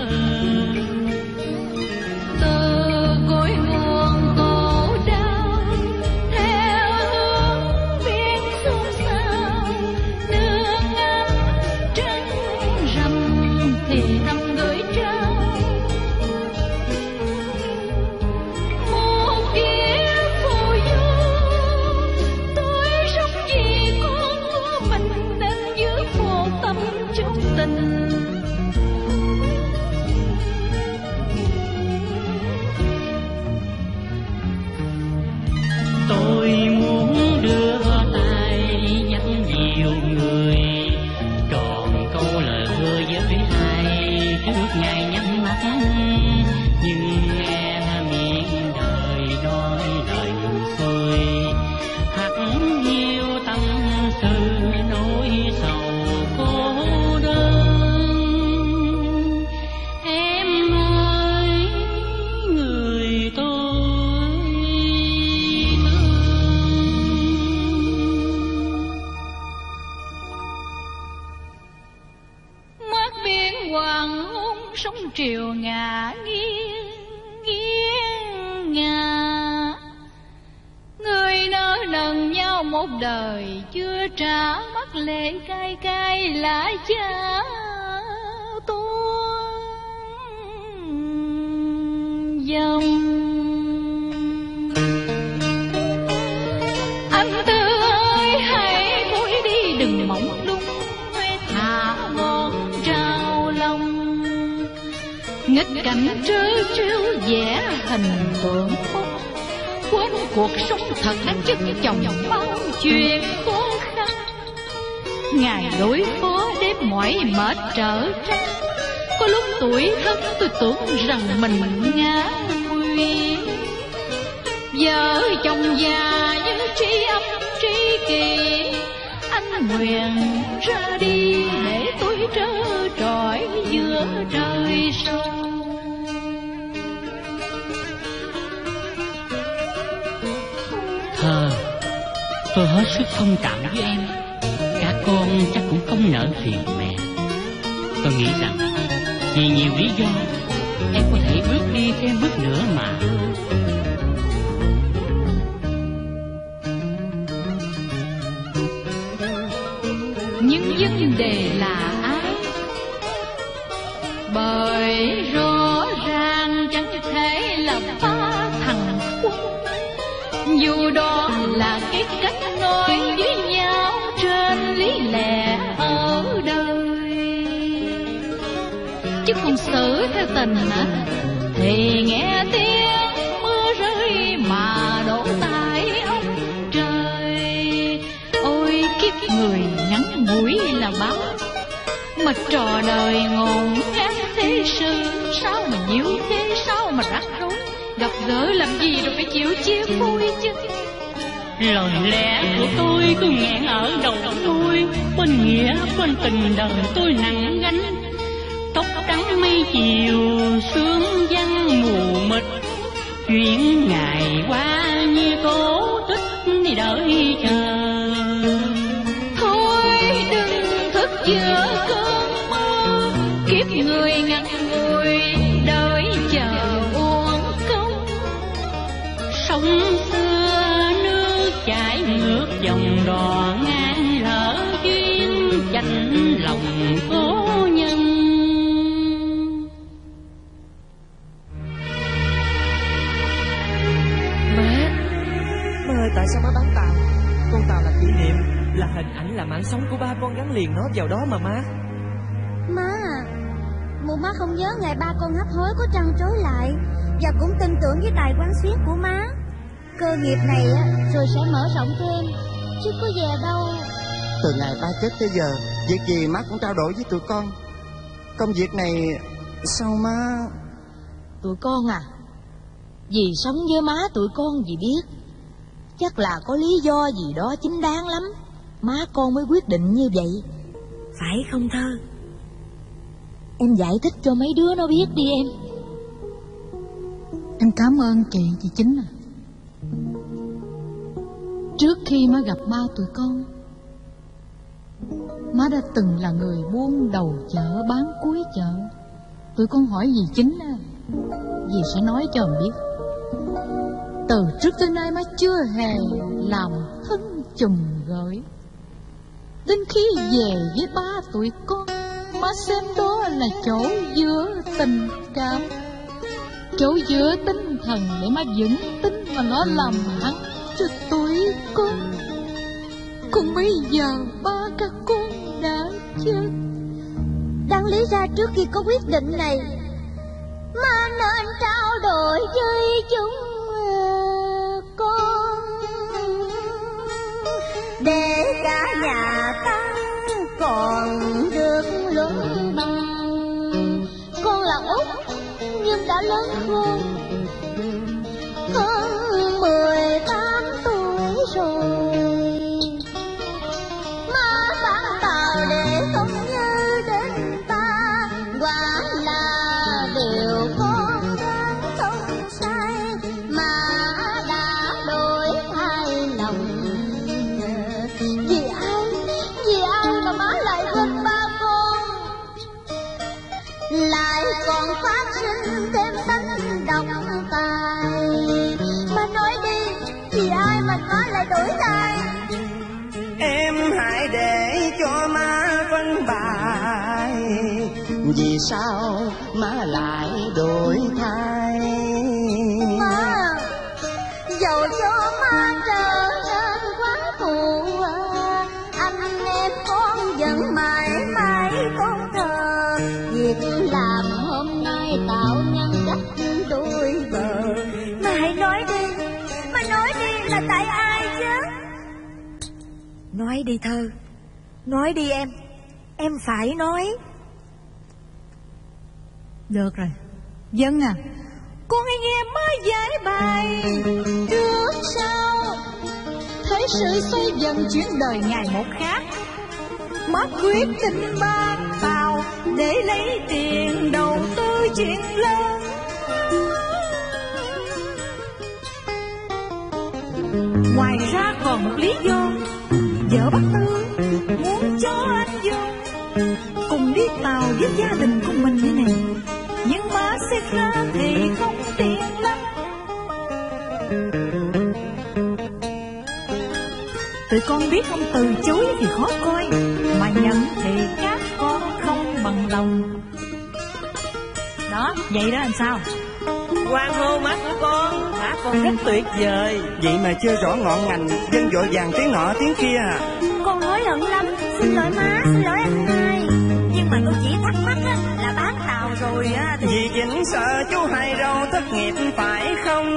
Triều ngả nghiêng nghiêng ngả, người nỡ nần nhau một đời chưa trả, mắt lệ cay cay lại cha tuôn dòng. Anh Tư ơi hãy thôi đi đừng mộng lung, thả ngọn trao lòng. Nghịch cảnh trớ trêu vẽ hình tượng khúc, quên cuộc sống thật đang chất chồng bao chuyện khó khăn. Ngày đối phó đêm mỏi mệt trở trăng, có lúc tuổi thân tôi tưởng rằng mình ngã nguy. Vợ chồng già như tri âm tri kỷ, anh nguyện ra đi để tôi trơ trọi giữa trời sâu. Thơ, tôi hết sức thông cảm với em. Cả con chắc cũng không nỡ phiền mẹ. Tôi nghĩ rằng vì nhiều lý do em có thể bước đi thêm bước nữa mà. Nhưng vấn đề là ai? Bởi rõ ràng chẳng thể là ba thằng quân, dù đó là cái cách nói với nhau trên lý lẽ ở đời. Chứ không xử theo tình thì nghe tiếng mưa rơi mà đổ tại ông trời. Ôi kiếp người ngắn ngủi là báo, mà trò đời ngổn ngang thế sự. Sao mà nhiều thế, sao mà rắc rối, gặp gỡ làm gì rồi phải chịu chia phôi chứ. Lời lẽ của tôi cứ nghẹn ở đầu tôi, bên nghĩa bên tình đời tôi nặng gánh. Tóc trắng mây chiều sương văng mù mịt, chuyện ngày qua như cố tích đi đợi chờ. Thôi đừng thức giữa cơn mơ, kiếp người ngặt ngùi đợi chờ uổng công. Sông xưa nước chảy ngược dòng đò ngang, lỡ duyên chạnh lòng cố nhân. Má ơi, tại sao má bán tàu? Con tàu là kỷ niệm, là hình ảnh, là mạng sống của ba con, gắn liền nó vào đó mà má. Má à, mụ má không nhớ ngày ba con hấp hối có trăn trối lại, và cũng tin tưởng với tài quán xuyến của má. Cơ nghiệp này rồi sẽ mở rộng thêm, chứ có về đâu. Từ ngày ba chết tới giờ, việc gì má cũng trao đổi với tụi con. Công việc này sao má... Tụi con à, vì sống với má tụi con vì biết, chắc là có lý do gì đó chính đáng lắm, má con mới quyết định như vậy. Phải không Thơ? Em giải thích cho mấy đứa nó biết đi em. Em cảm ơn chị Chính à. Trước khi má gặp ba tụi con, má đã từng là người buôn đầu chợ, bán cuối chợ. Tụi con hỏi dì Chính à, dì sẽ nói cho em biết. Từ trước tới nay má chưa hề làm thân chùm gửi. Đến khi về với ba tụi con, má xem đó là chỗ giữa tình cảm, chỗ giữa tinh thần để má vững tin mà nó làm hẳn cho tụi con. Còn bây giờ ba các con đã chết. Đáng lý ra trước khi có quyết định này, má nên trao đổi với chúng con, để cả nhà ta còn được lớn bằng. Con là út nhưng đã lớn khôn, hơn 18 tuổi rồi. Má bán tàu để không nhớ đến ta, quả là điều con đang không sai, mà đã đổi thay lòng. Vì ai mà má lại quên ba con, lại còn phát sinh thêm tánh độc tài. Má nói đi, vì ai mà má lại đổi thay? Em hãy để cho má phân bài, vì sao má lại đổi thay. Má, dẫu cho má trở nên quá phụ, anh em con vẫn mãi mãi tôn thờ. Việc làm hôm nay tạo nhân cách đôi bờ. Mà hãy nói đi, mà nói đi là tại ai chứ? Nói đi Thơ, nói đi em phải nói. Được rồi, Dân à, con hãy nghe má giải bài. Trước sau thế sự xoay dần, chuyển đời ngày một khác. Má quyết định ban tàu để lấy tiền đầu tư chuyện lớn. Ngoài ra còn một lý do, vợ Bác Tư muốn cho anh Dung cùng đi tàu với gia đình của mình như này. Nhưng má xét ra thì không tiện lắm. Tụi con biết không từ chối thì khó coi, mà nhận thì các con không bằng lòng. Đó, vậy đó làm sao? Hoan hô má của con rất tuyệt vời. Vậy mà chưa rõ ngọn ngành, Dân vội vàng tiếng nọ tiếng kia à. Con hối hận lắm, xin lỗi má, xin lỗi anh hai. Nhưng mà tôi chỉ thắc mắc là bán tàu rồi thì... Dì Chính sợ chú Hai Râu thất nghiệp phải không?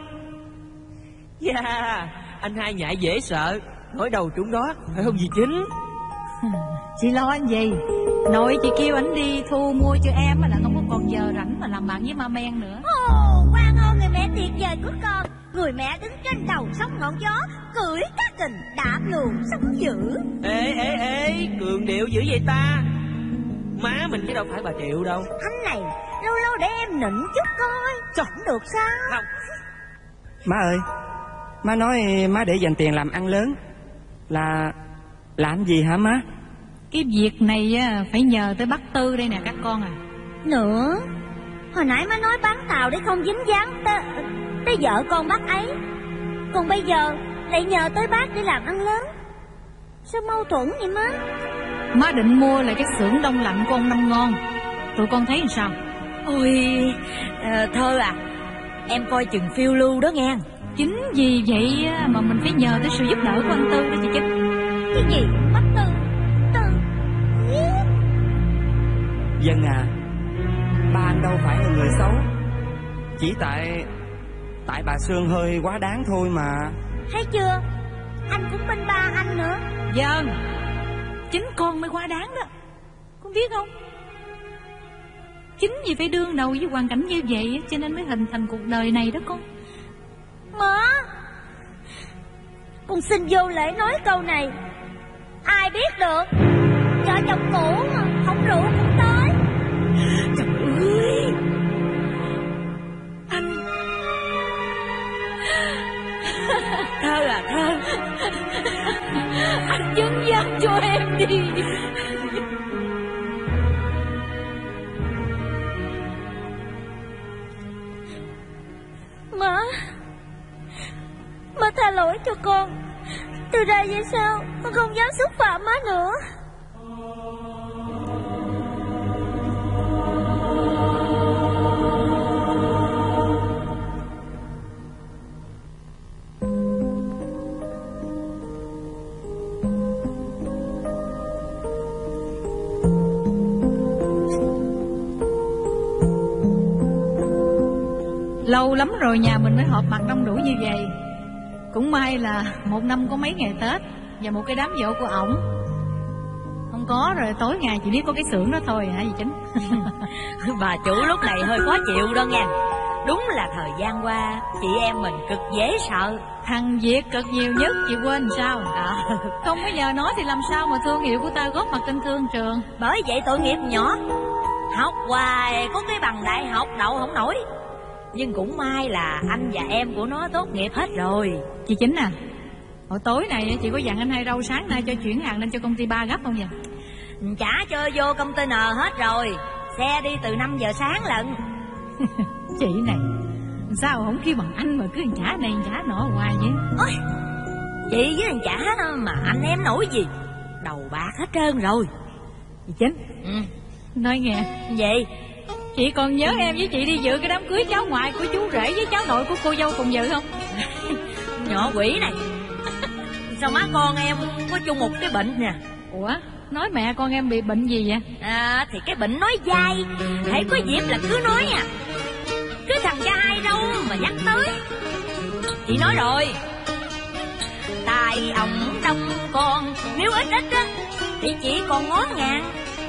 Dạ, anh hai nhại dễ sợ, nói đầu trúng đó, phải không dì Chính? Chị lo anh gì? Nội chị kêu ảnh đi thu mua cho em là không có còn giờ rảnh mà làm bạn với ma men nữa. Quan hô người mẹ tuyệt vời của con. Người mẹ đứng trên đầu sóng ngọn gió, cưỡi cá kình đạp luồng sóng dữ. Ê, cường điệu dữ vậy ta? Má mình chứ đâu phải bà Triệu đâu. Anh này, lâu lâu để em nịnh chút coi, chẳng được sao? Không. Má ơi, má nói má để dành tiền làm ăn lớn là làm gì hả má? Cái việc này phải nhờ tới bác Tư đây nè các con à. Nữa, hồi nãy má nói bán tàu để không dính dáng tới vợ con bác ấy, còn bây giờ lại nhờ tới bác để làm ăn lớn. Sao mâu thuẫn vậy má? Má định mua lại cái xưởng đông lạnh của ông Năm Ngon. Tụi con thấy làm sao? Ôi, Thơ à, em coi chừng phiêu lưu đó nghe. Chính vì vậy mà mình phải nhờ tới sự giúp đỡ của anh Tư đó chị Chính. Cái gì? Bác Tư? Dân à, đâu phải là người xấu. Chỉ tại bà Sương hơi quá đáng thôi mà. Thấy chưa, anh cũng bên ba anh nữa. Vâng, chính con mới quá đáng đó, con biết không? Chính vì phải đương đầu với hoàn cảnh như vậy cho nên mới hình thành cuộc đời này đó con. Má, con xin vô lễ nói câu này. Ai biết được, vợ chồng cũ mà không rượu cũng tới. Trời ơi, anh thơ à thơ, anh chứng giam cho em đi. Má tha lỗi cho con. Từ đây về sau con không dám xúc phạm má nữa. Lâu lắm rồi nhà mình mới họp mặt đông đủ như vậy. Cũng may là một năm có mấy ngày Tết và một cái đám giỗ của ổng. Không có rồi tối ngày chỉ biết có cái xưởng đó thôi hả dì Chính? Bà chủ lúc này hơi khó chịu đó nha. Đúng là thời gian qua chị em mình cực dễ sợ. Thằng Việt cực nhiều nhất chị quên sao? Không có nhờ nó thì làm sao mà thương hiệu của ta góp mặt trên thương trường. Bởi vậy tội nghiệp nhỏ, học hoài có cái bằng đại học đậu không nổi. Nhưng cũng may là anh và em của nó tốt nghiệp hết rồi. Chị Chính à, hồi tối này chị có dặn anh Hai Râu sáng nay cho chuyển hàng lên cho công ty 3 gấp không vậy? Trả cho vô container hết rồi. Xe đi từ 5 giờ sáng lận. Chị này sao không kêu bằng anh mà cứ trả này trả nọ hoài vậy? Ôi, chị với anh trả mà anh em nổi gì. Đầu bạc hết trơn rồi. Chị Chính, nói nghe vậy chị còn nhớ em với chị đi dự cái đám cưới cháu ngoại của chú rể với cháu nội của cô dâu cùng dự không? Nhỏ quỷ này, sao má con em có chung một cái bệnh nè. Ủa, nói mẹ con em bị bệnh gì vậy? Thì cái bệnh nói dai. Hãy có dịp là cứ nói à. Cứ thằng dai đâu mà nhắc tới. Chị nói rồi, tại ổng đông con, nếu ít á thì chị còn ngón ngàn.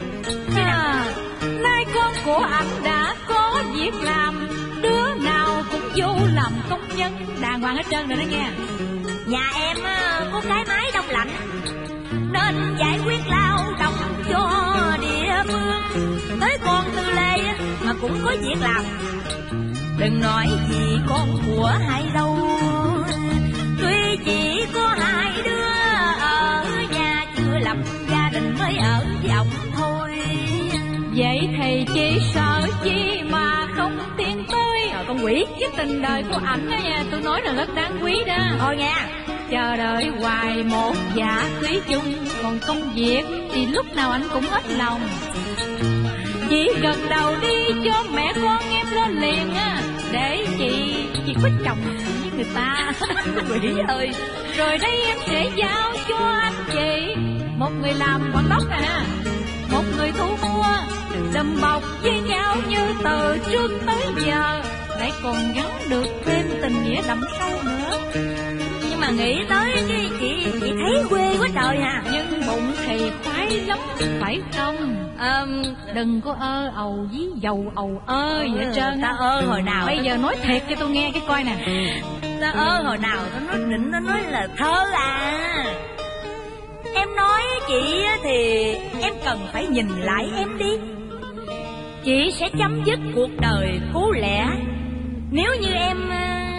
Nay con của anh đã có việc làm, đứa nào cũng vô làm công nhân đàng hoàng hết trơn rồi đó nha. Nhà em có cái máy đông lạnh nên giải quyết lao động cho địa phương. Tới con Tư Lê mà cũng có việc làm. Đừng nói gì con của Hai Râu, tuy chỉ có hai đứa ở nhà chưa lập gia đình mới ở với ổng thôi. Vậy thì chị sợ chi mà không tiến tới. Con quỷ, cái tình đời của ảnh đó nha, tôi nói là rất đáng quý đó. Thôi nha, chờ đợi hoài một dạ thủy chung, còn công việc thì lúc nào anh cũng hết lòng. Chỉ gật đầu đi cho mẹ con em lên liền á, để chị có chồng với người ta. Quỷ ơi, rồi đây em sẽ giao cho anh chị một người làm quản đốc nè, một người thu mua, đùm bọc với nhau như từ trước tới giờ, lại còn gắn được thêm tình nghĩa đậm sâu nữa. Nhưng mà nghĩ tới cái chị thấy quê quá trời à. Nhưng bụng thì khoái lắm phải không? Đừng có ơ ầu với dầu ầu ơ vậy hết trơn. Ta ơ hồi nào? Bây giờ nói thiệt cho tôi nghe cái coi nè. Ta ơ hồi nào tao nói định, nó nói là thơ à. Em nói chị thì em cần phải nhìn lại em đi. Chị sẽ chấm dứt cuộc đời cố lẽ nếu như em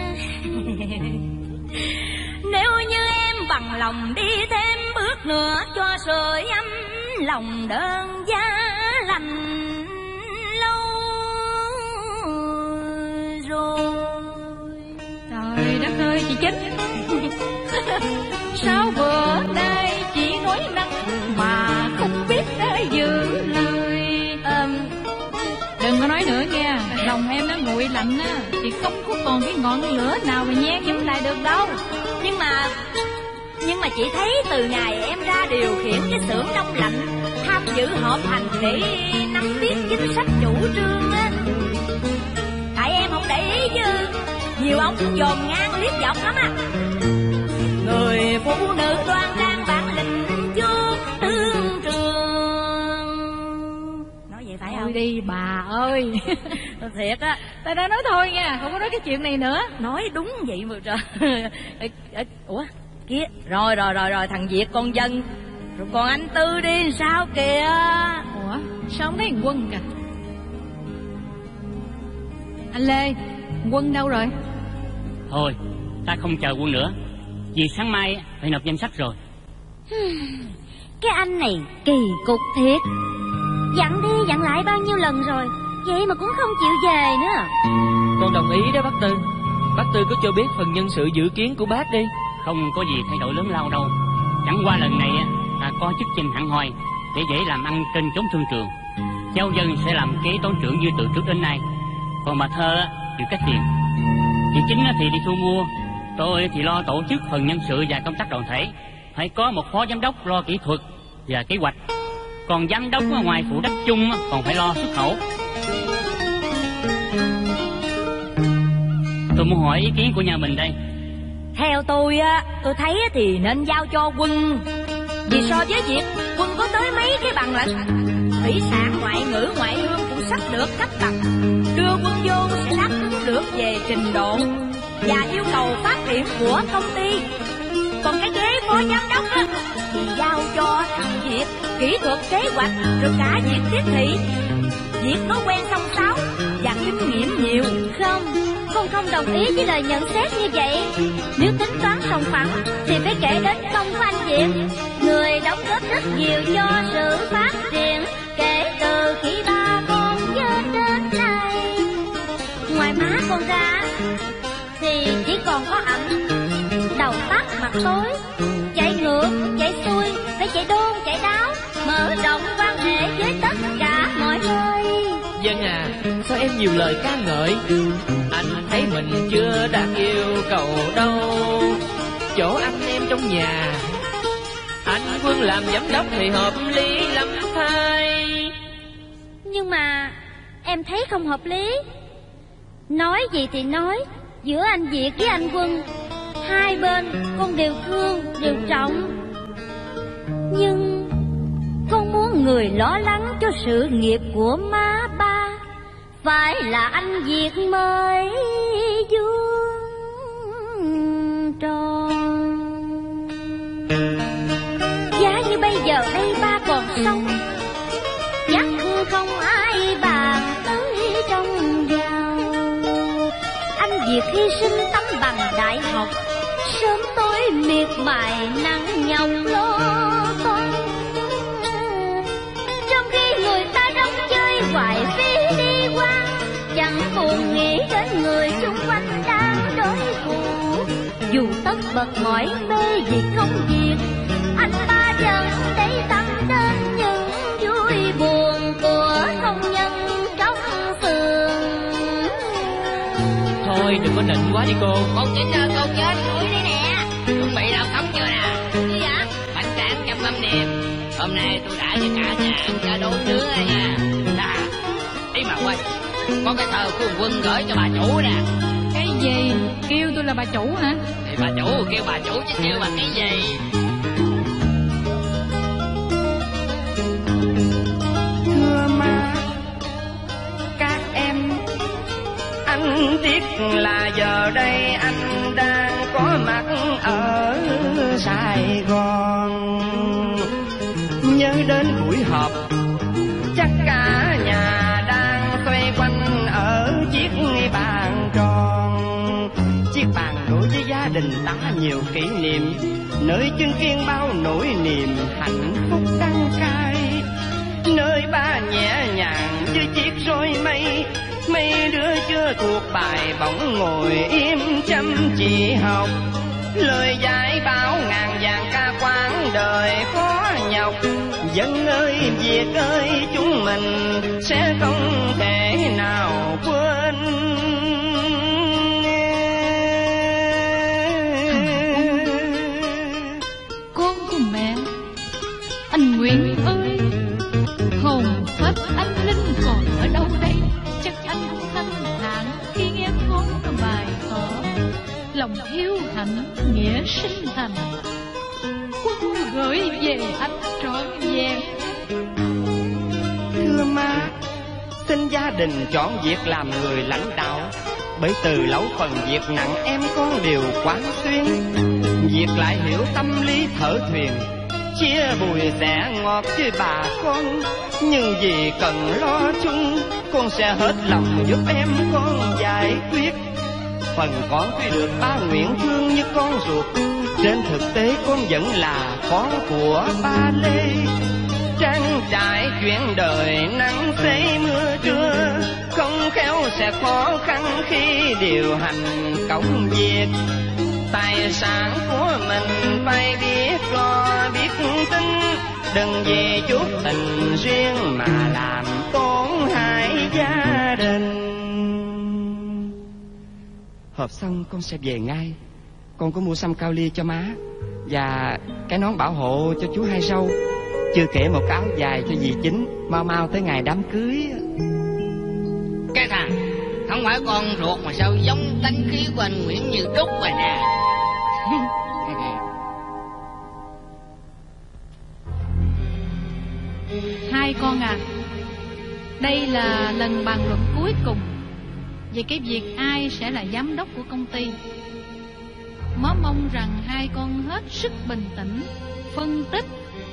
nếu như em bằng lòng đi thêm bước nữa cho sưởi ấm lòng đơn giá lành lâu rồi. Trời đất ơi chị Chính, sao bữa nay chị nói năng mà không biết để giữ lời. Đừng có nói nữa nha, lòng em nó nguội lạnh á, thì không có còn cái ngọn lửa nào mà nhen chống lại được đâu. Nhưng mà chị thấy từ ngày em ra điều khiển cái xưởng đông lạnh, tham dự họp hành để nắm biết chính sách chủ trương á, ống dòm ngang liếc dọc lắm á. Người phụ nữ đoan trang bản lĩnh vô tương trường. Nói vậy phải không? Thôi đi bà ơi. Thiệt á. Ta đã nói thôi nha, không có nói cái chuyện này nữa. Nói đúng vậy mà trời. Ủa kia, rồi thằng Việt con Dân. Rồi còn anh Tư đi sao kìa? Ủa sao không thấy thằng Quân kìa? Anh Lê, Quân đâu rồi? Thôi ta không chờ Quân nữa, vì sáng mai phải nộp danh sách rồi. Cái anh này kỳ cục thiệt. Dặn đi dặn lại bao nhiêu lần rồi, vậy mà cũng không chịu về nữa. Con đồng ý đó bác Tư. Bác Tư cứ cho biết phần nhân sự dự kiến của bác đi. Không có gì thay đổi lớn lao đâu. Chẳng qua lần này ta có chức danh hẳn hoi để dễ làm ăn trên chốn thương trường. Cháu Dân sẽ làm kế toán trưởng như từ trước đến nay, còn bà Thơ chịu cách tiền. Chị Chính thì đi thu mua, tôi thì lo tổ chức phần nhân sự và công tác đoàn thể. Phải có một phó giám đốc lo kỹ thuật và kế hoạch, còn giám đốc ngoài phụ trách chung còn phải lo xuất khẩu. Tôi muốn hỏi ý kiến của nhà mình đây. Theo tôi thấy thì nên giao cho Quân. Vì so với việc Quân có tới mấy cái bằng là thủy sản, ngoại ngữ, ngoại hương cũng sắp được cấp bằng. Đưa Quân vô sẽ đáp ứng được về trình độ và yêu cầu phát triển của công ty. Còn cái ghế phó giám đốc thì giao cho thằng Việt, kỹ thuật kế hoạch, rồi cả việc tiếp thị. Việc nó quen song sáo và kinh nghiệm nhiều. Không đồng ý với lời nhận xét như vậy. Nếu tính toán sòng phẳng thì phải kể đến công của anh Việt. Người đóng góp rất nhiều cho sự phát triển kể từ khi ba con chơi đến nay. Ngoài má con ra thì chỉ còn có ảnh. Đầu tắt mặt tối, chạy ngược, chạy xuôi, phải chạy đôn, chạy đáo, mở rộng quan hệ với tất cả mọi nơi. Dân à, sao em nhiều lời ca ngợi? Anh thấy mình chưa đạt yêu cầu đâu. Chỗ anh em trong nhà, anh Quân làm giám đốc thì hợp lý lắm thay. Nhưng mà em thấy không hợp lý. Nói gì thì nói, giữa anh Việt với anh Quân, hai bên con đều thương, đều trọng. Nhưng con muốn người lo lắng cho sự nghiệp của má ba phải là anh Việt mới vuông tròn. Giá như bây giờ đây ba còn sống, chắc không ai bàn tới trong giàu. Anh Việt hy sinh tấm bằng đại học, sớm tối miệt mài nắng nhọc lo toan. Trong khi người ta đông chơi hoài phí đi qua, chẳng buồn nghĩ đến người xung quanh đang đối khổ. Dù tất bật mỏi mê vì công việc, anh ba vẫn để tâm đến những vui buồn của công nhân trong phường. Thôi đừng có nịnh quá đi cô. Con Chính ơi, con chết đuổi đây nè. Chuẩn bị làm sống chưa nè? Gì vậy? Bánh tráng 150.000. Hôm nay tôi đã cho cả nhà ăn cả đốn nướng rồi nha. Nè, ý mà quên, có cái thơ của Quân gửi cho bà chủ nè. Cái gì? Kêu tôi là bà chủ hả? Thì bà chủ kêu bà chủ chứ kêu bà cái gì? Thưa má, các em, anh tiếc là giờ đây anh đang có mặt ở Sài Gòn. Nhớ đến buổi họp, chắc cả nhà đang xoay quanh ở chiếc bàn tròn. Chiếc bàn đối với gia đình ta nhiều kỷ niệm, nơi chứng kiến bao nỗi niềm hạnh phúc đăng cai. Nơi ba nhẹ nhàng với chiếc roi mây, mấy đứa chưa thuộc bài bỗng ngồi im chăm chỉ học. Lời dạy bảo ngàn vàng ca quán đời khó nhọc. Dân ơi Việt ơi, chúng mình sẽ không thể nào quên. Con của mẹ, anh Nguyễn ơi, hồn phách anh Linh còn ở đâu đây? Chắc anh thanh thản khi nghe con bài thở. lòng hiếu hạnh nghĩa sinh thành. Quân gửi về anh trọn vẹn. Thưa má, xin gia đình chọn việc làm người lãnh đạo, bởi từ lâu phần việc nặng em con đều quán xuyên. Việc lại hiểu tâm lý thở thuyền, chia bùi sẻ ngọt với bà con. Nhưng vì cần lo chung, con sẽ hết lòng giúp em con giải quyết. Phần con tuy được ba nguyện thương như con ruột, trên thực tế con vẫn là con của ba Lê. Trang trải chuyện đời nắng xây mưa trưa, không khéo sẽ khó khăn khi điều hành công việc. Tài sản của mình phải biết lo biết tính, đừng vì chút tình riêng mà làm tổn hại gia đình. Họp xong con sẽ về ngay. Con có mua xăm cao ly cho má và cái nón bảo hộ cho chú Hai Râu, chưa kể một cái áo dài cho dì Chính, mau mau tới ngày đám cưới. Cái thằng không phải con ruột mà sao giống tánh khí của anh Nguyễn Như Trúc rồi nè. Hai con à, đây là lần bàn luận cuối cùng về cái việc ai sẽ là giám đốc của công ty. Má mong rằng hai con hết sức bình tĩnh, phân tích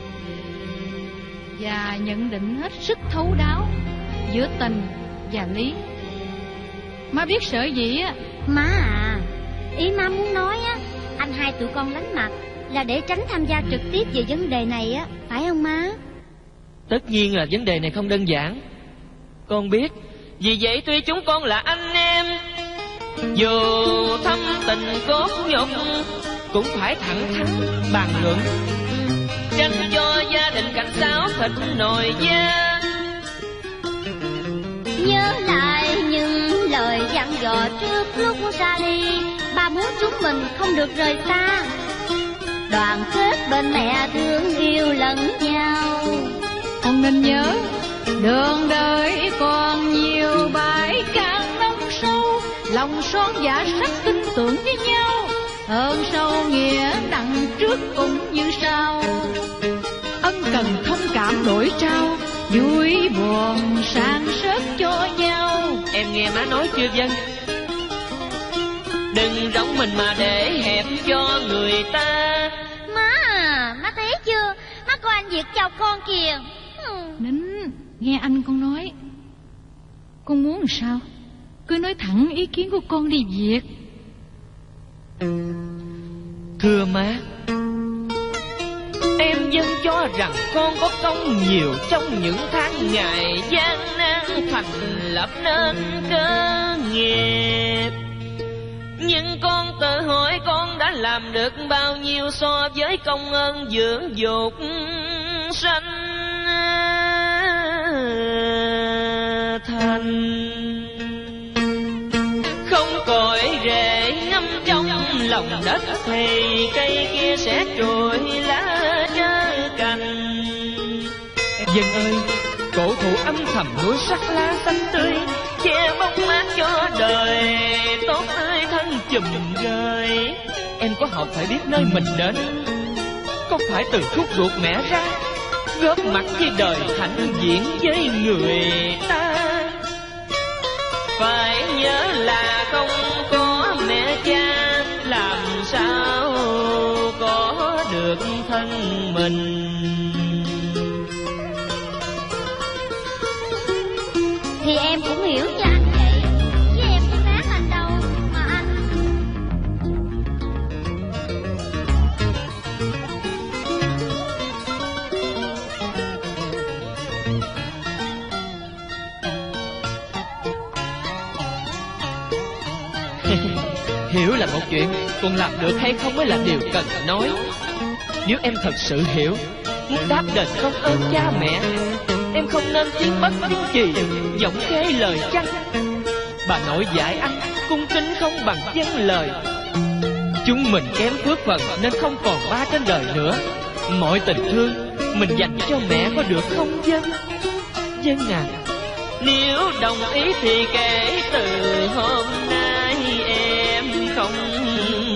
và nhận định hết sức thấu đáo giữa tình và lý. Má biết sợ gì á. Má à, ý má muốn nói á, anh hai tụi con lánh mặt là để tránh tham gia trực tiếp về vấn đề này á, phải không má? Tất nhiên là vấn đề này không đơn giản, con biết. Vì vậy tuy chúng con là anh em, dù thâm tình cốt nhục, cũng phải thẳng thắn bàn luận, tránh cho gia đình cảnh sáo thịt nồi da. Nhớ lại những lời dặn dò trước lúc ra đi, ba muốn chúng mình không được rời xa, đoàn kết bên mẹ thương yêu lẫn nhau. Con nên nhớ, đường đời còn nhiều bãi cạn nông sâu, lòng son dạ sắc tin tưởng với nhau, ơn sâu nghĩa nặng trước cũng như sau. Ân cần thông cảm đổi trao, vui buồn san sớt cho nhau. Em nghe má nói chưa Vân? Đừng giống mình mà để hẹp cho người ta. Má à, má thấy chưa? Má coi anh Việt chào con kìa. Nín, nghe anh con nói. Con muốn làm sao? Cứ nói thẳng ý kiến của con đi Việt. Thưa má, em Vân cho rằng con có công nhiều trong những tháng ngày gian nan thành lập nên cơ nghiệp. Nhưng con tự hỏi con đã làm được bao nhiêu so với công ơn dưỡng dục sanh thành. Không cội rễ ngâm trong lòng đất thì cây kia sẽ trồi lá trơ cành. Dân ơi, cổ thụ âm thầm núi sắc lá xanh tươi, che bóng mát cho đời tốt tươi thân chùm rơi. Em có học phải biết nơi mình đến, có phải từ thuốc ruột mẹ ra, góp mặt với đời hạnh diện với người ta. Phải nhớ là không có mẹ cha, làm sao có được thân mình. Thì em cũng hiểu cho anh vậy, chứ em có khác anh đâu mà anh. Hiểu là một chuyện, còn làm được hay không mới là điều cần nói. Nếu em thật sự hiểu, muốn đáp đền công ơn cha mẹ, em không nên tiếng bất tiếng chì, giọng khê lời chăng. Bà nội dạy anh, cung kính không bằng vâng lời. Chúng mình kém phước phần nên không còn ba trên đời nữa. Mọi tình thương mình dành cho mẹ có được không Vân? Vân à, nếu đồng ý thì kể từ hôm nay em không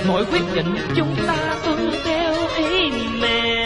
mỗi quyết định chúng ta tuân theo ý mẹ.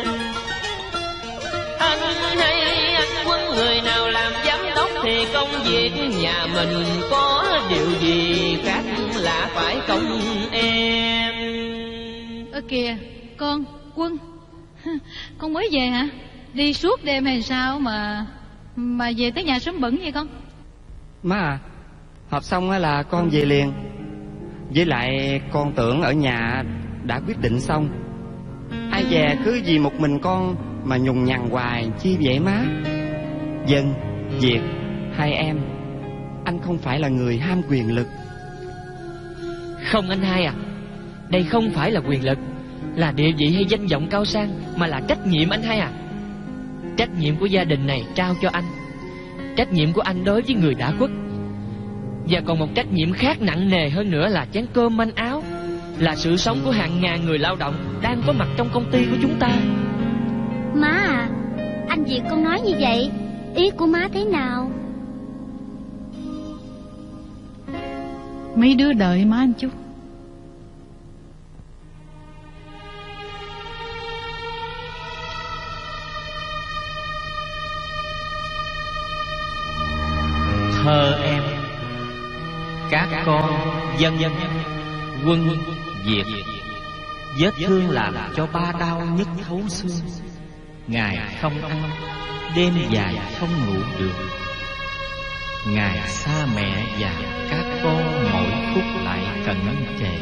Anh hay anh Quân, người nào làm giám đốc thì công việc nhà mình có điều gì khác lạ phải không em? Ơ kìa con Quân, con mới về hả? Đi suốt đêm hay sao mà về tới nhà sớm bẩn vậy con? Má à, họp xong là con về liền. Với lại con tưởng ở nhà đã quyết định xong. Ai về cứ vì một mình con mà nhùng nhằn hoài chi vậy má? Dân, Việt, hai em, anh không phải là người ham quyền lực. Không anh hai à, đây không phải là quyền lực, là địa vị hay danh vọng cao sang, mà là trách nhiệm anh hai à. Trách nhiệm của gia đình này trao cho anh, trách nhiệm của anh đối với người đã khuất. Và còn một trách nhiệm khác nặng nề hơn nữa là chén cơm manh áo, là sự sống của hàng ngàn người lao động đang có mặt trong công ty của chúng ta. Má à, anh Việt con nói như vậy, ý của má thế nào? Mấy đứa đợi má anh chút. Thơ em, các con dân Quân Việt, vết thương làm cho ba đau nhức thấu xương. Ngày không ăn, đêm dài không ngủ được. Ngày xa mẹ và các con mỗi phút lại cận kề.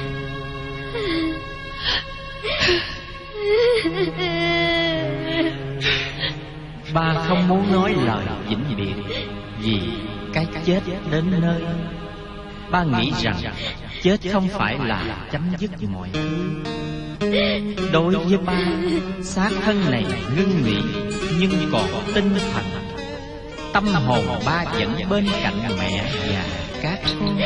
Ba không muốn nói lời vĩnh biệt vì cái chết đến nơi. Ba nghĩ rằng chết không phải là chấm dứt mọi thứ. Đối với ba, xác thân này ngưng nghỉ nhưng còn tinh thần. Tâm hồn ba vẫn bên cạnh mẹ và các con.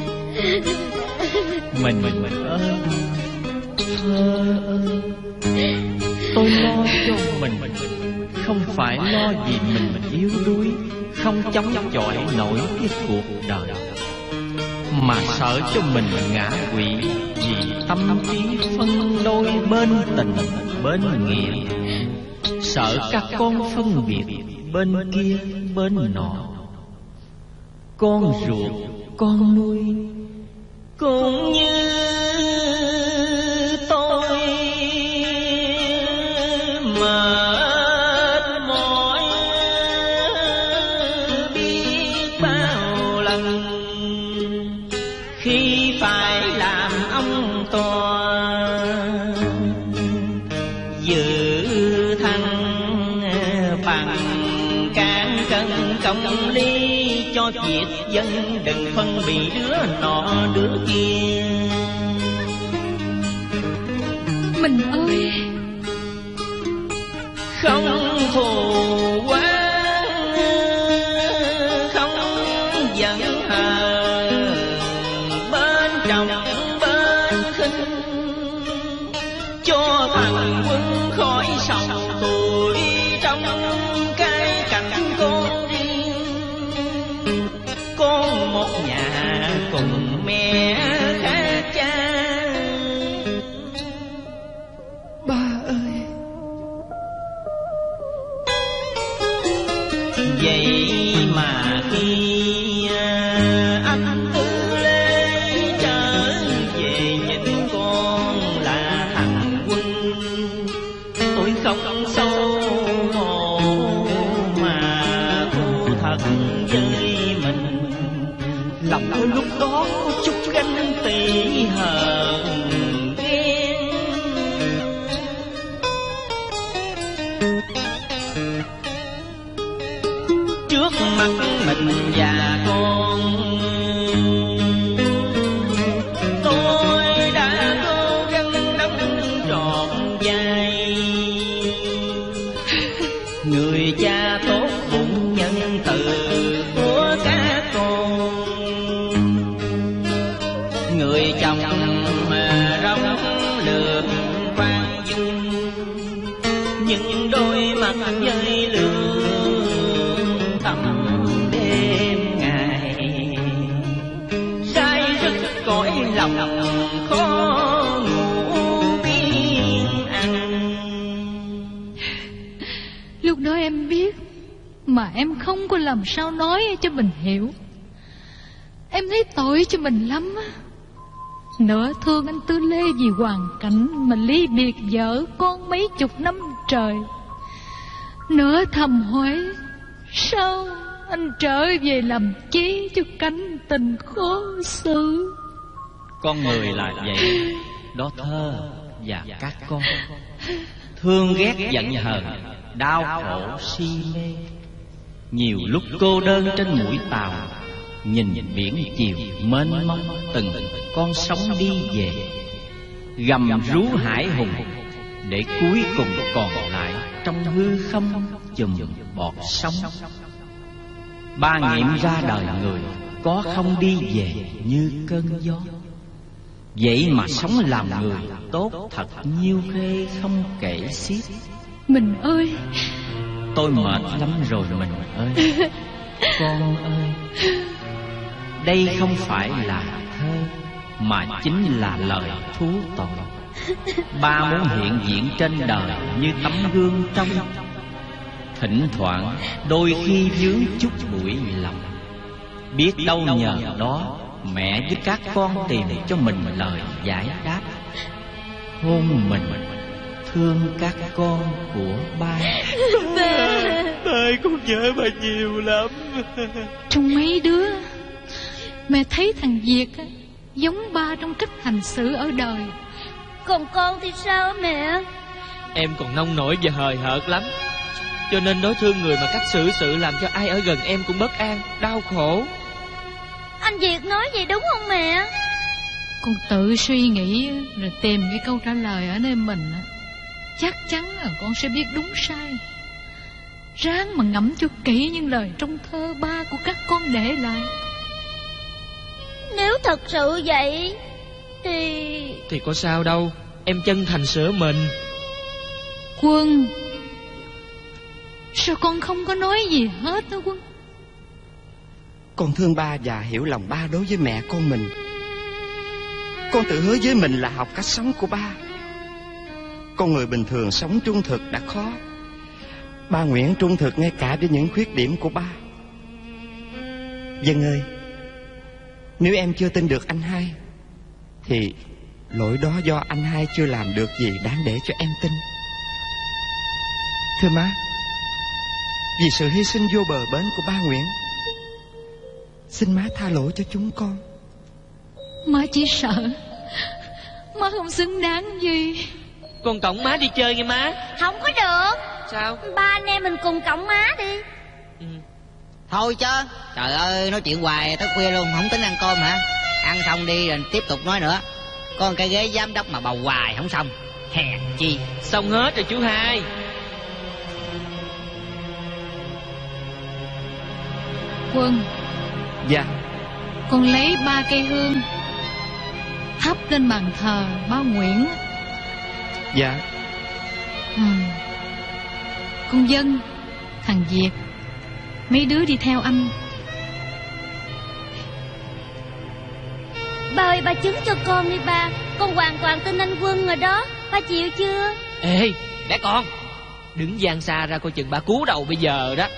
Mình ơi, thơ ơi, tôi lo cho mình, không phải lo vì mình yếu đuối, không chống chọi nổi cái cuộc đời, mà sợ cho mình ngã quỵ vì tâm trí phân đôi bên tình bên nghĩa. Sợ các con phân biệt bên kia bên nọ. Con ruột con nuôi cũng như tôi mệt mỏi biết bao lần khi phải làm ông tòa giữ thăng bằng cán cân công lý cho việc dân, đừng phân bị đứa nọ đứa kia. Mình ơi, không thù oán, không giận hờn, bên trọng bên khinh, cho thằng Quân khỏi sầu tuổi trong cái cảnh con riêng. Con một nhà cùng mẹ khác cha. Ba ơi, vậy mà khi anh Tư Lê trở về nhìn con là thằng Quân, tôi không xấu hổ mà thú thật với mình. Lòng tôi lúc đó có chút ganh tị hờn ghen. Trước mặt mình và con, tôi đã cố gắng đóng trọn vai người cha tốt bụng nhân từ của các con, người chồng mà rong lượt khoan dung, những đôi mắt dây lương tâm đêm ngày, sai rất cõi lòng khó Lúc đó em biết, mà em không có làm sao nói cho mình hiểu. Em thấy tội cho mình lắm á. Nửa thương anh Tư Lê vì hoàn cảnh mà ly biệt vợ con mấy chục năm trời. Nửa thầm hỏi sao anh trở về làm chi cho cánh tình khó xử. Con người là vậy đó Thơ và các con. Thương ghét giận hờn, đau khổ si mê. Nhiều lúc cô đơn trên mũi tàu, nhìn biển chiều mênh mông từng con sóng đi về, gầm rú hải hùng để cuối cùng còn lại trong hư không chùm bọt sóng. Ba nghiệm ra đời người có không đi về như cơn gió. Vậy mà sống làm người tốt thật nhiêu khê không kể xiết. Mình ơi, tôi mệt lắm rồi mình ơi. Con ơi, đây không phải là thơ mà chính là lời thú tội. Ba muốn hiện diện trên đời như tấm gương trong, thỉnh thoảng đôi khi vướng chút bụi lòng. Biết đâu nhờ đó mẹ với các con tìm cho mình lời giải đáp. Hôn mình, thương các con của ba. Ba con nhớ ba nhiều lắm. Trong mấy đứa, mẹ thấy thằng Việt giống ba trong cách hành xử ở đời. Còn con thì sao mẹ? Em còn nông nổi và hời hợt lắm, cho nên đối thương người mà cách xử sự làm cho ai ở gần em cũng bất an, đau khổ. Anh Việt nói vậy đúng không mẹ? Con tự suy nghĩ rồi tìm cái câu trả lời ở nơi mình. Chắc chắn là con sẽ biết đúng sai. Ráng mà ngẫm cho kỹ những lời trong thơ ba của các con để lại. Nếu thật sự vậy thì có sao đâu, em chân thành sửa mình. Quân, sao con không có nói gì hết đó Quân? Con thương ba và hiểu lòng ba đối với mẹ con mình. Con tự hứa với mình là học cách sống của ba. Con người bình thường sống trung thực đã khó, ba nguyện trung thực ngay cả với những khuyết điểm của ba. Dân ơi, nếu em chưa tin được anh hai thì lỗi đó do anh hai chưa làm được gì đáng để cho em tin. Thưa má, vì sự hy sinh vô bờ bến của ba Nguyễn, xin má tha lỗi cho chúng con. Má chỉ sợ má không xứng đáng gì. Con cõng má đi chơi nghe má. Không có được. Sao? Ba anh em mình cùng cõng má đi. Thôi chứ, trời ơi, nói chuyện hoài tới khuya luôn, không tính ăn cơm hả? Ăn xong đi rồi tiếp tục nói nữa. Có cái ghế giám đốc mà bầu hoài không xong, hèn chi. Xong hết rồi chú hai. Quân. Dạ. Con lấy 3 cây hương thắp lên bàn thờ ba Nguyễn. Dạ. Con Dân, thằng Việt, mấy đứa đi theo anh. Ba ơi, ba chứng cho con đi ba. Con hoàn toàn tin anh Quân rồi đó. Ba chịu chưa? Ê, bé con, đứng gian xa ra coi chừng ba cú đầu bây giờ đó.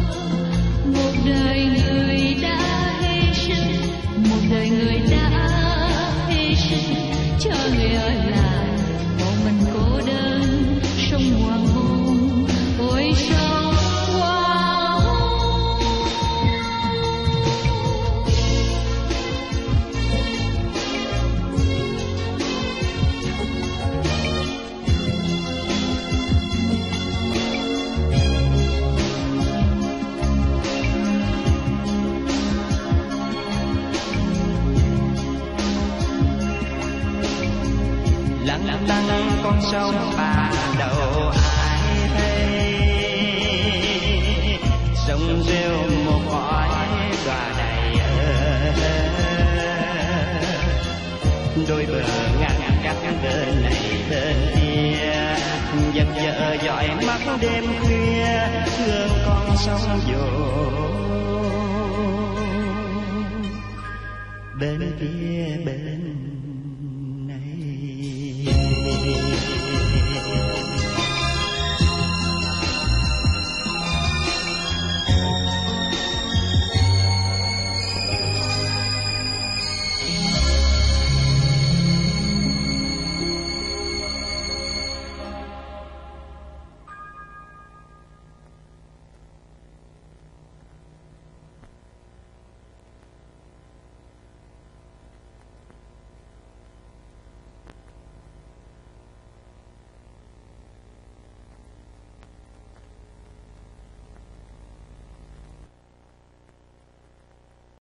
Một đời người đã cho người ở lại một mình cô đơn sông hoàng hôn ôi sông hoàng hôn. lặng lặng con sông ba đầu ai thấy sông rêu một cõi đọa đầy đôi bờ ngang các bên này bên kia giật vợ dõi mắt đêm khuya thương con sông dỗ bên kia bên này.